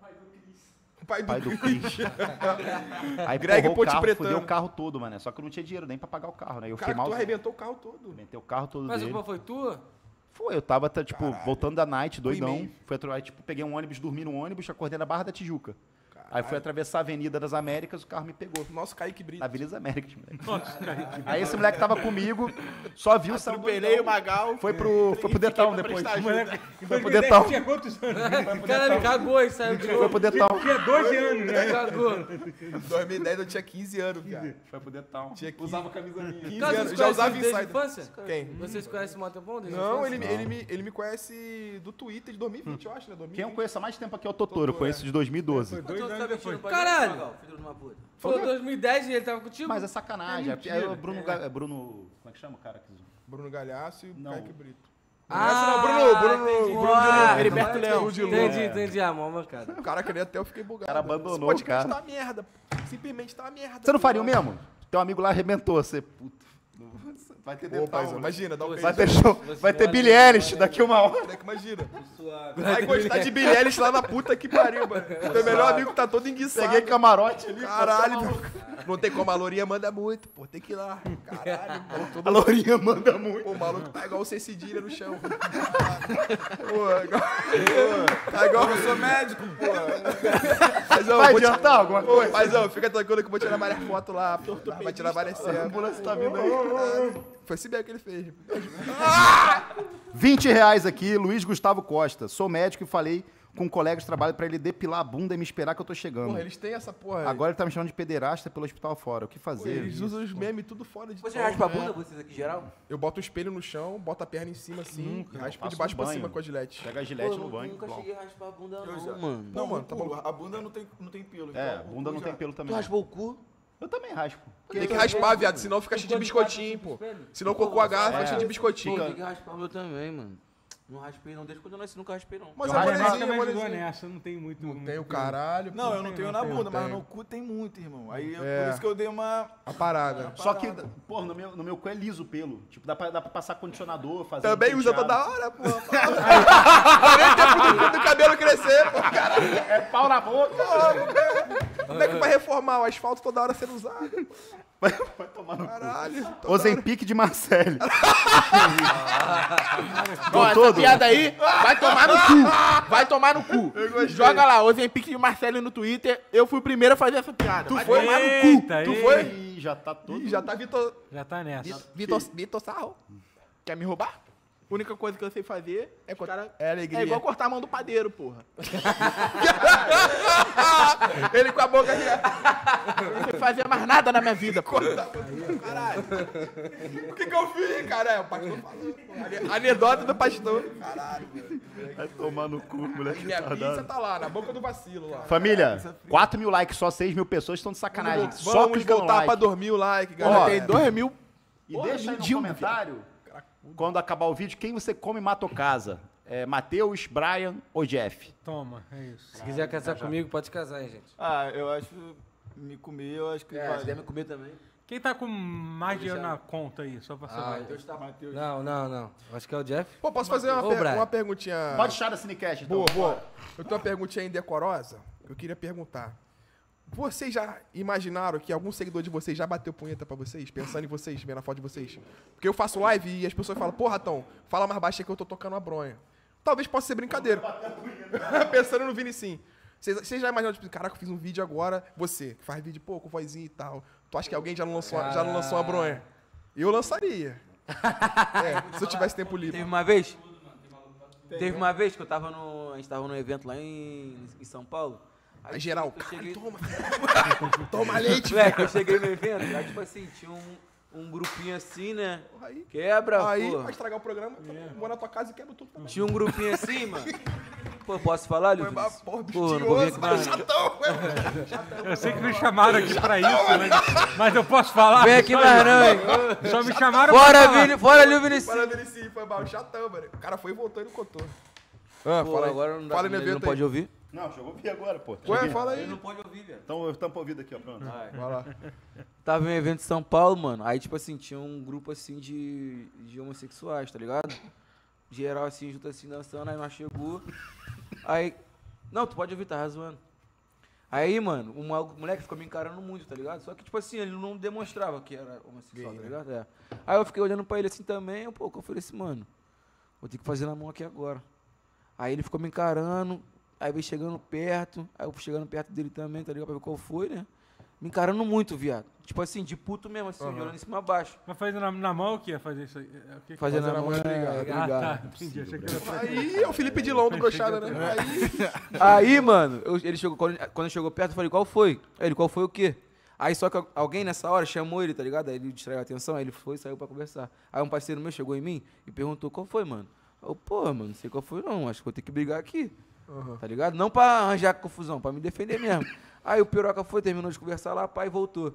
O pai do, Pai do Cris. Aí Greg porrou o Ponte carro, Pretano. fudeu o carro todo, mano. Só que eu não tinha dinheiro nem pra pagar o carro, né? Eu fiquei Cara, mal. tu arrebentou o carro todo. Arrebentei o carro todo Mas a dele. culpa foi tua? Foi, eu tava, tá, tipo, voltando da night, doidão. e-mail. Fui atra- aí, tipo, peguei um ônibus, dormi no ônibus, acordei na Barra da Tijuca. Aí fui atravessar a Avenida das Américas, o carro me pegou. Nosso Kaique Brito. Na Avenida das Américas, moleque. Aí esse moleque tava comigo, só viu, saiu Atropelei doidão. o Magal. Foi pro, foi pro Detão pra depois. prestar Moleque, em Foi pro dois mil e dez Detão. tinha quantos anos? Cara, ele cagou e saiu de Foi novo. pro Detão. Tinha doze anos, né? Cagou. Em dois mil e dez eu tinha quinze anos, cara. Foi pro Detão. Tinha quinze, Usava camisa minha. quinze Cara, anos. vocês Já conhecem usava ele desde a Insider. infância? Quem? Vocês conhecem o Motopom desde a Não, infância? ele, ele, me, ele me conhece do Twitter de dois mil e vinte, eu acho, né? dois mil e vinte. Quem eu conheço há mais tempo aqui é o Totoro, eu conheço de dois mil e doze. Foi dois Tu anos tá depois. mentindo pra Caralho! gente, Magal, filho de uma puta. Foi dois mil e dez e ele tava contigo? Mas é sacanagem. É, é o Bruno, Ga- é Bruno. Como é que chama o cara? que- Bruno Galhaço e Não. Kaique Brito. Ah, Bruno, Bruno, entendi. Bruno Ah, de Heriberto agora Leão. Entendi, entendi, entendi. Ah, mó mancada. Caraca, ele até eu fiquei bugado. O cara abandonou Esse podcast o cara. tá uma merda. Simplesmente tá uma merda. Você não faria o mesmo? Teu amigo lá arrebentou, você. Puta. Vai ter Ô, detalhe. paizão, imagina, dá um Vai beijo. ter show. Vai ter Billie Eilish daqui uma hora. Moleque, imagina. Vai gostar de Billie Eilish lá na puta que pariu, mano. Teu melhor amigo tá todo enguiçado. Peguei camarote ali. Caralho, meu. Não tem como, a Lourinha manda muito, pô. Tem que ir lá. Caralho, mano. Todo... A Lourinha manda muito. Pô, o maluco tá igual o C Cedilha no chão. Pô, igual... Pô, tá igual... Eu sou médico, pô. Paizão, Vai vou te- adiantar alguma Ô, coisa? paizão, fica tranquilo que eu vou tirar várias fotos lá. Vai tirar várias A cenas. ambulância tá vindo aí. Foi esse bem que ele fez. vinte reais aqui, Luiz Gustavo Costa. Sou médico e falei com um colega de trabalho pra ele depilar a bunda e me esperar que eu tô chegando. Porra, eles têm essa porra. aí. Agora ele tá me chamando de pederasta pelo hospital fora. O que Pô, fazer? eles usam os memes tudo fora de Você tom, raspa a né? bunda, vocês aqui, geral? Eu boto o espelho no chão, boto a perna em cima assim, e raspo faço de baixo no pra banho. cima com a gilete. Pega a Pô, gilete eu no banho. nunca bom. cheguei a raspar a bunda, Eu não, já. mano. Não, mano, tá bom. A bunda não tem, não tem pelo. É, então, bunda não já- tem pelo Tu também. raspou o cu? Eu também raspo. Tem que raspar, viado, senão fica cheio de biscoitinho, pô. Senão o cocô agarra, fica cheio de Pô, biscoitinho. tem que raspar o meu também, mano. Não raspei não, desde quando eu nasci nunca raspei não. Mas Eu é raspo- molezinha, Também ajudou molezinha. nessa, não tem muito. Não tem o caralho. Não, eu não tenho na tenho, bunda, mas tenho. no cu tem muito, irmão. Aí eu- É. por isso que eu dei uma. A parada. Só que, pô, no meu, no meu cu é liso o pelo. Tipo, dá pra, dá pra passar condicionador, fazer. Também um usa penteado. toda hora, pô. Nem tempo do, do cabelo crescer, pô, caralho. É pau na boca. Como é que vai reformar o asfalto toda hora sendo usado? Vai, vai tomar no cu. Caralho. toda hora. Ozempic de Marcelo. Ó, essa todo? piada aí vai tomar no cu. Vai tomar no cu. Joga lá, Ozempic de Marcelo no Twitter. Eu fui o primeiro a fazer essa piada. Vai foi? tomar no cu. Eita, Tu ei. foi? Ih, já tá todo. Ih, já tá Vitor... Já tá nessa. Vitor, Vitor Sarro. Quer me roubar? A única coisa que eu sei fazer é, co- cara, é alegria. é igual cortar a mão do padeiro, porra. Ele com a boca aqui. Eu não fazia mais nada na minha vida, pô. Caralho. O que que eu fiz, cara? É, o pastor falou. pô. Anedota do pastor. Caralho, velho. Vai tomar no cu, moleque. Minha pizza tá lá, na boca do vacilo lá. Família, quatro mil likes, só seis mil pessoas estão de sacanagem. Vamos, Só vamos clica no voltar like. pra dormir o like, Ó, galera. Tem dois mil. E Porra, deixa aí no mediu, comentário, quando acabar o vídeo, quem você come mata ou casa. É Matheus, Brian ou Jeff? Toma, é isso. Se quiser casar comigo, pode casar, hein, gente. Ah, eu acho. Me comer, eu acho que É, vai. se deve me comer também. Quem tá com mais dinheiro na conta aí, só pra saber? Deus tá Matheus. Não, não, não. Acho que é o Jeff. Pô, posso fazer uma, Ô, per- Brian. uma perguntinha? Pode deixar da Cinecast, então. Boa, boa. Eu tenho uma perguntinha indecorosa. Eu queria perguntar. Vocês já imaginaram que algum seguidor de vocês já bateu punheta pra vocês? Pensando em vocês, vendo a foto de vocês? Porque eu faço live e as pessoas falam, pô, Ratão, fala mais baixo aí que eu tô tocando uma bronha. Talvez possa ser brincadeira. Pensando no Vini, sim. Vocês, vocês já imaginaram, tipo, caraca, eu fiz um vídeo agora, você, que faz vídeo, pô, com vozinha e tal. Tu acha que alguém já não lançou, já não lançou uma bronha? Eu lançaria. É, se eu tivesse tempo livre. Teve uma vez? Teve uma vez que eu tava no. A gente tava num evento lá em, em São Paulo. Aí, geral, eu cheguei, toma, toma leite, moleque, eu cheguei no evento, aí tipo assim, tinha um, um grupinho assim, né? Aí, Quebra, aí porra. vai estragar o programa, eu vou na tua casa e quebra tudo. Tinha um grupinho assim, mano. Pô, posso falar, Livre? Porra, porra, Pô, não vou vir bichinhoso, aqui mas mais. chatão. Eu sei que me chamaram aqui pra isso, mas, mas eu posso falar? Vem aqui Só- mais não, hein? Só me chamaram pra Fora, falar. Vini, fora ali o Vinicius. Para Vinicius, foi mal, chatão, mano. O cara foi e voltou e não contou. Ah, Pô, fala aí. agora não dá, Fala no ele não evento pode aí. ouvir? Não, jogou vi agora, pô. Ué, Cheguei. fala Ele aí. não pode ouvir, velho. Então eu tampo o ouvido aqui, ó, pronto. Vai. Vai lá. Tava em um evento em São Paulo, mano. Aí, tipo assim, tinha um grupo assim de, de homossexuais, tá ligado? Geral assim, junto assim, dançando, aí nós chegou. Aí. Não, tu pode ouvir, tá zoando. Aí, mano, o mal- o moleque ficou me encarando muito, tá ligado? Só que, tipo assim, ele não demonstrava que era homossexual, tá ligado? É. Aí eu fiquei olhando pra ele assim também, eu, pô, eu falei assim, mano, vou ter que fazer na mão aqui agora. Aí ele ficou me encarando, aí veio chegando perto, aí eu fui chegando perto dele também, tá ligado? Pra ver qual foi, né? Me encarando muito, viado. Tipo assim, de puto mesmo, assim, olhando em cima abaixo. Mas fazer na, na mão o que? Fazer isso aí? É, o que que Fazer Fazer na na mão mão é é brigar. é Ah, brigar. tá. Entendi. Achei que era... Aí é o Felipe Dilon do Brochada, né? Aí. Aí, mano, eu- ele chegou, quando, quando ele chegou perto, eu falei, qual foi? Aí ele, qual foi o quê? Aí só que alguém nessa hora chamou ele, tá ligado? Aí ele distraiu a atenção, aí ele foi e saiu pra conversar. Aí um parceiro meu chegou em mim e perguntou, qual foi, mano? Eu, pô, mano, não sei qual foi não, acho que vou ter que brigar aqui. Tá ligado? Não pra arranjar confusão, pra me defender mesmo. Aí o piroca foi, terminou de conversar lá, pai, voltou.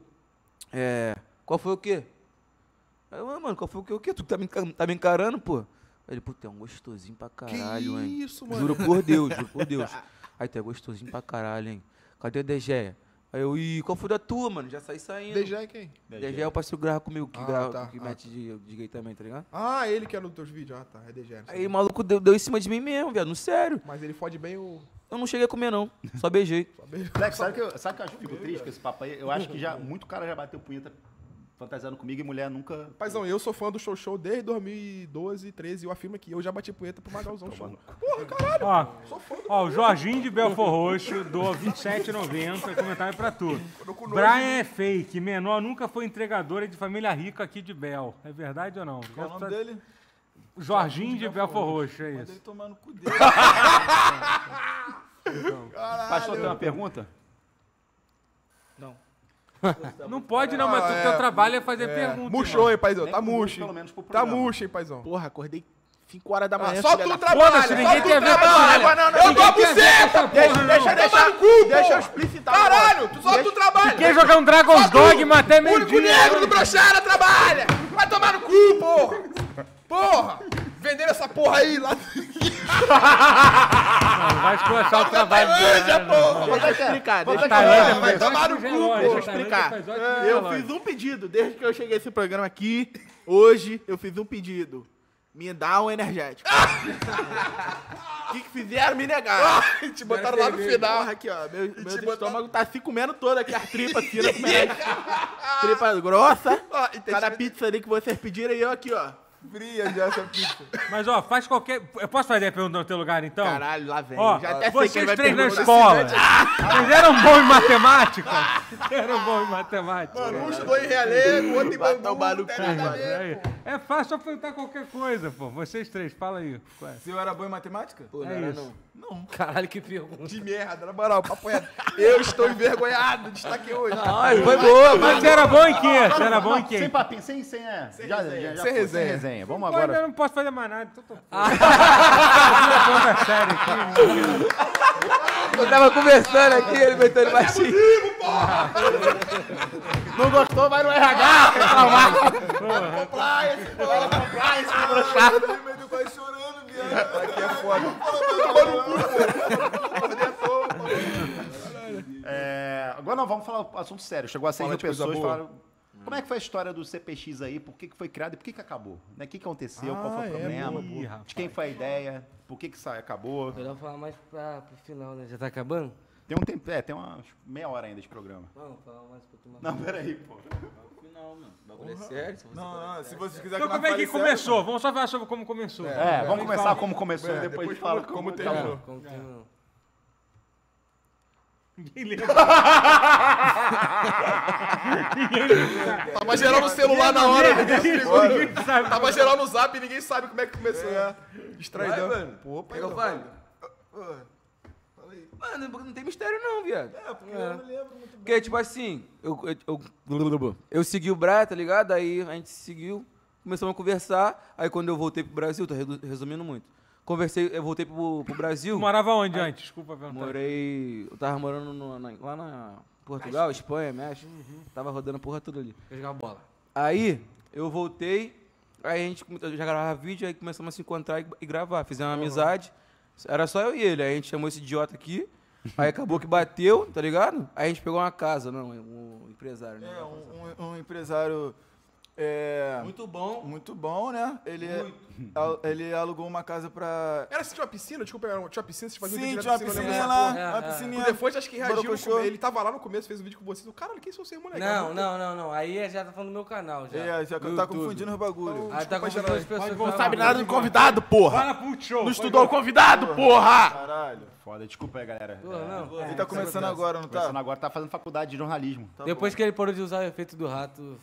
É, qual foi o quê? Aí eu, ah, mano, qual foi o quê? O quê? Tu tá me, enca- tá me encarando, pô? Aí ele, pô, tu é um gostosinho pra caralho, hein? isso, mano? Juro por Deus, juro por Deus. Aí tu é gostosinho pra caralho, hein? Cadê a Degéia? Aí eu, ih, qual foi da tua, mano? Já saí saindo. D J é quem? Degéia é o parceiro que grava comigo, que, Ah, grava, tá. que Ah, mete de, de gay também, tá ligado? Ah, ele que é nos teus vídeos. Ah, tá. É D J. não sei. Aí o maluco deu, deu em cima de mim mesmo, viado, no sério. Mas ele fode bem o. Eu não cheguei a comer, não. Só beijei. Moleque, sabe que eu, sabe que eu acho que fico triste com esse papo aí? Eu acho que já, muito cara já bateu punheta fantasiando comigo e mulher nunca... Paizão, eu sou fã do Show Show desde dois mil e doze, treze. E eu afirmo que eu já bati punheta pro Magalzão Show. Porra, caralho. Ó, Sou fã do ó, o Jorginho de Belfor Roxo doou vinte e sete reais e noventa centavos, comentário pra tu. Brian é fake, menor nunca foi entregadora de família rica aqui de Bel. É verdade ou não? Qual é o nome dele? Jorginho de Belfor Roxo, é Manda isso. ele tomar no cu dele. Pastor, tem uma pergunta? Não pode não, mas Ah, o é. teu trabalho é fazer pergunta. Murchou, hein, paizão? Nem Tá com luz, murcho. pelo hein? menos pro Tá programa. murcho, hein, paizão? Porra, acordei cinco horas da manhã. Ah, só filha tu da- trabalha. Foda-se, só ninguém tu tem a ver com trabalha. Não, não, não, Eu ninguém dou a tem a ver com essa buceta. porra, Deixa, não. deixa, deixa Toma no cu, Deixa eu porra. explicitar. Caralho, tu só tu trabalha. Quer jogar um Dragon's Dogma até O único meio-dia? negro do Brochada trabalha. Vai tomar no cu, porra. Porra. Vendendo essa porra aí lá. Vai esculachar o trabalho Tailândia, dele. porra. Deixa eu explicar, deixa eu Tailândia explicar. vai faz tomar no ótimos cu, relógios, pô. a Vou explicar. Tailândia faz ótimos Eu relógios. fiz um pedido, desde que eu cheguei a esse programa aqui, hoje eu fiz um pedido. Me dá um energético. O que, que fizeram? Me negaram. Te botaram lá no final. Porra, aqui, ó. Meu, meu botaram- estômago tá se comendo todo aqui, as tripas finas comendo. Tripa grossa. Ó, e tem Cada que- pizza ali que vocês pediram e eu aqui, ó. Fria já essa pizza. Mas, ó, faz qualquer... Eu posso fazer a pergunta no teu lugar, então? Caralho, lá vem. Ó, Já até sei quem vocês vai três na perguntar. escola, vocês eram bons em matemática? Vocês eram bons em matemática? Mano, um estudou em realego, o outro em Vai Bangu. tomar no não tem cu, nada a mano. ver. Aí, É fácil só perguntar qualquer coisa, pô. Vocês três, fala aí. Qual é? Se eu era bom em matemática? Pô, não É era isso. não. Não. Caralho, que pergunta. De merda, na moral, papo reto. Eu estou envergonhado de estar aqui hoje. Não, ele foi boa, Mas mas... você era bom em quê? Você era bom em quê? Sem papinho, sem, sem, é. Sem já, resenha. Já, já Sem foi, resenha. sem resenha. Vamos Agora agora. eu não posso fazer mais nada. Tô, tô... Conta sério aqui. Eu tava conversando aqui, ele meteu ele baixinho. Não gostou, vai no R H, reclamar. Compliance, porra. Compliance, que broxado. Ele vai chorando, viado. Aqui é foda. É, agora não, vamos falar um assunto sério. Chegou a seis Fala mil de coisa pessoas. boa. Falaram, como é que foi a história do C P X aí? Por que, que foi criado e por que, que acabou? Né? O que, que aconteceu? Qual foi Ah, o é, problema? boa, Ih, rapaz. De quem foi a ideia? Por que, que sai, acabou? Melhor falar mais pra, pro final, né? Já tá acabando? Tem um tempo, é, tem umas meia hora ainda de programa. Não, falar mais pra turma. Não, peraí, pô. Não, mano. O bagulho é sério. Se você Não, for- não, se você quiser Então nós como é que fale sério, começou? Vamos só falar sobre como começou. É, vamos começar fala- como começou É, e depois, depois fala como- como, como terminou. acabou. Como terminou? Ninguém lembra. Tava geral no celular na hora. Ninguém se ligou. Ninguém sabe. Tava geral no zap e ninguém sabe como é que começou. É. Distraidão. Vai, mano. Pô, Quer que eu fale? Fala aí. Mano, não tem mistério não, viado. É, porque eu não lembro muito bem. Porque, tipo assim, eu, eu, eu, eu segui o Brian, tá ligado? Aí a gente seguiu, começamos a conversar. Aí quando eu voltei pro Brasil, tô redu- resumindo muito. Conversei, eu voltei pro, pro Brasil. Tu morava onde antes? Desculpa perguntar. Morei. Eu tava morando no- na- lá na Portugal, Espanha, México. Tava rodando a porra toda ali. Vou jogar bola. Aí eu voltei, aí a gente come- eu já gravava vídeo, aí começamos a se encontrar e, e gravar. Fizemos uma amizade. Era só eu e ele. Aí a gente chamou esse idiota aqui. Aí acabou que bateu, tá ligado? Aí a gente pegou uma casa, não, um empresário, né? É, um, um- um empresário é, Muito bom. muito bom, né? Ele, al- ele alugou uma casa pra... Era assim, tinha uma piscina? Desculpa, era uma- tinha uma piscina, vocês faziam Sim, vídeo tinha na uma piscina, piscininha eu lá, lembro dessa É, uma é. porra. piscininha. Depois acho que reagiu no Borocochô. começo. Ele tava lá no começo, fez um vídeo com vocês. Eu, Caralho, quem são vocês, moleque? Não, não, não, não. Aí já tá falando do meu canal, já. É, já No tá YouTube. confundindo os bagulho. Aí tá Desculpa, confundindo geral. as pessoas. Pode que voltar, falam- sabe nada do convidado, porra! Fala pro show. Não estudou o convidado, porra! Caralho. Foda, desculpa aí, galera. Pô, não. Ele tá começando agora, não tá? Começando agora, tá fazendo faculdade de jornalismo. Tá Depois que ele parou de usar o efeito do rato.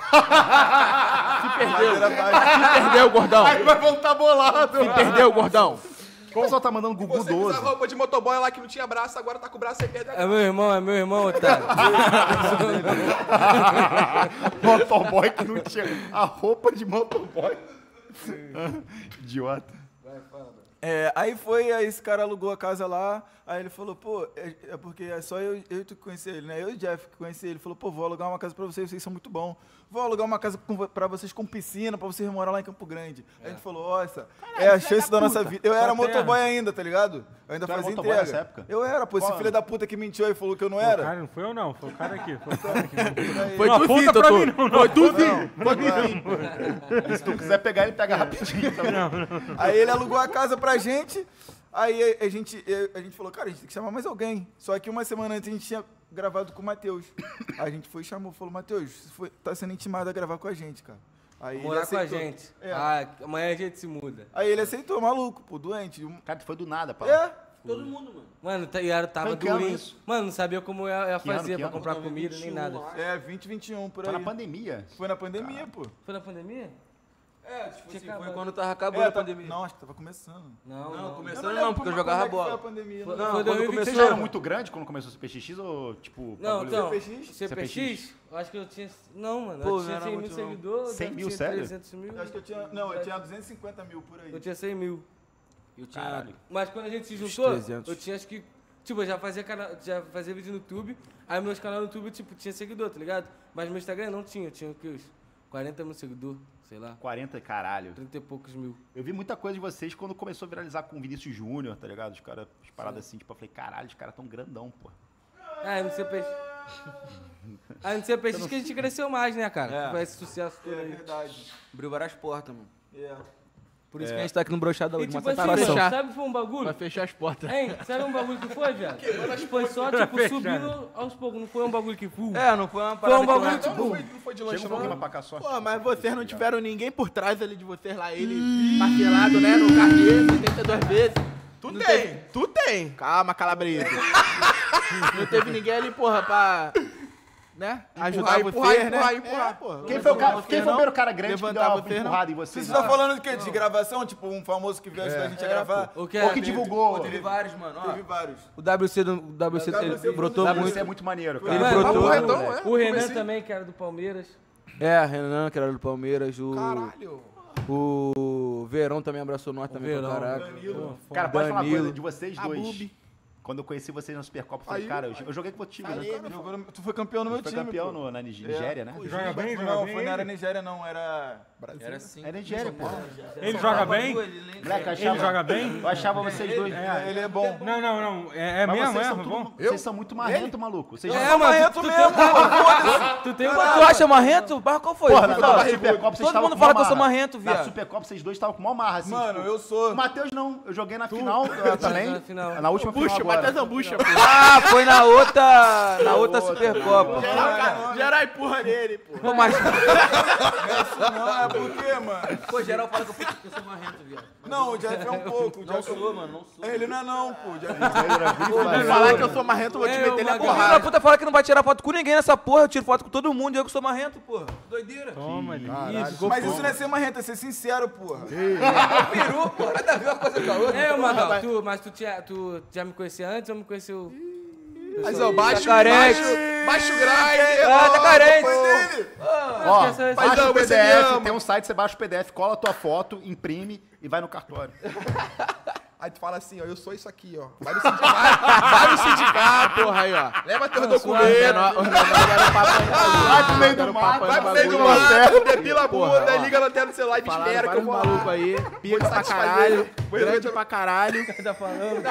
perdeu. Se perdeu, gordão. Aí vai voltar bolado. Se perdeu, gordão. O pessoal tá mandando Gugu Você que usa doze. roupa de motoboy lá que não tinha braço, agora tá com o braço aí perto. É meu irmão, é meu irmão, otário. Motoboy que não tinha a roupa de motoboy. Idiota. É, aí foi, aí esse cara alugou a casa lá, aí ele falou, pô, é, é porque é só eu, eu e tu que conheci ele, né? Eu e o Jeff que conheci ele. Ele falou, pô, vou alugar uma casa pra vocês, vocês são muito bons. Vou alugar uma casa com, pra vocês com piscina, pra vocês morar lá em Campo Grande. Aí a gente falou, nossa, é a chance da nossa vida. Eu era Só motoboy ainda, tá ligado? Eu ainda Tu era fazia motoboy entrega. nessa época? Eu era, pô, esse Qual filho ano? da puta que mentiu aí falou que eu não O era. cara não foi eu não, foi o cara aqui. Foi o cara aqui. Foi Não tu aponta sim, pra doutor. mim, não, não. Foi tu sim. Foi tu sim. Se tu quiser pegar, ele pega rapidinho também. Aí ele alugou a casa pra gente, aí a gente, a gente falou, cara, a gente tem que chamar mais alguém. Só que uma semana antes a gente tinha gravado com o Matheus. Aí a gente foi e chamou, falou, Matheus, você foi- tá sendo intimado a gravar com a gente, cara. Aí ele Morar com a aceitou. gente. É. Ah, amanhã a gente se muda. Aí ele aceitou, maluco, pô, doente. Cara, tu foi do nada, pá. É, Todo mundo, mano. Mano, tá- e era- tava Foi em que ano durinho. isso? Mano, não sabia como eu ia Que ano, fazer que pra ano? comprar comida nem nada. é, vinte, vinte e um, por Foi aí. na pandemia. Foi na pandemia, pô. Foi na pandemia? É, tipo assim, acabado. foi quando tava acabando É, a tá- pandemia. Não, acho que tava começando. Não, Não, não. começando Eu não, lembro porque eu como jogava é que foi bola. a pandemia. Foi- Não, foi quando dois mil e vinte e Vocês dois. já eram muito grande quando começou o C P X ou, tipo... Não, bagulho- então, C P X? C P X, eu acho que eu tinha... Não, mano, Pô, eu não tinha era cem mil muito, não. seguidores. cem eu mil, tinha sério? trezentos mil. Eu acho que eu tinha. Não, eu tinha duzentos e cinquenta mil por aí. Eu tinha cem mil. Eu tinha... Caralho. Mas quando a gente se Uns juntou, trezentos. eu tinha acho que... Tipo, eu já fazia, cana... já fazia vídeo no YouTube, aí meus canais no YouTube, tipo, tinha seguidor, tá ligado? Mas meu Instagram não tinha, eu tinha o quê? Uns quarenta mil seguidores, sei lá. quarenta, caralho. trinta e poucos mil. Eu vi muita coisa de vocês quando começou a viralizar com o Vinícius Júnior, tá ligado? Os caras, as paradas assim, tipo, eu falei, caralho, os caras tão grandão, pô. Ah, no C P X. Ah, no C P X que a gente cresceu mais, né, cara? É. Com esse sucesso todo É aí. verdade. Abriu várias portas, mano. É. Por isso que a gente tá aqui no Brochada E hoje, uma tipo assim, satisfação. mano, sabe foi um bagulho? Vai fechar as portas. Hein, sabe um bagulho que foi, viado? Foi só, tipo, subindo aos poucos, não foi um bagulho que full. É, não foi uma Foi parada um que bagulho, eu- Não, tipo... não foi, não foi de lanche, Chega um pouquinho não. mais pra cá só. Pô, mas vocês não tiveram ninguém por trás ali de vocês lá, ele parcelado, né, no carnê, setenta e duas vezes. Tu Não tem, teve- tu tem. Calma, calabresa. Não teve ninguém ali, porra, pra né? Empurrar, Ajudar empurrar, vocês, empurrar, né? empurrar. É, pô. Quem foi o, cara, Vocês quem foi o não, primeiro cara grande que deu levantar uma vocês, não. empurrada em vocês? Você tá falando de quê? De gravação? Tipo, um famoso que veio ajudar a gente a gravar? O que Ou é? que divulgou? Teve vários, mano. Ó, Teve vários. o W C, do, o W C, W C ele brotou W C muito. é muito maneiro, Ele cara. brotou. Papo retão, é? O Renan Comecei- também, que era do Palmeiras. É, Renan, que era do Palmeiras. O, Caralho. o Verão também abraçou nós também pra Verão. caraca. Cara, pode falar uma Danilo. coisa de vocês A dois. Bubi. Quando eu conheci vocês na Supercopa, eu falei, Aí, cara, eu, eu joguei contigo, né? Jogou no- Tu foi campeão no meu Foi time. campeão pô. no, na Nige- Nigéria, né? Joga bem, joga Não, bem. foi, não era ele? Nigéria, não. Era. Era assim. É Nigéria, pô. Ele joga bem? Moleque, eu Ele achava, joga bem? eu achava vocês dois... Ele é bom. Não, não, não. É, é Mas mesmo, vocês é? são, tudo- Bom? vocês são muito marrento, maluco. Vocês É, já... mas tu, tu, mesmo, Tu tem tu uma... acha marrento? Mas qual foi? Porra, Me na, fala. na Supercopa vocês Todo estavam mundo com fala mó que eu sou marra. marrento, Na viado. Supercopa vocês dois estavam com mó marra, assim. Mano, tipo, eu sou. O Matheus não. Eu joguei na final uh, também. Na final. Na última Bucha, final agora. Matheus Bucha, pô. Ah, foi na outra. Na outra Supercopa. Geral, geral empurra nele, pô. Pô, mas. Não, é por quê, mano? Pô, geral fala que eu, fui- que eu sou marrento, viado. Não, o Jeff é um pouco. O Não Jeff... sou, mano, não sou. Ele não é não, pô. O Jeff... Se falar que eu sou marrento, eu vou te É, meter ele a uma Filho da porrada. puta fala que não vai tirar foto com ninguém nessa porra. Eu tiro foto com todo mundo e eu que sou marrento, porra. Doideira. Toma ali. Isso. Mas isso não é ser marrento, é ser sincero, porra. Peru, porra. Nada a ver uma coisa com a outra. É, Magal, tu, mas tu, tinha, tu já me conhecia antes ou me conheceu... Mas, ó, baixo, carente. baixo, baixo grind. Ah, tá carente. Ó, Esquece esse- baixa Paizão, o P D você me F, ama. tem um site, você baixa o P D F, cola a tua foto, imprime e vai no cartório. Aí tu fala assim, ó, eu sou isso aqui, ó. Vai no sindicato, vai no sindicato, Porra aí, ó. leva teu Os documento, menor- os menores deram papo aí. Vai pro meio do mato, vai pro meio do bagulho. mato, depila a Porra, bunda, ó. liga a lanterna do celular e me Falaram espera que eu vários vou malucos lá. aí. Vou Pica te pra satisfazer. caralho. Vou- Grande pra caralho. Tá falando?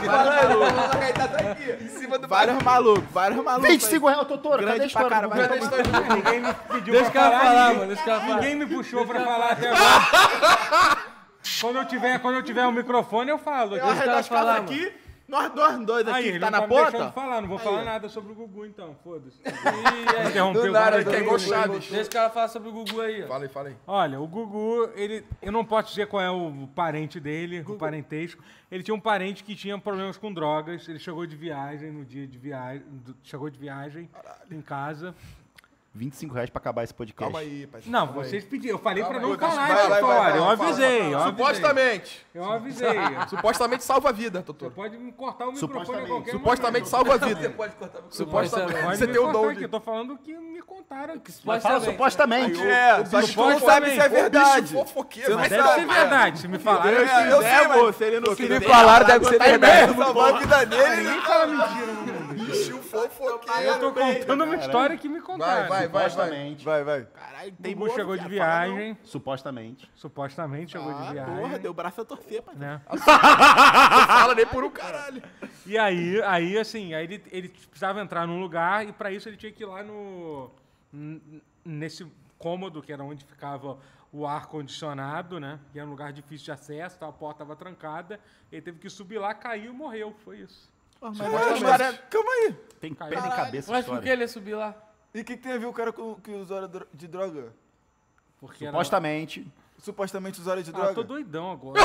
Em cima do Vários malucos, vários malucos. vinte e aí. cinco reais, Totoro, cadê a Grande pra história? caralho. do Cadê a Gugu? história? Ninguém me pediu Deixa o pra cara falar. falar, ninguém- mano. Deixa o cara falar. Ninguém me puxou pra falar até agora. Quando eu tiver, quando eu tiver o microfone, eu falo. Eu arredo as falar, calças aqui, nós dois, dois Aí, aqui, ele que tá não na me deixando ponta. falar, não vou falar nada sobre o Gugu então, foda-se. Interrompeu Do nada, o que cara. é igual Chaves. Deixa o cara falar sobre o Gugu aí, ó. Fala aí, fala aí. Olha, o Gugu, ele, eu não posso dizer qual é o parente dele, o parentesco. Ele tinha um parente que tinha problemas com drogas. Ele chegou de viagem no dia de viagem, do- chegou de viagem em casa. vinte e cinco reais pra acabar esse podcast. Calma aí, pai. Não, vocês pediram. Eu falei pra não Calma aí. falar Vai, essa vai, vai, história. vai, Eu fala, avisei, fala. eu avisei. Supostamente. Eu avisei. Supostamente salva a vida, Você doutor. pode me cortar o microfone a Supostamente. qualquer Supostamente salva a vida. Pode cortar o Supostamente. momento. Você Pode tem me o cortar dom aqui. de... Eu tô falando o que me contaram. Mas fala supostamente. É, só que tu não sabe se é verdade. Fofoqueiro. Mas Você deve não ser sabe. verdade. Se me falaram, Deus eu sei. eu quiser, sei, mas- moço, ele não Se me quiser. falaram, deve ser verdade. Salvou a vida dele. Ninguém fala mentira no mundo. Bicho fofoqueiro. Eu tô contando uma história que me Vai, contaram. vai, vai, vai. Supostamente. Vai, vai. Caralho, O tem Gugu boa, chegou de viado, fala não. viagem. Supostamente. Supostamente chegou de Ah, viagem. porra, deu braço a torcer, pai. Né? Não fala nem por um caralho. E aí, aí assim, aí ele, ele precisava entrar num lugar e pra isso ele tinha que ir lá no n- nesse cômodo que era onde ficava o ar condicionado, né? Que era um lugar difícil de acesso, tá? A porta estava trancada. Ele teve que subir lá, caiu e morreu. Foi isso. Mas a história... Calma aí. Tem pé nem cabeça a Mas por que história. ele ia subir lá? E o que, que tem a ver o cara com que usuário dro- de droga? Porque era... Supostamente. Supostamente usuário de Ah, droga? tô doidão agora.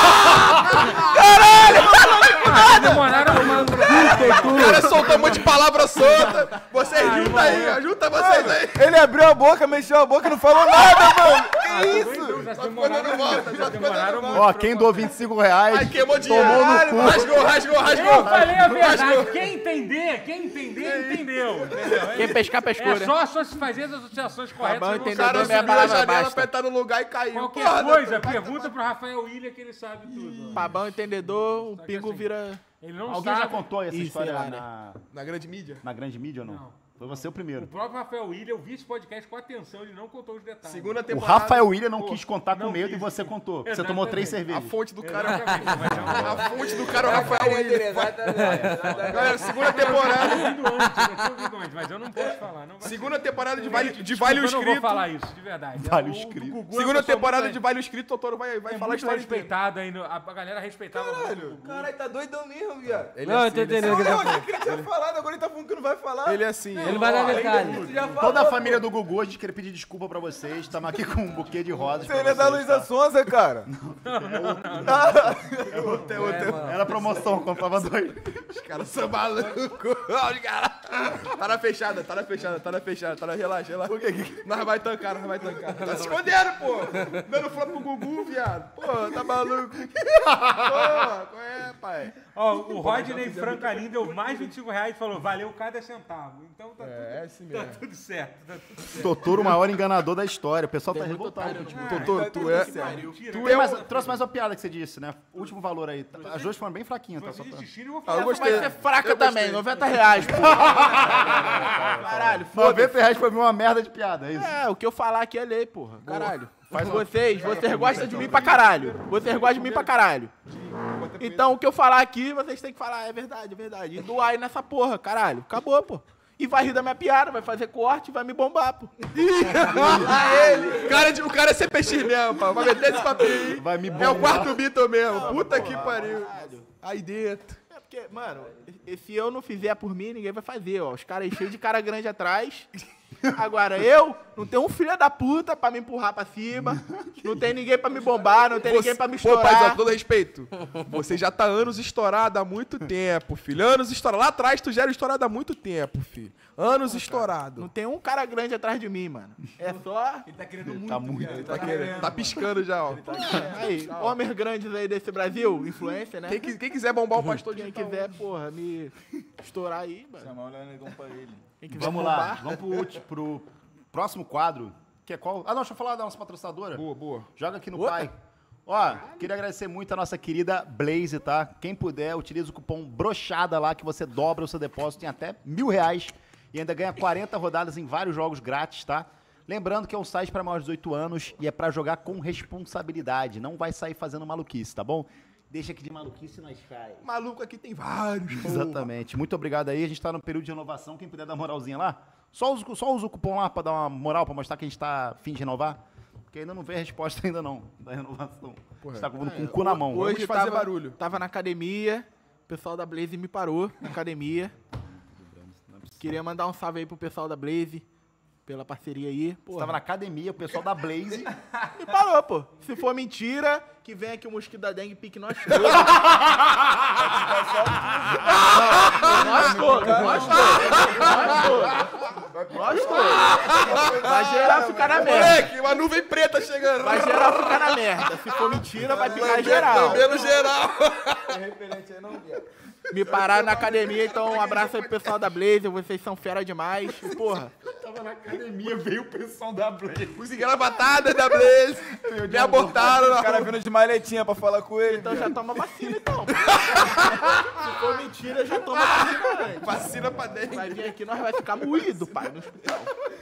Caralho! Demoraram O cara soltou um monte de palavra solta. Vocês juntam aí, junta vocês aí. Ele abriu a boca, mexeu a boca e não falou nada, mano. Que isso? Já Ficando demoraram, volta, já demoraram muito. Ó, quem doou vinte e cinco reais. Ai, queimou dinheiro. Tomou no Caralho, cu. Rasgou, rasgou, Eu rasgou. falei a verdade. Quem entender, quem entender, entendeu. Entendeu? Quem pescar, pescou, É né? só as fazer as associações corretas. bom você não entender. O cara Minha subiu a palavra janela basta. pra entrar no lugar e caiu. Qualquer Porra, coisa, pergunta pro Rafael William que ele sabe tudo. ó. Pabão entendedor, o que pingo assim, vira... Ele não Alguém sabe. já contou essa Ih, história sei lá, né? na, Na grande mídia. na grande mídia ou não? Não. Foi você o O primeiro. próprio Rafael William, eu vi esse podcast com atenção, ele não contou os detalhes. Segunda O temporada. Rafael William não quis contar com não medo quis. e você contou. Você tomou três Exatamente. A cervejas. fonte do cara. Exatamente, mas é um- A fonte do cara é o Rafael William. Galera, segunda temporada. Eu tinha ouvido antes, eu tinha ouvido antes, mas eu não posso falar. Não vai Segunda temporada de Vale, de Desculpa, vale eu não vou Escrito. falar isso, de verdade. Vale O- o Escrito. Gugu é uma Segunda pessoa temporada muito- de Vale Escrito, o Totoro vai, vai é falar a muito história inteira. respeitado aí, no- a a galera respeitava muito o Gugu. Caralho, tá doidão mesmo, viado. Ele Não, é eu tô assim, ele é entendendo o que ele Eu tá achei falando. que ele tinha falado, agora ele tá falando que não vai falar. Ele é assim. Ele vai dar detalhe. Tu já falou, Toda a pô. família do Gugu, a gente queria pedir desculpa pra vocês. Estamos aqui com um buquê de rosas. pra Ele é da vocês, Luísa tá? Sonza, cara. Era promoção, comprava dois. Os caras são malucos. Os caras. Tá na fechada, tá na fechada, tá na fechada, tá na relaxa, relaxa. Nós vai tancar, nós vai tancar. Tá se escondendo, pô. Dando flop pro Gugu, viado. Pô, tá maluco. Pô, qual é, pai? Ó, o Rodney Francalim deu mais vinte e cinco reais e falou, valeu cada centavo. Então tá, É, tudo, assim tá mesmo. tudo certo. Tá tudo certo. Totoro, o maior enganador da história. O pessoal tá revoltado. Tipo, Totoro, tu é... Mentira, tu é mais, trouxe mais uma piada que você disse, né? O último valor aí. As duas foram bem fraquinhas, tá? Você Só pra... xixi, eu vou Ah, falar. eu gostei. Vai ser fraca Eu gostei. também, noventa reais, pô. Caralho, foda-se. noventa reais foi uma merda de piada, é isso? É, o que eu falar aqui é lei, porra. Caralho. Vocês, vocês gostam de mim pra caralho. Vocês gostam de mim pra caralho. Então, o que eu falar aqui, vocês têm que falar, é verdade, é verdade. E doar aí nessa porra, caralho. Acabou, pô. E vai rir da minha piada, vai fazer corte e vai me bombar, pô. ele. Cara de, o cara é C P X mesmo, pá. Vai meter esse papinho aí. Vai me É o bombar. quarto Beatle mesmo. Puta que pariu. Aí dentro. É porque, mano, e- se eu não fizer por mim, ninguém vai fazer, ó. Os caras cheios de cara grande atrás. Agora, eu não tenho um filho da puta pra me empurrar pra cima. Não tem ninguém pra me bombar, não tem ninguém pra me Pô, estourar. paizão, com todo respeito. Você já tá anos estourado há muito tempo, filho. Anos estourado. Lá atrás tu já era estourado há muito tempo, filho. Anos estourado. Não tem um cara grande atrás de mim, mano. É só... Ele tá querendo muito. Tá muito. Tá, querendo, tá piscando já, ó. É, aí, homens grandes aí desse Brasil, influência, né? Quem, qui- quem quiser bombar o pastor Quem digital. quiser, porra, me estourar aí, mano. Chamar o Léo Negão pra ele. Quem quiser Vamos lá, bombar. vamos pro, ulti- pro próximo quadro, que é qual? Ah, não, deixa eu falar da nossa patrocinadora. Boa, boa. Joga aqui no pai. Ó, queria agradecer muito a nossa querida Blaze, tá? Quem puder, utiliza o cupom BROXADA lá, que você dobra o seu depósito em até mil reais e ainda ganha quarenta rodadas em vários jogos grátis, tá? Lembrando que é um site para maiores de dezoito anos e é para jogar com responsabilidade. Não vai sair fazendo maluquice, tá bom? Deixa que de maluquice nós faz. Maluco aqui tem vários, pô. Exatamente. Muito obrigado aí. A gente tá no período de renovação. Quem puder dar moralzinha lá, só usa, só usa o cupom lá pra dar uma moral, pra mostrar que a gente tá a fim de renovar. Porque ainda não veio a resposta ainda não, da renovação. A gente tá com, com o cu na mão. Hoje Vamos fazer tava, barulho. Tava na academia, o pessoal da Blaze me parou na academia. Queria mandar um salve aí pro pessoal da Blaze, pela parceria aí. Você Porra, tava na academia, o pessoal da Blaze. me parou, pô. Se for mentira, que vem aqui o mosquito da dengue e pique nós todos. Nós todos, nós todos, nós todos. Nós todos. Vai geral ficar na merda. Moleque, uma nuvem preta chegando. Vai geral ficar na merda. Se for mentira, vai picar geral. Lambendo geral. Me pararam na academia, então um abraço aí pro pessoal da Blaze, vocês são fera demais. Porra, Tava na academia, veio o pessoal da Blaze. Conseguiram a batada da Blaze. Me abortaram. O cara vindo de maletinha pra falar com ele. então já toma vacina então. Se for mentira, já toma vacina antes. Vacina pra dentro. Vai vir aqui, nós vai ficar moído, pai, no hospital.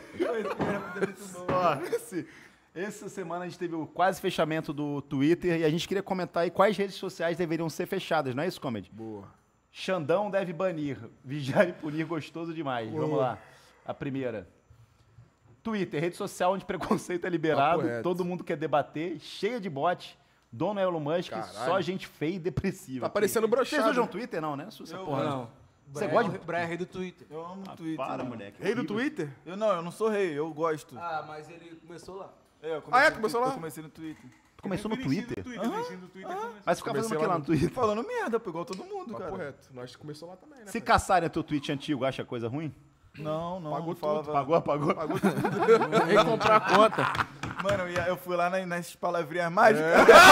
Ó, esse- essa semana a gente teve o quase fechamento do Twitter e a gente queria comentar aí quais redes sociais deveriam ser fechadas, não é isso, Comedy? Boa. Xandão deve banir. Vigiar e punir gostoso demais. Vamos lá. A primeira. Twitter, rede social onde preconceito é liberado, Papo reto. todo mundo quer debater, cheia de bots, dono Elon Musk, Caralho. só gente feia e depressiva. Tá parecendo broxado. Vocês usam Twitter não, né? Essa porra, não. Não. Você gosta de... Brian é rei do Twitter. Eu amo o Ah, Twitter. para, mano. moleque. Rei do Twitter? Eu não, eu não sou rei, eu gosto. Ah, mas ele começou lá. É, eu Ah, é? no Começou Twitter, lá? Eu comecei no Twitter. Tu começou no Conhecido Twitter? do Twitter, conhecido do Twitter começou. Mas fica Comecei fazendo o que lá lá no no Twitter? Falando merda, pô, igual todo mundo, Papo cara. reto. Nós começou lá também, né? Se caçarem o teu tweet antigo, acha coisa ruim? Não, não. Pagou não falava... tudo, Pagou, apagou? Vem comprar a conta. Mano, eu, ia- eu fui lá na- nas palavrinhas mágicas.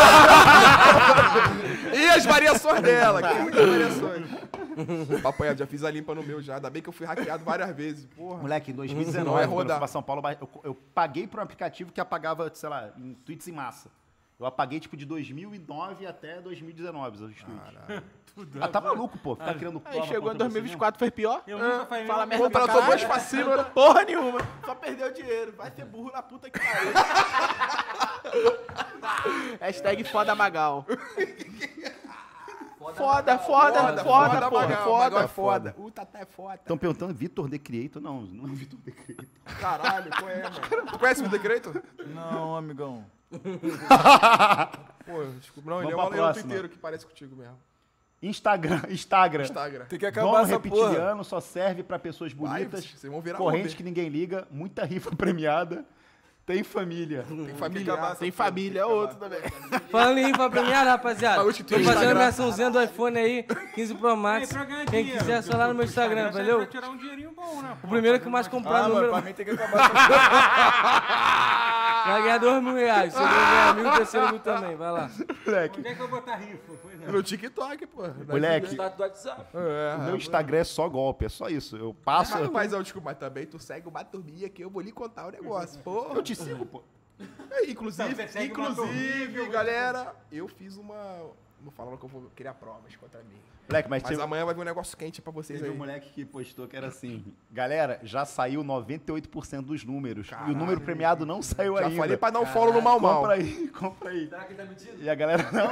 E as variações dela, que tem muitas variações. Papo reto, já fiz a limpa no meu já. Ainda bem que eu fui hackeado várias vezes. Porra. Moleque, em dois mil e Não é dezenove, quando eu rodar. fui pra São Paulo, eu, eu paguei por um aplicativo que apagava, sei lá, em tweets em massa. Eu apaguei, tipo, de dois mil e nove até dois mil e dezenove os tweets. Ah, tá maluco, pô. Ficar criando Aí prova chegou em contra dois mil e você vinte e quatro, foi pior. Eu nunca falei Fala nenhuma merda pra Contratou caralho. dois facinos, Não né? deu porra nenhuma. Só perdeu dinheiro. Vai ser burro na puta que pariu. Hashtag foda Magal. Foda, foda, foda, foda, pô. Magal, Foda, Magal é foda. foda. O Tata é foda. Estão perguntando, Vitor The Creator? Não, não é Vitor The Creator. Caralho, qual é, mano? Tu conhece o The Creator? Não, amigão. Pô, desculpa. Não, Vamos ele é pra um leão próxima. twitteiro que parece contigo mesmo. Instagram, Instagram. Instagram. Tem que acabar Dono essa porra. reptiliano só serve pra pessoas Vai, bonitas, vocês vão virar corrente Uber. que ninguém liga, muita rifa premiada, Tem família. Tem família. Tem família, é outro também. Falando em info premiada, rapaziada. Mas hoje Tô tem fazendo a Instagram. minha açãozinha do iPhone aí, quinze Pro Max. Pra ganhar Quem dinheiro, quiser, é só lá no meu Instagram, serve valeu? Pra tirar um dinheirinho bom, né? O primeiro que mais comprar Ah, mano, número pra mim tem que acabar essa vai ganhar dois mil reais. Se eu ganhar mil, o terceiro mil também. Vai lá. Moleque, Onde é que eu vou botar rifa? Pois é. No TikTok, pô. moleque, Status do WhatsApp. É, o meu Instagram é só golpe, é só isso. Eu passo... Mas, mas, ó, desculpa, mas também tu segue uma turminha que eu vou lhe contar o negócio. Pô, Eu te sigo, pô. É, inclusive, Não, você segue uma inclusive, turminha, galera, eu fiz uma... Não falando que eu vou criar provas contra mim. Moleque, mas, Mas teve, amanhã vai vir um negócio quente pra vocês teve aí. um moleque que postou que era assim, galera, já saiu noventa e oito por cento dos números. E o número premiado não saiu Já ainda. falei pra dar um follow no Mal Mal. Compra aí, compra aí. Será que ele tá mentindo? E a galera, não.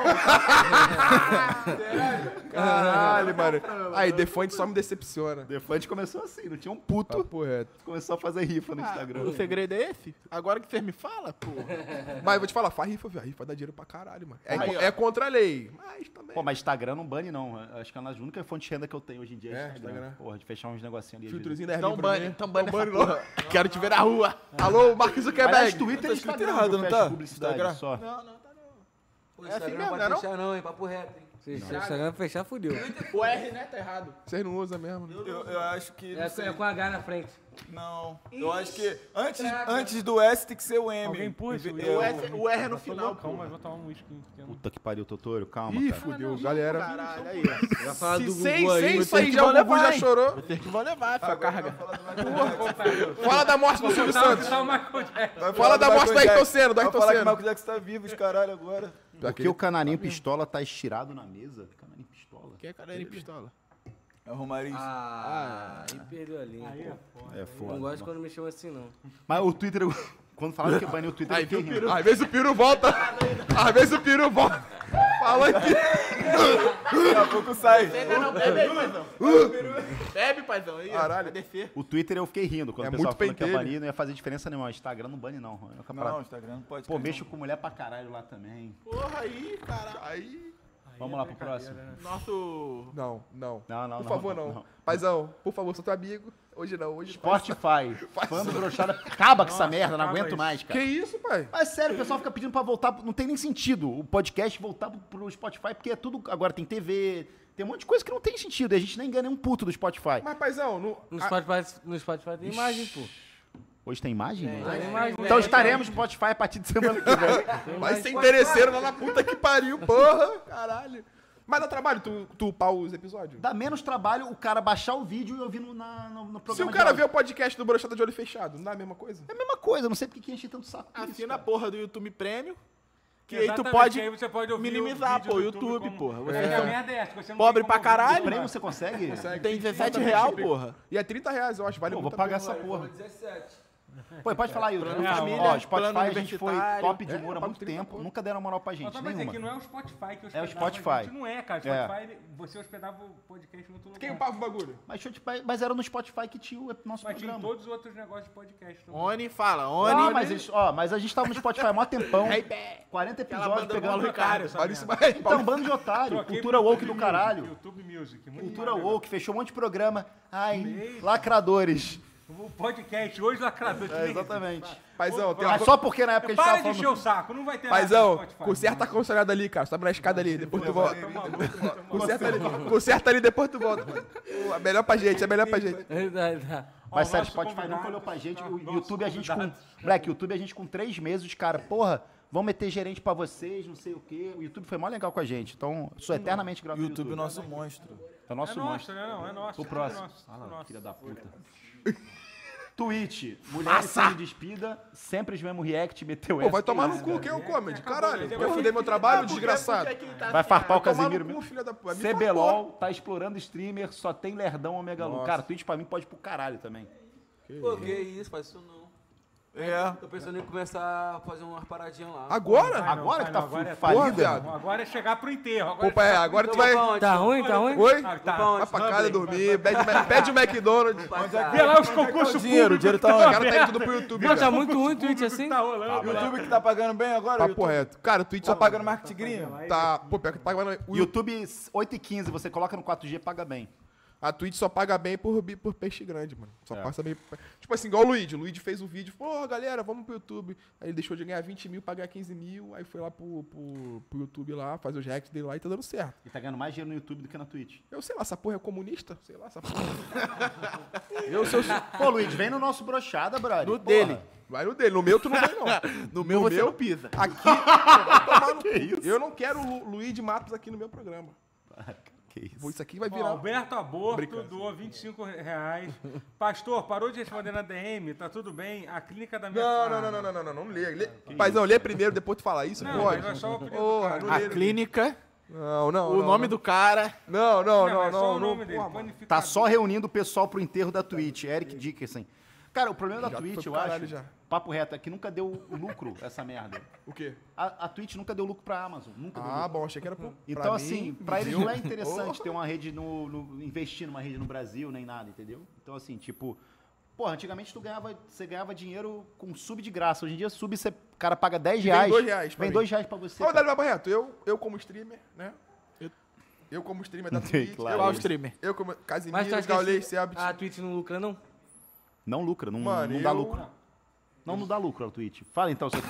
Caralho, mano. Aí, Defante só me decepciona. Defante começou assim, não tinha um puto. Papo reto. Começou a fazer rifa no Ah, Instagram. o segredo é esse? Agora que vocês me falam, pô. Mas eu vou te falar, faz rifa, velho. Rifa dá dinheiro pra caralho, mano. É, Aí, ó. é contra a lei. Mas também. Pô, mas Instagram não bane, não. Acho que é uma das únicas fontes de renda que eu tenho hoje em dia. É, É, Instagram. Instagram. Porra, de fechar uns negocinhos ali. às vezes. Filtrozinho da Então Airbnb bane, pra mim. então bane essa Bane, não. porra. Quero te ver na rua. Alô, Mark Aliás, Zuckerberg. Twitter Tá e escrito Instagram errado, que eu não fecho tá? publicidade Instagram? só. Não, não, tá não. O É assim Instagram mesmo, não pode não é não? fechar não, hein? Papo reto, hein? Se o Instagram fechar, fudeu. O R, né? Tá errado. Vocês não usam mesmo, né? Eu, eu acho que. Não, É, sei. é com H na frente. Não. Eu acho que antes, antes do S tem que ser o M. Alguém pôs Eu- o eu- O, S, o R é no Tô final, loucão, pô. mas vou tomar um whisky pequeno. Puta que pariu, Totoro. Calma, Ih, cara. fudeu, galera. Caralho, aí, ó. Já fala Se do sem, Google aí. sem você- isso aí, que já o vão Gugu já levar, hein? chorou. Vocês que vão levar essa carga. Fala da morte do Silvio Santos. Só o Michael Jackson. Vai Fala falar da do morte do Michael Ayrton Jackson. Senna, do Vai Ayrton falar que o Senna. Michael Jackson tá vivo, os caralho, agora. Por que o Canarinho Pistola tá estirado na mesa? Canarinho Pistola. Quem é cara de pistola? É o Romariz. Ah, aí perdeu a linha. Aí pô. é foda. É Não foda. gosto quando me chamam assim, não. Mas o Twitter, eu- quando falaram que baniu o Twitter, Aí, eu fiquei viu, rindo. Piru? Às vezes o Piru volta. Às vezes o Piru volta. Fala aqui. Daqui a pouco sai. Não, não, bebe aí, paizão. Bebe, paizão. Aí, ó. Caralho. Vai descer. O Twitter eu fiquei rindo. Quando É o pessoal muito falou que ia pentelho. banir, não ia fazer diferença nenhuma. O Instagram não bane, não. Eu fico Não, parado. o Instagram não pode. Pô, cara, mexo com mulher pra caralho lá também. Porra aí, cara. Aí. Vamos lá pro próximo. Nosso... Não, não. Não, não, Por não, favor, não, não. não. Paizão, por favor, sou teu amigo. Hoje não, hoje Spotify. Fã do brochada. Acaba com essa merda, não acaba aguento isso. mais, Que cara. isso, pai? Mas sério, o pessoal fica pedindo pra voltar. Não tem nem sentido o podcast voltar pro- pro Spotify, porque é tudo. Agora tem T V, tem um monte de coisa que não tem sentido. E a gente nem ganha nenhum puto do Spotify. Mas, paizão, no... No a- Spotify, no Spotify tem imagem, pô. Hoje tem imagem? Tem imagem. Então estaremos no Spotify a partir de semana que vem. vai ser interesseiro lá na puta que pariu, porra. Caralho. Mas dá trabalho tu, tu upar os episódios? Dá menos trabalho o cara baixar o vídeo e ouvir no, na- no, no Se programa. o cara de vê o podcast do Brochada de olho fechado, não dá a mesma coisa? É a mesma coisa, não sei porque que enche tanto saco. por isso, Assina a cara. porra do YouTube Premium. Que aí tu Exatamente, pode que aí você pode ouvir minimizar, o vídeo pô, do YouTube, como- porra. Você É, é a merda é essa, você não pobre tem pra como ouvir. caralho. Prêmio você consegue? Tem dezessete real, porra. E é trinta reais, eu acho. Vale Pô, vou muito a pagar pena. essa porra. dezessete. Pô, pode falar aí, o Plano Ó, família, Spotify plano a gente foi universitário. top de É, humor há pago muito trinta, tempo. pô. Nunca deram moral pra gente, Mas só pra dizer nenhuma. que não é o Spotify que É o hospedava Spotify. a gente. Não é, cara. É. Spotify, ele- você hospedava o podcast em outro lugar. Quem upava o bagulho? Mas, deixa eu te- mas era no Spotify que tinha o nosso Mas tinha em programa. todos os outros negócios de podcast. também. Oni, fala. Ah, Oni. mas, eles, ó, mas a gente tava no Spotify há mó tempão. quarenta Aquela episódios banda do pegando. Paulo Ricardo. Vale isso mais. Então, bando de otário. Troquei Cultura pro woke YouTube do caralho. Music, YouTube Music. muito Cultura maneiro. woke, fechou um monte de programa. Ai, lacradores. O podcast hoje lacrador. É, exatamente. Paizão, tem uma Mas só porque na época a gente Para tava de encher o falando... saco, não vai ter nada no Paizão, Spotify. conserta a consolada ali, cara. Você tá na escada ali, depois tu volta. Tá maluco, tá maluco. Conserta ali, conserta ali, depois tu volta. Pô, é melhor pra gente, é melhor pra gente. Dá, dá. Mas Ó, sério, nosso Spotify convidado- nunca olhou pra gente. O nosso YouTube a gente com... convidado. Moleque, YouTube a gente com três meses, os caras, porra, vão meter gerente pra vocês, não sei o quê. O YouTube foi mó legal com a gente. Então, sou eternamente grato ao YouTube é o nosso monstro. É o nosso É monstro. nosso, né? Não, é nosso. O é próximo. nosso, Ah é lá, nosso. filha da puta. Twitch, mulher se despida, sempre os mesmos react, meteu Pô, essa. vai tomar no cu, quem é o comedy? Caralho, quer foder meu trabalho, desgraçado? Vai farpar o Vai tomar Casimiro no cu, mesmo. filha da puta. Me C B L O L tá explorando streamer, só tem lerdão Omega Lu. Nossa. Cara, Twitch pra mim pode ir pro caralho também. Pô, que isso, faz isso não. É. Tô pensando em começar a fazer umas paradinhas lá. Agora? Vai não, Agora vai que tá não, agora é- falido, Porra, viado. Agora é chegar pro enterro. Agora Opa, é, agora tu vai... Tá ruim, tá ruim? Oi? Ah, tá. Vai pra casa dormir, pede, pede o McDonald's. Vê lá os concursos o dinheiro? O dinheiro tá Os onde? caras tá indo tudo pro YouTube, Não, tá cara. muito ruim o Twitch assim? Tá rolando. O YouTube que tá pagando bem agora? o Papo YouTube reto. Cara, o Twitch Tá só pagando marketing gringo? Tá, pô, pior que tá pagando... O YouTube oito e quinze, você coloca no quatro G, paga bem. A Twitch só paga bem por, bi- por peixe grande, mano. Só É. passa bem. Tipo assim, igual o Luigi. O Luigi fez um vídeo, pô, galera, vamos pro YouTube. Aí ele deixou de ganhar vinte mil pra ganhar quinze mil. Aí foi lá pro, pro, pro YouTube lá, fazer os reacts dele lá e tá dando certo. E tá ganhando mais dinheiro no YouTube do que na Twitch. Eu sei lá, essa porra é comunista? Sei lá, essa porra. eu sou. Pô, Luiz, vem no nosso brochada, brother. No Porra. dele. Vai no dele, no meu tu não vem, não. No meu você não pisa. Aqui, vai tomar no cu. Eu não quero o Lu- Luigi Matos aqui no meu programa. Que isso. Pô, Isso aqui vai Ó, virar. Alberto Aborto Brincando. doou vinte e cinco reais. Pastor, parou de responder na D M, tá tudo bem? A clínica da minha Não, não, não, não, não, não, não, não lê. lê. Paizão, lê primeiro, depois tu fala isso, Não, pode. mas é só o apelido do Porra, cara. não A lê. clínica, Não, não, o não, nome não. do cara. Não, não, Não, não, é só não. o não, nome dele, porra, mano. panificador. Tá só reunindo o pessoal pro enterro da Twitch. Eric Dickerson. Cara, o problema da Já Twitch, foi pro eu caralho acho, já. papo reto, é que nunca deu lucro essa merda. O quê? A, a Twitch nunca deu lucro pra Amazon. Nunca deu Ah, lucro. bom, achei que era pro. Então, pra assim, mim, pra eles viu? não é interessante ter uma rede no, no- investir numa rede no Brasil, nem nada, entendeu? Então, assim, tipo, pô, antigamente tu ganhava, você ganhava dinheiro com sub de graça. Hoje em dia, sub, você, o cara paga dez Vem reais. dois reais pra Vem mim. dois reais pra você. Ô, cara. Dali Barreto, eu, eu como streamer, né? Eu, eu como streamer da Twitch. Claro. eu, Qual como- streamer? Eu como Mas tu Casimiro, acha que Gaulês, esse- Sebit. a Twitch não lucra, não? Não lucra, não, Mano, não dá eu- lucro. Não, não dá lucro a Twitch. Fala então, seu...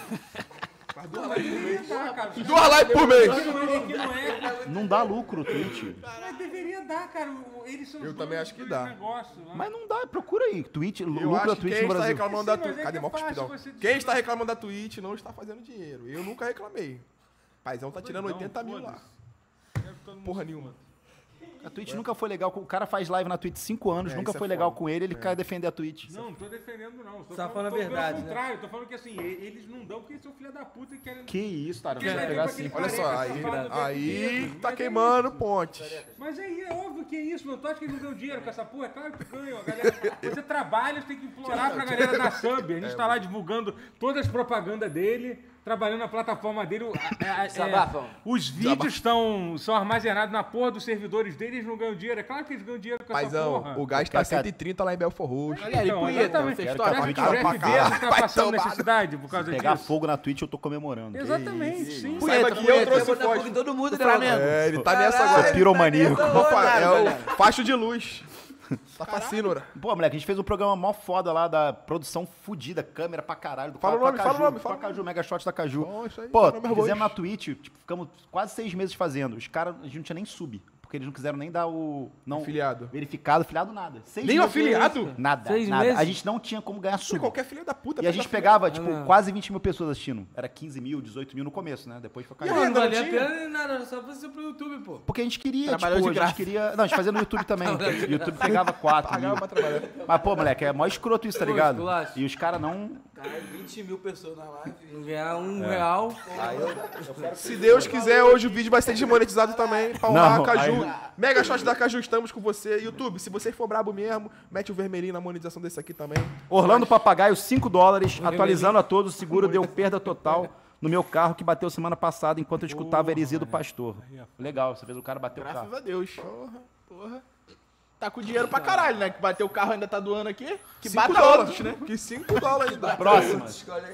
Tá, cara, os Duas lives por mês. caras não é que não é. não dá lucro, Twitch. Mas deveria dar, cara. o- Eles são os Eu também donos acho que do dá. negócio, né? Mas não dá, procura aí. Twitch, Eu lucro acho da que Twitch quem no está Brasil. reclamando Sim, da mas é Twitch. que Cadê é mó fácil cuspidão? você dizer. Quem está reclamando da Twitch não está fazendo dinheiro. Eu nunca reclamei. Paizão tá tirando Doidão, oitenta mil lá. foda-se. Quero que todo mundo Porra se nenhuma. foda. A Twitch nunca foi legal. com- O cara faz live na Twitch cinco anos, É, nunca isso é foi legal foda. com ele, ele quer defender a Twitch. Não, não tô defendendo, não. Tô Tá falando a tô verdade, Pelo né? contrário, tô falando que assim, e- eles não dão porque eles são filha da puta e querem. Que isso, cara. Não Quer vai dizer, pegar tipo assim. aquele Olha só, careca aí, safado do aí Pedro, tá mas queimando é isso. pontes. Mas aí é óbvio que é isso, meu. Tu acha que eles não ganham dinheiro com essa porra? É claro que ganham. A galera, você trabalha, você tem que implorar pra galera dar sub. A gente tá lá divulgando todas as propagandas dele, trabalhando na plataforma dele. O- a- a- é, Desabafam. os vídeos estão, são armazenados na porra dos servidores dele, eles não ganham dinheiro. É claro que eles ganham dinheiro com essa Paizão, porra. o gás tá cento e trinta lá em Belfor Roxo. Olha ali, Então, punheta. exatamente. Você Quero estoura. que a Você acha que Twitch o Jeff pra caralho. Bezos tá Vai passando tomar no- necessidade por causa Pegar disso? fogo na Twitch, eu tô comemorando. Exatamente, sim. Saiba que eu trouxe botar fogo em fósforo. todo mundo, né, Flamengo. mano? É, ele tá nessa Sou agora. piromaníaco. Opa, é galera. o facho de luz. Tá fascínora. Pô, moleque, a gente fez um programa mó foda lá da produção fudida, câmera pra caralho. Do Fala o com a nome, fala o Caju, nome, com fala a o Caju, Mega Shot da Caju. Bom, isso aí, Pô, fala o nome, fizemos arroz. na Twitch, tipo, ficamos quase seis meses fazendo. Os caras, a gente não tinha nem sub, porque eles não quiseram nem dar o... Não, Afiliado. Verificado, afiliado, nada. Seis Nem o meses- afiliado? Nada, Seis nada. meses? A gente não tinha como ganhar sub. Qualquer filho da puta. E a faz gente afiliado. pegava, tipo, não. quase vinte mil pessoas assistindo. Era quinze mil, dezoito mil no começo, né? Depois foi E caindo. a Não, não renda valia a tinha? pena nem nada, era só pra ser pro YouTube, pô. Porque a gente queria, Trabalhou tipo, de a gente graça. queria... Não, a gente fazia no YouTube também. O YouTube pegava quatro mil. Pagava pra trabalhar. Mas, pô, moleque, é mó escroto isso, tá Pô, ligado? esculacho. E os caras não... Caralho, vinte mil pessoas na live. Não ganhar um É. real. Se Deus quiser, hoje o vídeo vai ser desmonetizado também. Pra honrar Não, a Caju. aí- Mega Shot da Caju, estamos com você. YouTube, se você for brabo mesmo, mete o vermelhinho na monetização desse aqui também. Orlando Papagaio, cinco dólares. Atualizando a todos, o seguro deu perda total no meu carro que bateu semana passada enquanto eu escutava a heresia do pastor. Legal, você fez o cara bater o Graças carro. a Deus. Porra, porra. Tá com dinheiro pra caralho, né? Que bateu o carro ainda tá doando aqui. Que cinco bata dólares, outros, né? Que cinco dólares ainda. Próxima.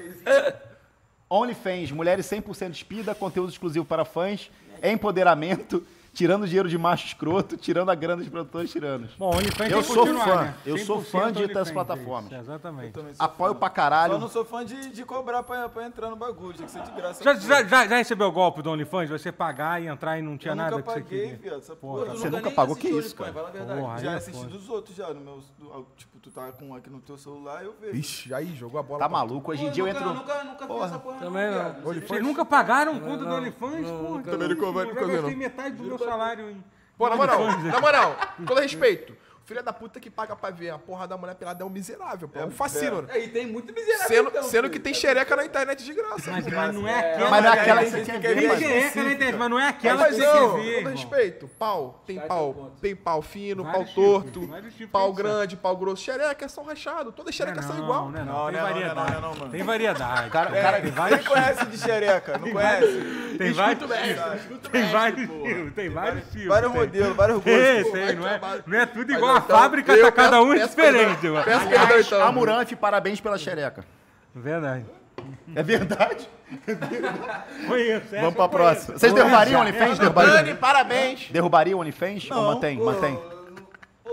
OnlyFans, mulheres cem por cento espida, conteúdo exclusivo para fãs, empoderamento, tirando dinheiro de macho escroto, tirando a grana dos produtores tiranos. Bom, OnlyFans Eu tem que sou continuar, fã, né? eu sou cem por fã cento de ir das OnlyFans, plataformas. é isso, Exatamente. Apoio pra Só caralho. não sou fã de, de cobrar pra, pra entrar no bagulho, tinha que ser de graça. Já, já, já, já recebeu o golpe do OnlyFans? Você pagar e entrar e não tinha Eu nunca nunca que você paguei, queria? viado, essa Porra, porra. tá Eu Você nunca nunca nem pagou? Que assisti isso, cara? Fala a verdade. Porra, aí já é assisti foda. dos outros já, no meu, do- tipo, tu tá com aqui no teu celular, eu vejo. Ixi, aí jogou a bola. Tá pra- maluco? Hoje em Pô, dia eu nunca, entro... Nunca, nunca fiz essa porra Também não. viado. Vocês nunca pagaram conta do não, OnlyFans? não, Porra, nunca Também nunca vai- eu nunca já vi, gastei não. metade do meu salário em... Pô, na moral, OnlyFans. na moral, com todo respeito. Filha da puta que paga pra ver a porra da mulher pelada é um miserável, pô. É um fascínio. É, e tem muito miserável. Sendo, então, sendo filho. que tem xereca na internet de graça. Mas, mas não é aquela... Mas não é Mas aquela aí que você tem quer que ver, Tem mas- xereca na internet, mas não é aquela Mas que não, você quer com ver, todo irmão. respeito. Pau, tem Sai pau. teu ponto. Tem pau fino, Vários pau torto, tipos, vários tipos pau de grande, pau grosso. Xereca é só rachado. Todas as xerecas são igual. Não, não, Não, tem não é não, variedade. não é não, não, mano. Tem variedade. Cara, o É, cara... Tem vários Quem conhece de xereca? Não conhece? Tem vários Escuta o tipos. mestre, Tem vários tipos, tem vários tipos. Vários tem. modelos, vários Tem, gostos. tem, não é, trabalho. não é tudo Mas igual a então, fábrica, eu tá cada um peço- peço diferente, perdão. mano. Peço perdão, Aliás, então. Amurante, parabéns pela xereca. Verdade. É verdade? Conheço, essa Vamos pra eu conheço. próxima. Vocês derrubariam o OnlyFans? Derrubariam? Dani, parabéns. Derrubariam o OnlyFans? Ou mantém? ô, Mantém. Ô,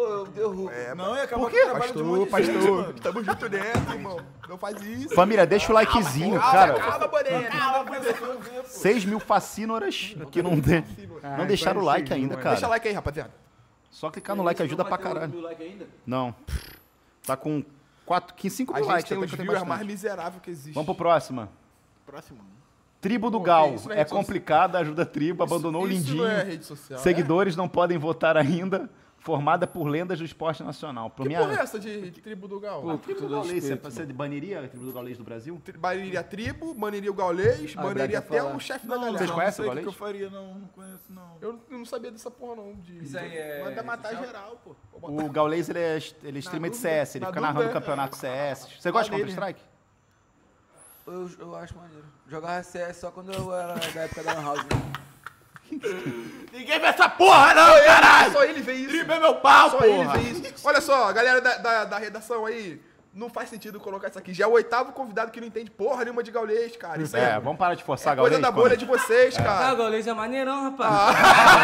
eu derrubo. É, não, ia acabar por com quê? o trabalho de um monte Pastor, de gente, pastor, mano. tamo junto nessa, irmão. Não faz isso. Família, deixa o likezinho, Calma, cara. calma, Bonena. Calma, Bonena. seis mil facínoras que não, de... não deixaram o like ainda, cara. Deixa like aí, rapaziada. Só clicar no like ajuda pra caralho. Mil like ainda? Não. Tá com quatro, cinco A mil gente likes. tem até os que eu tenho viewers bastante. mais miseráveis que existe. Vamos pro próximo. Próximo. Tribo do Pô, Gal. isso não é É rede social. complicado, ajuda a tribo, abandonou o Isso lindinho. não é rede social. Seguidores não podem votar ainda. Formada por lendas do esporte nacional. Pro Que minha... porra é essa de tribo do Gal? A tribo do Gaulês, você, você baniria a tribo do Gaulês do Brasil? Tri- Baniria a tribo, baniria o Gaulês, Ah, baniria Braga até falar. o chefe da Não, galera. Vocês não, conhecem não o sei o que Gaules? eu faria, não. Não conheço, não. Eu eu não sabia dessa porra, não. De... Isso aí é... Manda matar social? geral, pô. O Gaulês, ele é, ele é streamer de dúvida- C S, ele na fica dúvida, narrando é- campeonato C S. Você gosta de Maneiro. Counter-Strike? Eu, eu acho maneiro. Jogava C S só quando eu era da época da Lan House. Ninguém vê essa porra, não, caralho! Só ele vê isso. Tribo é meu pau, Só porra! ele vê isso. Olha só, galera da, da, da redação aí, não faz sentido colocar isso aqui. Já é o oitavo convidado que não entende porra nenhuma de Gaulês, cara. Isso aí É, é, vamos parar de forçar coisa Gaulês. da pô. bolha de vocês, Ah, cara. o Gaulês é maneirão, rapaz.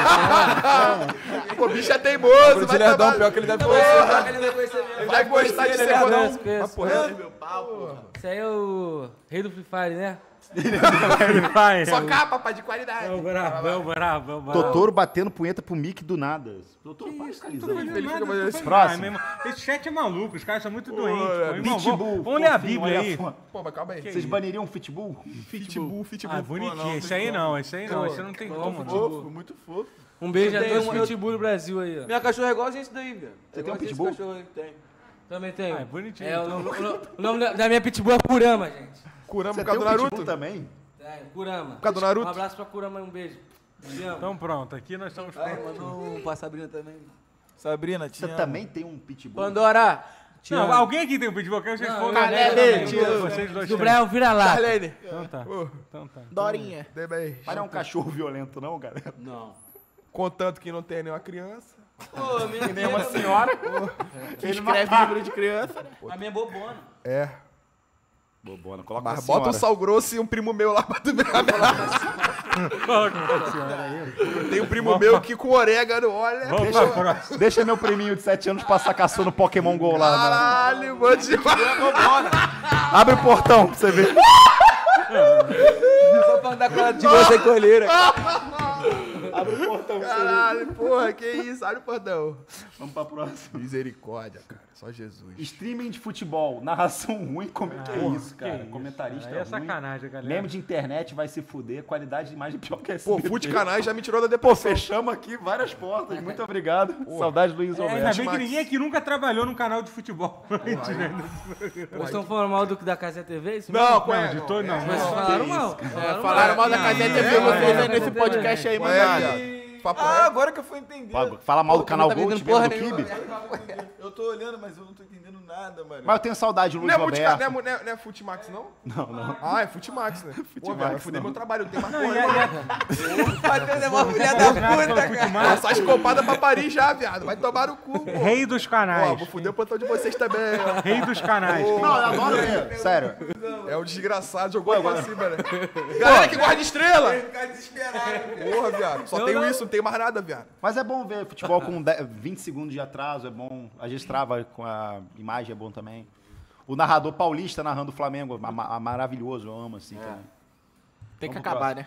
Pô, bicho é teimoso, Pro vai Nerdão, tomar... pior que ele deve conhecer. Ele vai conhecer mesmo. Vai gostar de ser Conheço, gordão. conheço. Mas, porra, Meu pau, porra. Esse aí é o rei do Free Fire, né? Vai, só é o- capa, pai, de qualidade. É o brabo, é o brabo, é o brabo. Totoro batendo punheta pro Mickey do nada. Totoro, para de Não tô fiscalizar. fazendo Ele nada, fica não tô fazendo fazendo Próximo. nada, meu irmão. Esse chat é maluco, os caras são muito doentes. é, pô. Irmão, Pitbull. vamos, vamos ler a fofinho, Bíblia olha aí. fo- Pô, mas calma aí. Vocês baniriam Pitbull? Pitbull, pitbull. Ah, bonitinho. Esse aí não, esse aí não, esse aí não tem como, não. Fofo, muito fofo. Um beijo a Eu todos tenho os um- pitbull do Brasil aí, ó. Minha cachorra é igualzinha esse daí, velho. Você É tem um igualzinho esse pitbull? cachorro aí, tem. Também tem. Ah, é bonitinho. É, o, nome- o nome- o nome da, da minha pitbull é Kurama, gente. Kurama Você por causa do tem um Naruto? Pitbull também? É, Kurama. Por causa do Naruto? Um abraço pra Kurama e um beijo. Te amo. Então pronto, aqui nós estamos Aí, prontos. mandou um pra Sabrina também. Sabrina, Você tinha. também tem um Pitbull? Pandora! Te Não, amo. alguém aqui tem um pitbull, eu quero que vocês Não, foram. eu- Caleb, eu- Vocês dois Do têm. Brian vira lá. Arlene, Então tá. Então tá. Dorinha. Dei bem. Mas não é um cachorro violento, não, galera. Não. Contanto que não tem nenhuma criança. Pô, minha Nem uma senhora. Ele Escreve livro de criança, né? A minha é bobona. É. Bobona, coloca Mas uma bota um senhora. sal grosso e um primo meu lá pra tu ver a Tem um primo meu que com orégano, olha. Vamos pra próxima. Deixa meu priminho de sete anos passar caçando Pokémon GO lá. né? Caralho, mano. de- Abre o portão pra você ver. Só pra andar com ela de boa sem colheira. Abre o portão pra você ver. Caralho, porra, que isso? Olha o portão. Vamos pra próxima. Misericórdia, cara. Só Jesus. Streaming de futebol, narração ruim, como que é isso, cara? que isso, Comentarista cara? Aí é ruim. sacanagem, galera. Meme de internet vai se fuder, qualidade de imagem pior que esse. Pô, Fute Canais já me tirou da Pô, depressão. fechamos aqui várias portas. Muito obrigado. Saudade do Luiz É, ainda Alberto. bem que ninguém aqui nunca trabalhou num canal de futebol. Vocês estão falando mal do, da Casé T V? Isso Não, mesmo? qual é? de todo não. Vocês falaram mal. Falaram Falaram mal da Casé T V, vocês aí nesse É, podcast aí, Qual é, mandaram. viado? Papo Ah, reto. agora que eu fui entender. Fala- Fala mal do canal tá Gold, vendendo mesmo porra do nenhuma. Kibe. Eu tô olhando, mas eu não tô entendendo nada, mano. Mas eu tenho saudade do Não Luiz é, multica, não, é, Alberto. mu- não, é, não é Futimax, não? Não, não. Ah, é Futimax, né? Pô, velho, vai fuder não. meu trabalho, não tem mais Não, e porra. a- e nenhuma. a- Matheus é uma filha da puta, cara. Passar escopada pra Paris já, viado. Vai tomar no cu, pô. Rei dos Ó, canais. vou fuder o plantão de vocês também, ó. Rei dos canais. Ô, Não, eu adoro ver. Sério. É um desgraçado, jogou aí pra cima, né? Galera que gosta de estrela! Ficar desesperado. Porra, viado. Só tenho isso, não tenho mais nada, viado. Mas é bom ver futebol com dez, vinte segundos de atraso, é bom. A gente trava com a imagem, é bom também. O narrador paulista narrando o Flamengo, ma- ma- maravilhoso, eu amo assim também. Tem que Vamos pro acabar, né?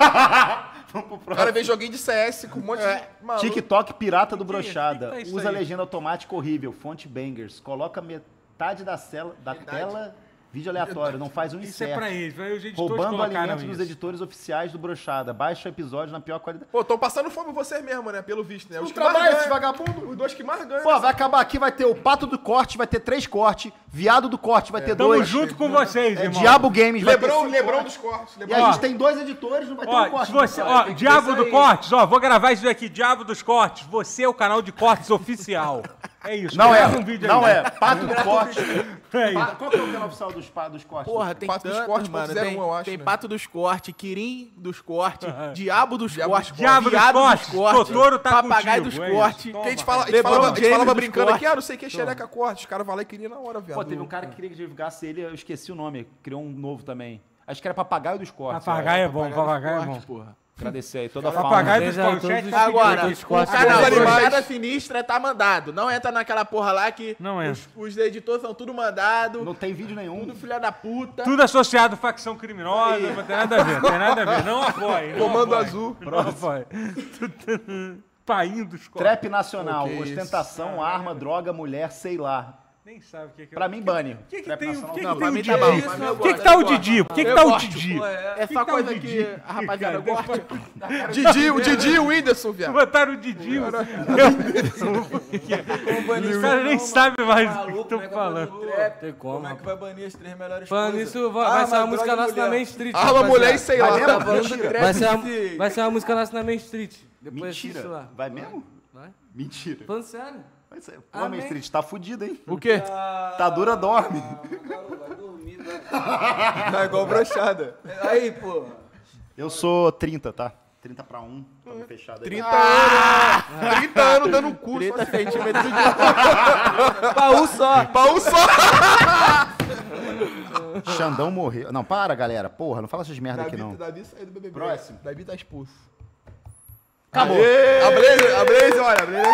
Vamos pro O próximo. cara vem joguinho de C S com um monte de maluco. TikTok pirata do brochada. que que tá isso Usa aí? legenda automática horrível, fonte bangers. Coloca metade da, cela, da tela, vídeo aleatório, não faz um Isso é insert. pra eles. Vai, os editores Roubando colocaram alimentos dos isso. editores oficiais do brochada. Baixa o episódio na pior qualidade. Pô, tão passando fome vocês mesmo, né? Pelo visto, né? Os Não que mais trabalha esse ganham. vagabundo. Os dois que mais ganham. Pô, vai acabar aqui, vai ter o Pato do Corte, vai ter três cortes, Viado do Corte vai ter Tamo dois. junto com vocês, É, irmão. Diabo Games vai ter Lebrão, cinco Lebrão cortes. dos cortes. E a Lebrão. gente tem dois editores, não vai ter um Ó, corte. se você, no ó, corte. Diabo do Cortes, ó, vou gravar isso aqui, Diabo dos Cortes. Você é o canal de cortes oficial. É isso. Não é, grava um vídeo não aí. é. Pato do Corte. É isso. Pa- Qual que é o canal oficial dos, pa- dos cortes? Porra, tem Pato dos tantos, Cortes, mano. ponto zero um, Tem, eu acho, tem né? Pato dos Cortes, Quirim dos Cortes, Diabo dos Diabo Cortes, dos Diabo dos Viado Cortes, Totoro tá Papagaio contigo, dos é isso. Cortes. Toma. Que a gente, fala, a gente LeBron falava, a gente James falava dos brincando cortes. aqui, ah, não sei o que, xereca corte. Os caras vão lá e queriam na hora, viado. Pô, teve um cara que queria que divulgasse ele, eu esqueci o nome, criou um novo também. Acho que era Papagaio dos Cortes. Papagaio é bom, papagaio é bom. Porra. Agradecer aí toda a fauna. Papagaio do Beijo aí, Paulo Chat. todos os Agora, seguidores, o cortes, canal animais. Brochada Sinistra tá mandado. Não entra naquela porra lá que Não entra. os, os editores são tudo mandado. Não tem vídeo nenhum. Tudo filha da puta. Tudo associado à facção criminosa, não tem nada a ver, não tem nada a ver. Não apoie. não Comando apoie. azul. Não apoie. Painho dos corpos. Trap nacional, Que ostentação, arma, droga, mulher, sei lá. Nem sabe o que é que Pra mim, bane. O que que Trap tem, o nacional, que que não, tem pra o mim Didi? tá bom, O pra mim eu que que gosto, tá o eu Didi? O que que Eu tá o gosto. Didi? É que só tá o coisa Didi? que a rapaziada Cara, gosta. Didi, o Didi e o Whindersson, viado. Botaram o Didi. Eu- Os caras nem sabem mais o que estão falando. Tem como, Como é que vai banir as três melhores Falando coisas? nisso, vai, Ah, vai ser uma mas música droga e nossa na mulher. Main Street. Arma, rapaziada. mulher e sei lá. Vai Tá mesmo? falando do Mentira. trap Vai ser, uma, desse- vai ser uma música nossa na Main Street. Depois assiste Mentira. lá. Vai mesmo? Vai? Mentira. Falando sério. Vai ser. Pô, Amém. Main Street, tá fudido, hein? O quê? Tá dura, dorme. Vai dormir, vai. É igual brochada. Aí, pô. Eu sou trinta, tá? trinta pra um. Tamo fechado aí. trinta anos. trinta anos dando cu. trinta centímetros de Baú só. Pau só. Xandão morreu. Não, para, galera. Porra, não fala essas merda aqui, não. Davi saiu do B B B. Próximo. Davi tá expulso. Acabou. A Blaze, a Blaze, olha, a Blaze.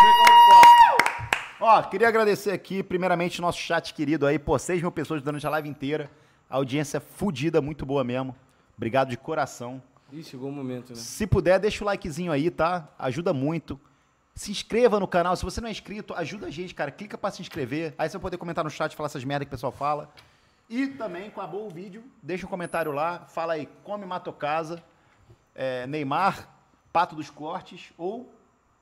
Ó, queria agradecer aqui, primeiramente, nosso chat querido aí. Pô, seis mil pessoas durante a live inteira. A audiência fudida, muito boa mesmo. Obrigado de coração. Ih, chegou o momento, né? Se puder, deixa o likezinho aí, tá? Ajuda muito. Se inscreva no canal. Se você não é inscrito, ajuda a gente, cara. Clica pra se inscrever. Aí você vai poder comentar no chat, falar essas merdas que o pessoal fala. E também, acabou o vídeo, deixa um comentário lá. Fala aí, come, matou casa. É, Neymar, Pato dos Cortes ou...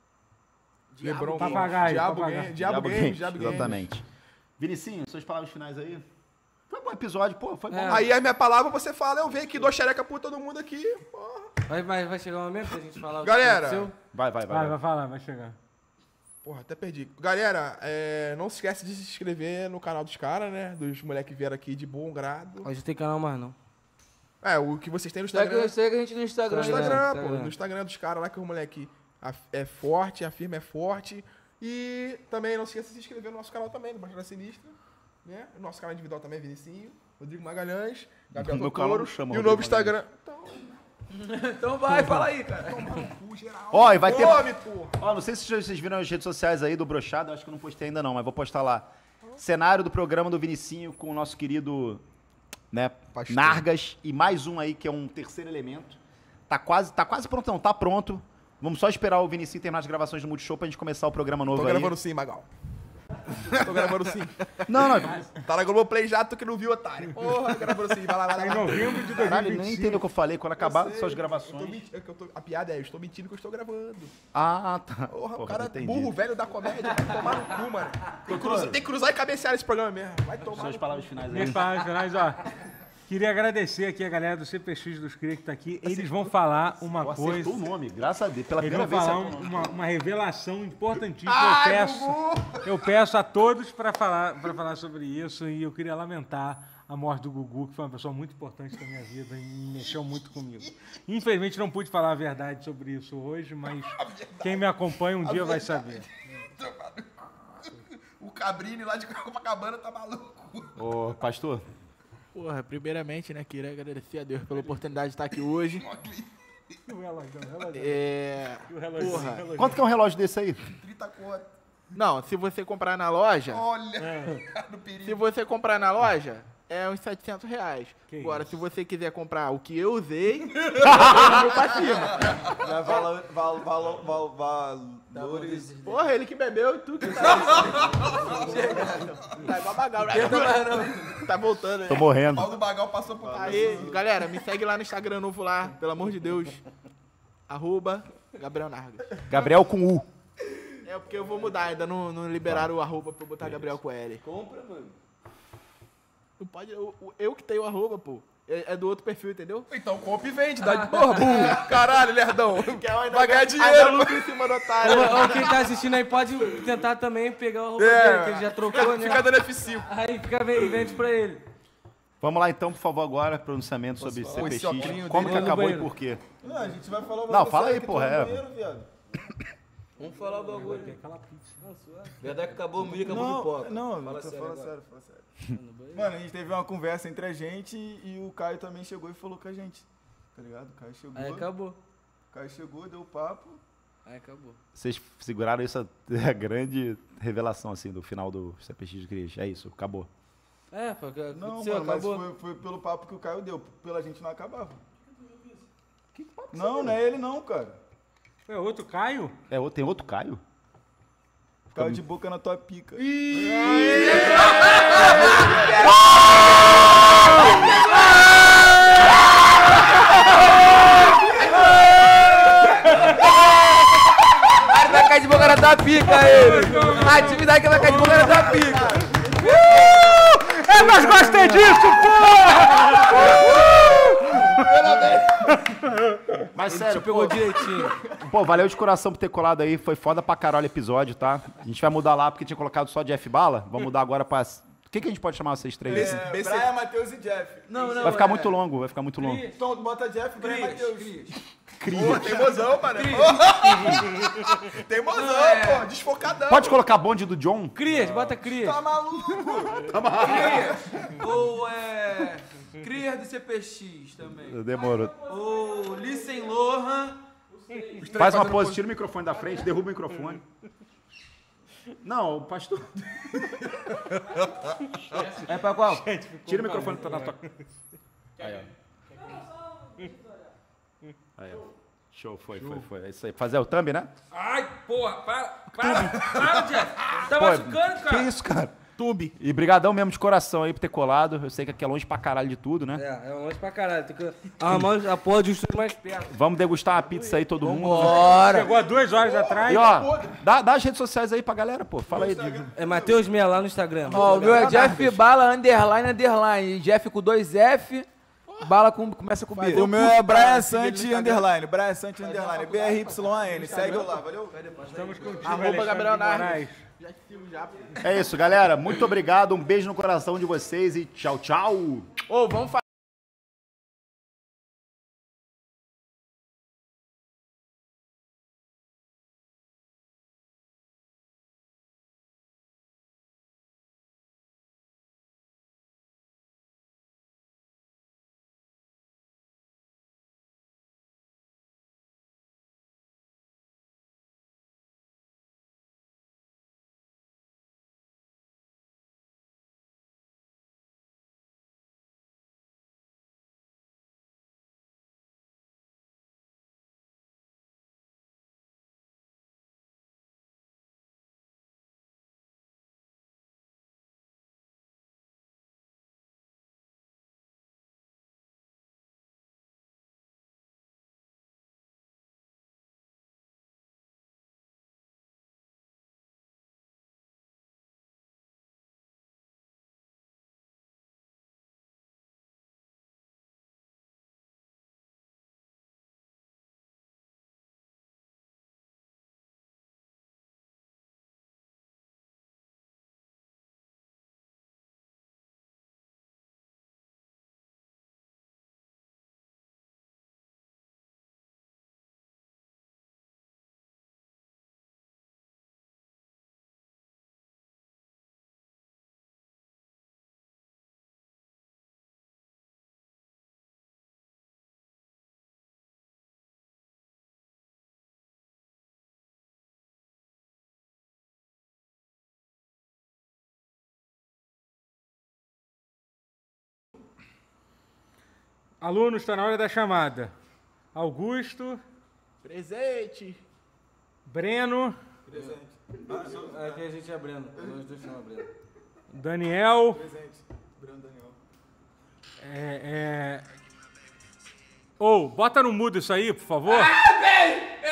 Lebron, Papagaio, Diabo papagaio. Game, Diabo Game, Diabo Game. Exatamente. Vinicinho, suas palavras finais aí? Foi um bom episódio, pô, foi bom. É. Aí a minha palavra você fala, eu venho aqui, dou xereca por todo mundo aqui. Porra. Vai, vai, vai chegar o momento pra gente falar Galera. o que aconteceu? Vai, vai, vai. Vai, vai. vai falar, vai chegar. Porra, até perdi. Galera, é, não se esquece de se inscrever no canal dos caras, né? Dos moleques que vieram aqui de bom grado. Hoje não tem canal mais, não. É, o que vocês têm no Segue, Instagram. segue a gente no Instagram. No Instagram, Instagram, pô. Instagram. No Instagram dos caras lá, que o moleque af- é forte, a firma é forte. E também não se esqueça de se inscrever no nosso canal também, no Baixada Sinistra. Né? O nosso canal individual também é Vinicinho, Rodrigo Magalhães, Gabriel No meu Totoro. canal não chama E o Rodrigo novo Instagram. Então, Então vai, fala aí, cara. cu geral. Ó, e vai ter... Come, porra. Ó, não sei se vocês viram as redes sociais aí do Brochado, eu acho que eu não postei ainda não, mas vou postar lá. Cenário do programa do Vinicinho com o nosso querido, né, Pastor. Nargas e mais um aí que é um terceiro elemento. Tá quase, tá quase pronto, não, tá pronto. Vamos só esperar o Vinicinho terminar as gravações do Multishow pra gente começar o programa novo Tô aí. gravando sim, Magal. Tô gravando sim. Não, não, Tá na Globoplay já, tu que não viu, otário. Porra, gravando sim. Vai lá, vai lá. Em Vai lá. novembro de caralho, dois mil ele e nem vinte e entendeu o que eu falei quando acabar Eu sei, suas eu tô gravações. menti- é que eu tô- a piada é, eu estou mentindo que eu estou gravando. Ah, tá. Porra, o Porra, cara entendi. burro, velho da comédia, vai tomar no cu, mano. Tem que, cruzar, tem que cruzar e cabecear esse programa mesmo. Vai tomar Suas no cu. palavras finais aí. Minhas palavras finais, ó. Queria agradecer aqui a galera do C P X dos Cria que tá aqui. Eles vão falar uma Pô, coisa. acertou o nome, graças a Deus. Pela Eles primeira vão vez. falar acertou o um- nome. uma, uma revelação importantíssima. Ai, eu peço, eu peço a todos para falar, para falar sobre isso e eu queria lamentar a morte do Gugu, que foi uma pessoa muito importante da minha vida e mexeu muito comigo. Infelizmente não pude falar a verdade sobre isso hoje, mas quem me acompanha um dia vai saber. O Cabrini lá de Copacabana tá maluco. Ô, pastor, Porra, primeiramente, né, queria agradecer a Deus pela oportunidade de estar aqui hoje. E o relógio, o relógio, É... o relógio, Porra. o relógio. quanto que é um relógio desse aí? trinta conto. Não, se você comprar na loja, Olha, É. no perigo. se você comprar na loja, é uns setecentos reais. Que Agora, isso? se você quiser comprar o que eu usei, eu pra cima. Já valor, val, val, val, valores. Porra, ele que bebeu e tu que tá... Tá igual bagal. Tá voltando, Tô né? morrendo. Paulo Bagal passou por Aí, galera, me segue lá no Instagram novo lá, pelo amor de Deus. Arroba Gabriel Nargas. Gabriel com U. É porque eu vou mudar, ainda não, não liberaram o arroba pra eu botar Gabriel com L. Compra, mano. Não pode, eu, eu que tenho o arroba, pô. É, é do outro perfil, entendeu? Então compra e vende, dá de porra, burro. Caralho, lerdão. Que eu ainda Vai ganhar Ainda dinheiro. lucro em cima do otário. Ou, ou quem tá assistindo aí pode tentar também pegar o arroba É. dele, que ele já trocou, Fica, né? fica dando F cinco. Aí fica ve- vende pra ele. Vamos lá então, por favor, agora, pronunciamento sobre falar? Esse C P X. óculinho Como dele que no acabou e banheiro. por quê? Não, a gente vai falar o Não, fala aí, porra, é. Vamos falar o bagulho. Verdade que acabou o milho, acabou o Não, pipoca. não, Fala tô sério falando agora. sério, fala sério. Mano, a gente teve uma conversa entre a gente e o Caio também chegou e falou com a gente. Tá ligado? O Caio chegou. Aí acabou. O Caio chegou, deu o papo. Aí acabou. Vocês seguraram isso, a grande revelação, assim, do final do C P X de Cris. É isso, acabou. É, foi o que Não, aconteceu, mano, mas acabou. foi, foi pelo papo que o Caio deu. Pela gente não acabava. Que papo não, não é ele não, cara. É outro Caio? É, tem outro Caio? Caio de boca na tua pica. Vai cair de boca na tua pica, ele. A atividade que vai cair de boca na tua pica. É, mas gostei disso, porra! Mas Ele sério, te pegou pô, direitinho. pô, valeu de coração por ter colado aí. Foi foda pra caralho o episódio, tá? A gente vai mudar lá porque tinha colocado só Jeff Bala. Vamos mudar agora pra... O que, que a gente pode chamar vocês três? É, Brian, Matheus e Jeff. Não, não. Vai ficar é- muito longo, vai ficar muito longo. Então bota Jeff, Brian e Matheus. Pô, teimosão, mano. Teimosão, pô. Desfocadão. Pode colocar bonde do John? Crias, bota Crias. Tá maluco? Ou é. Crias do C P X também. Demorou. Ou Listen Lohan. Faz uma pose, tira o microfone da frente, derruba o microfone. Não, o pastor. É pra qual? Tira o microfone que tá na tua. Aí, ó. Aí, ó. Show, foi, foi, foi. É isso aí. Fazer o thumb, né? Ai, porra, para, para, para, Jeff. Tá Pô, machucando, Que cara. isso, cara? Tube. E brigadão mesmo de coração aí por ter colado. Eu sei que aqui é longe pra caralho de tudo, né? É, é longe pra caralho. Tem que arrumar a porra de um estúdio mais perto. Vamos degustar uma pizza aí, todo mundo. Bora. Chegou há duas horas atrás. E ó, dá, dá as redes sociais aí pra galera, pô. Fala aí. É Matheus Meia lá no Instagram. Ó, o meu é Jeff Bala, underline, underline. Jeff com dois F. Bala com, começa com B. O meu é Brian Santi underline. Brian Santi underline. B R Y A N. Segue eu lá, valeu? Estamos contigo, Arroba Alexandre Gabriel de Moraes. Já te sigo já, pô. É isso, galera. Muito obrigado. Um beijo no coração de vocês e tchau, tchau. Ô, vamos fazer. Alunos, está na hora da chamada. Augusto, Presente. Breno, Aqui a gente é Breno. Nós dois chamamos Breno. Daniel. Presente. Breno Daniel. É, é... Ou, bota no mudo isso aí, por favor. Ah, velho!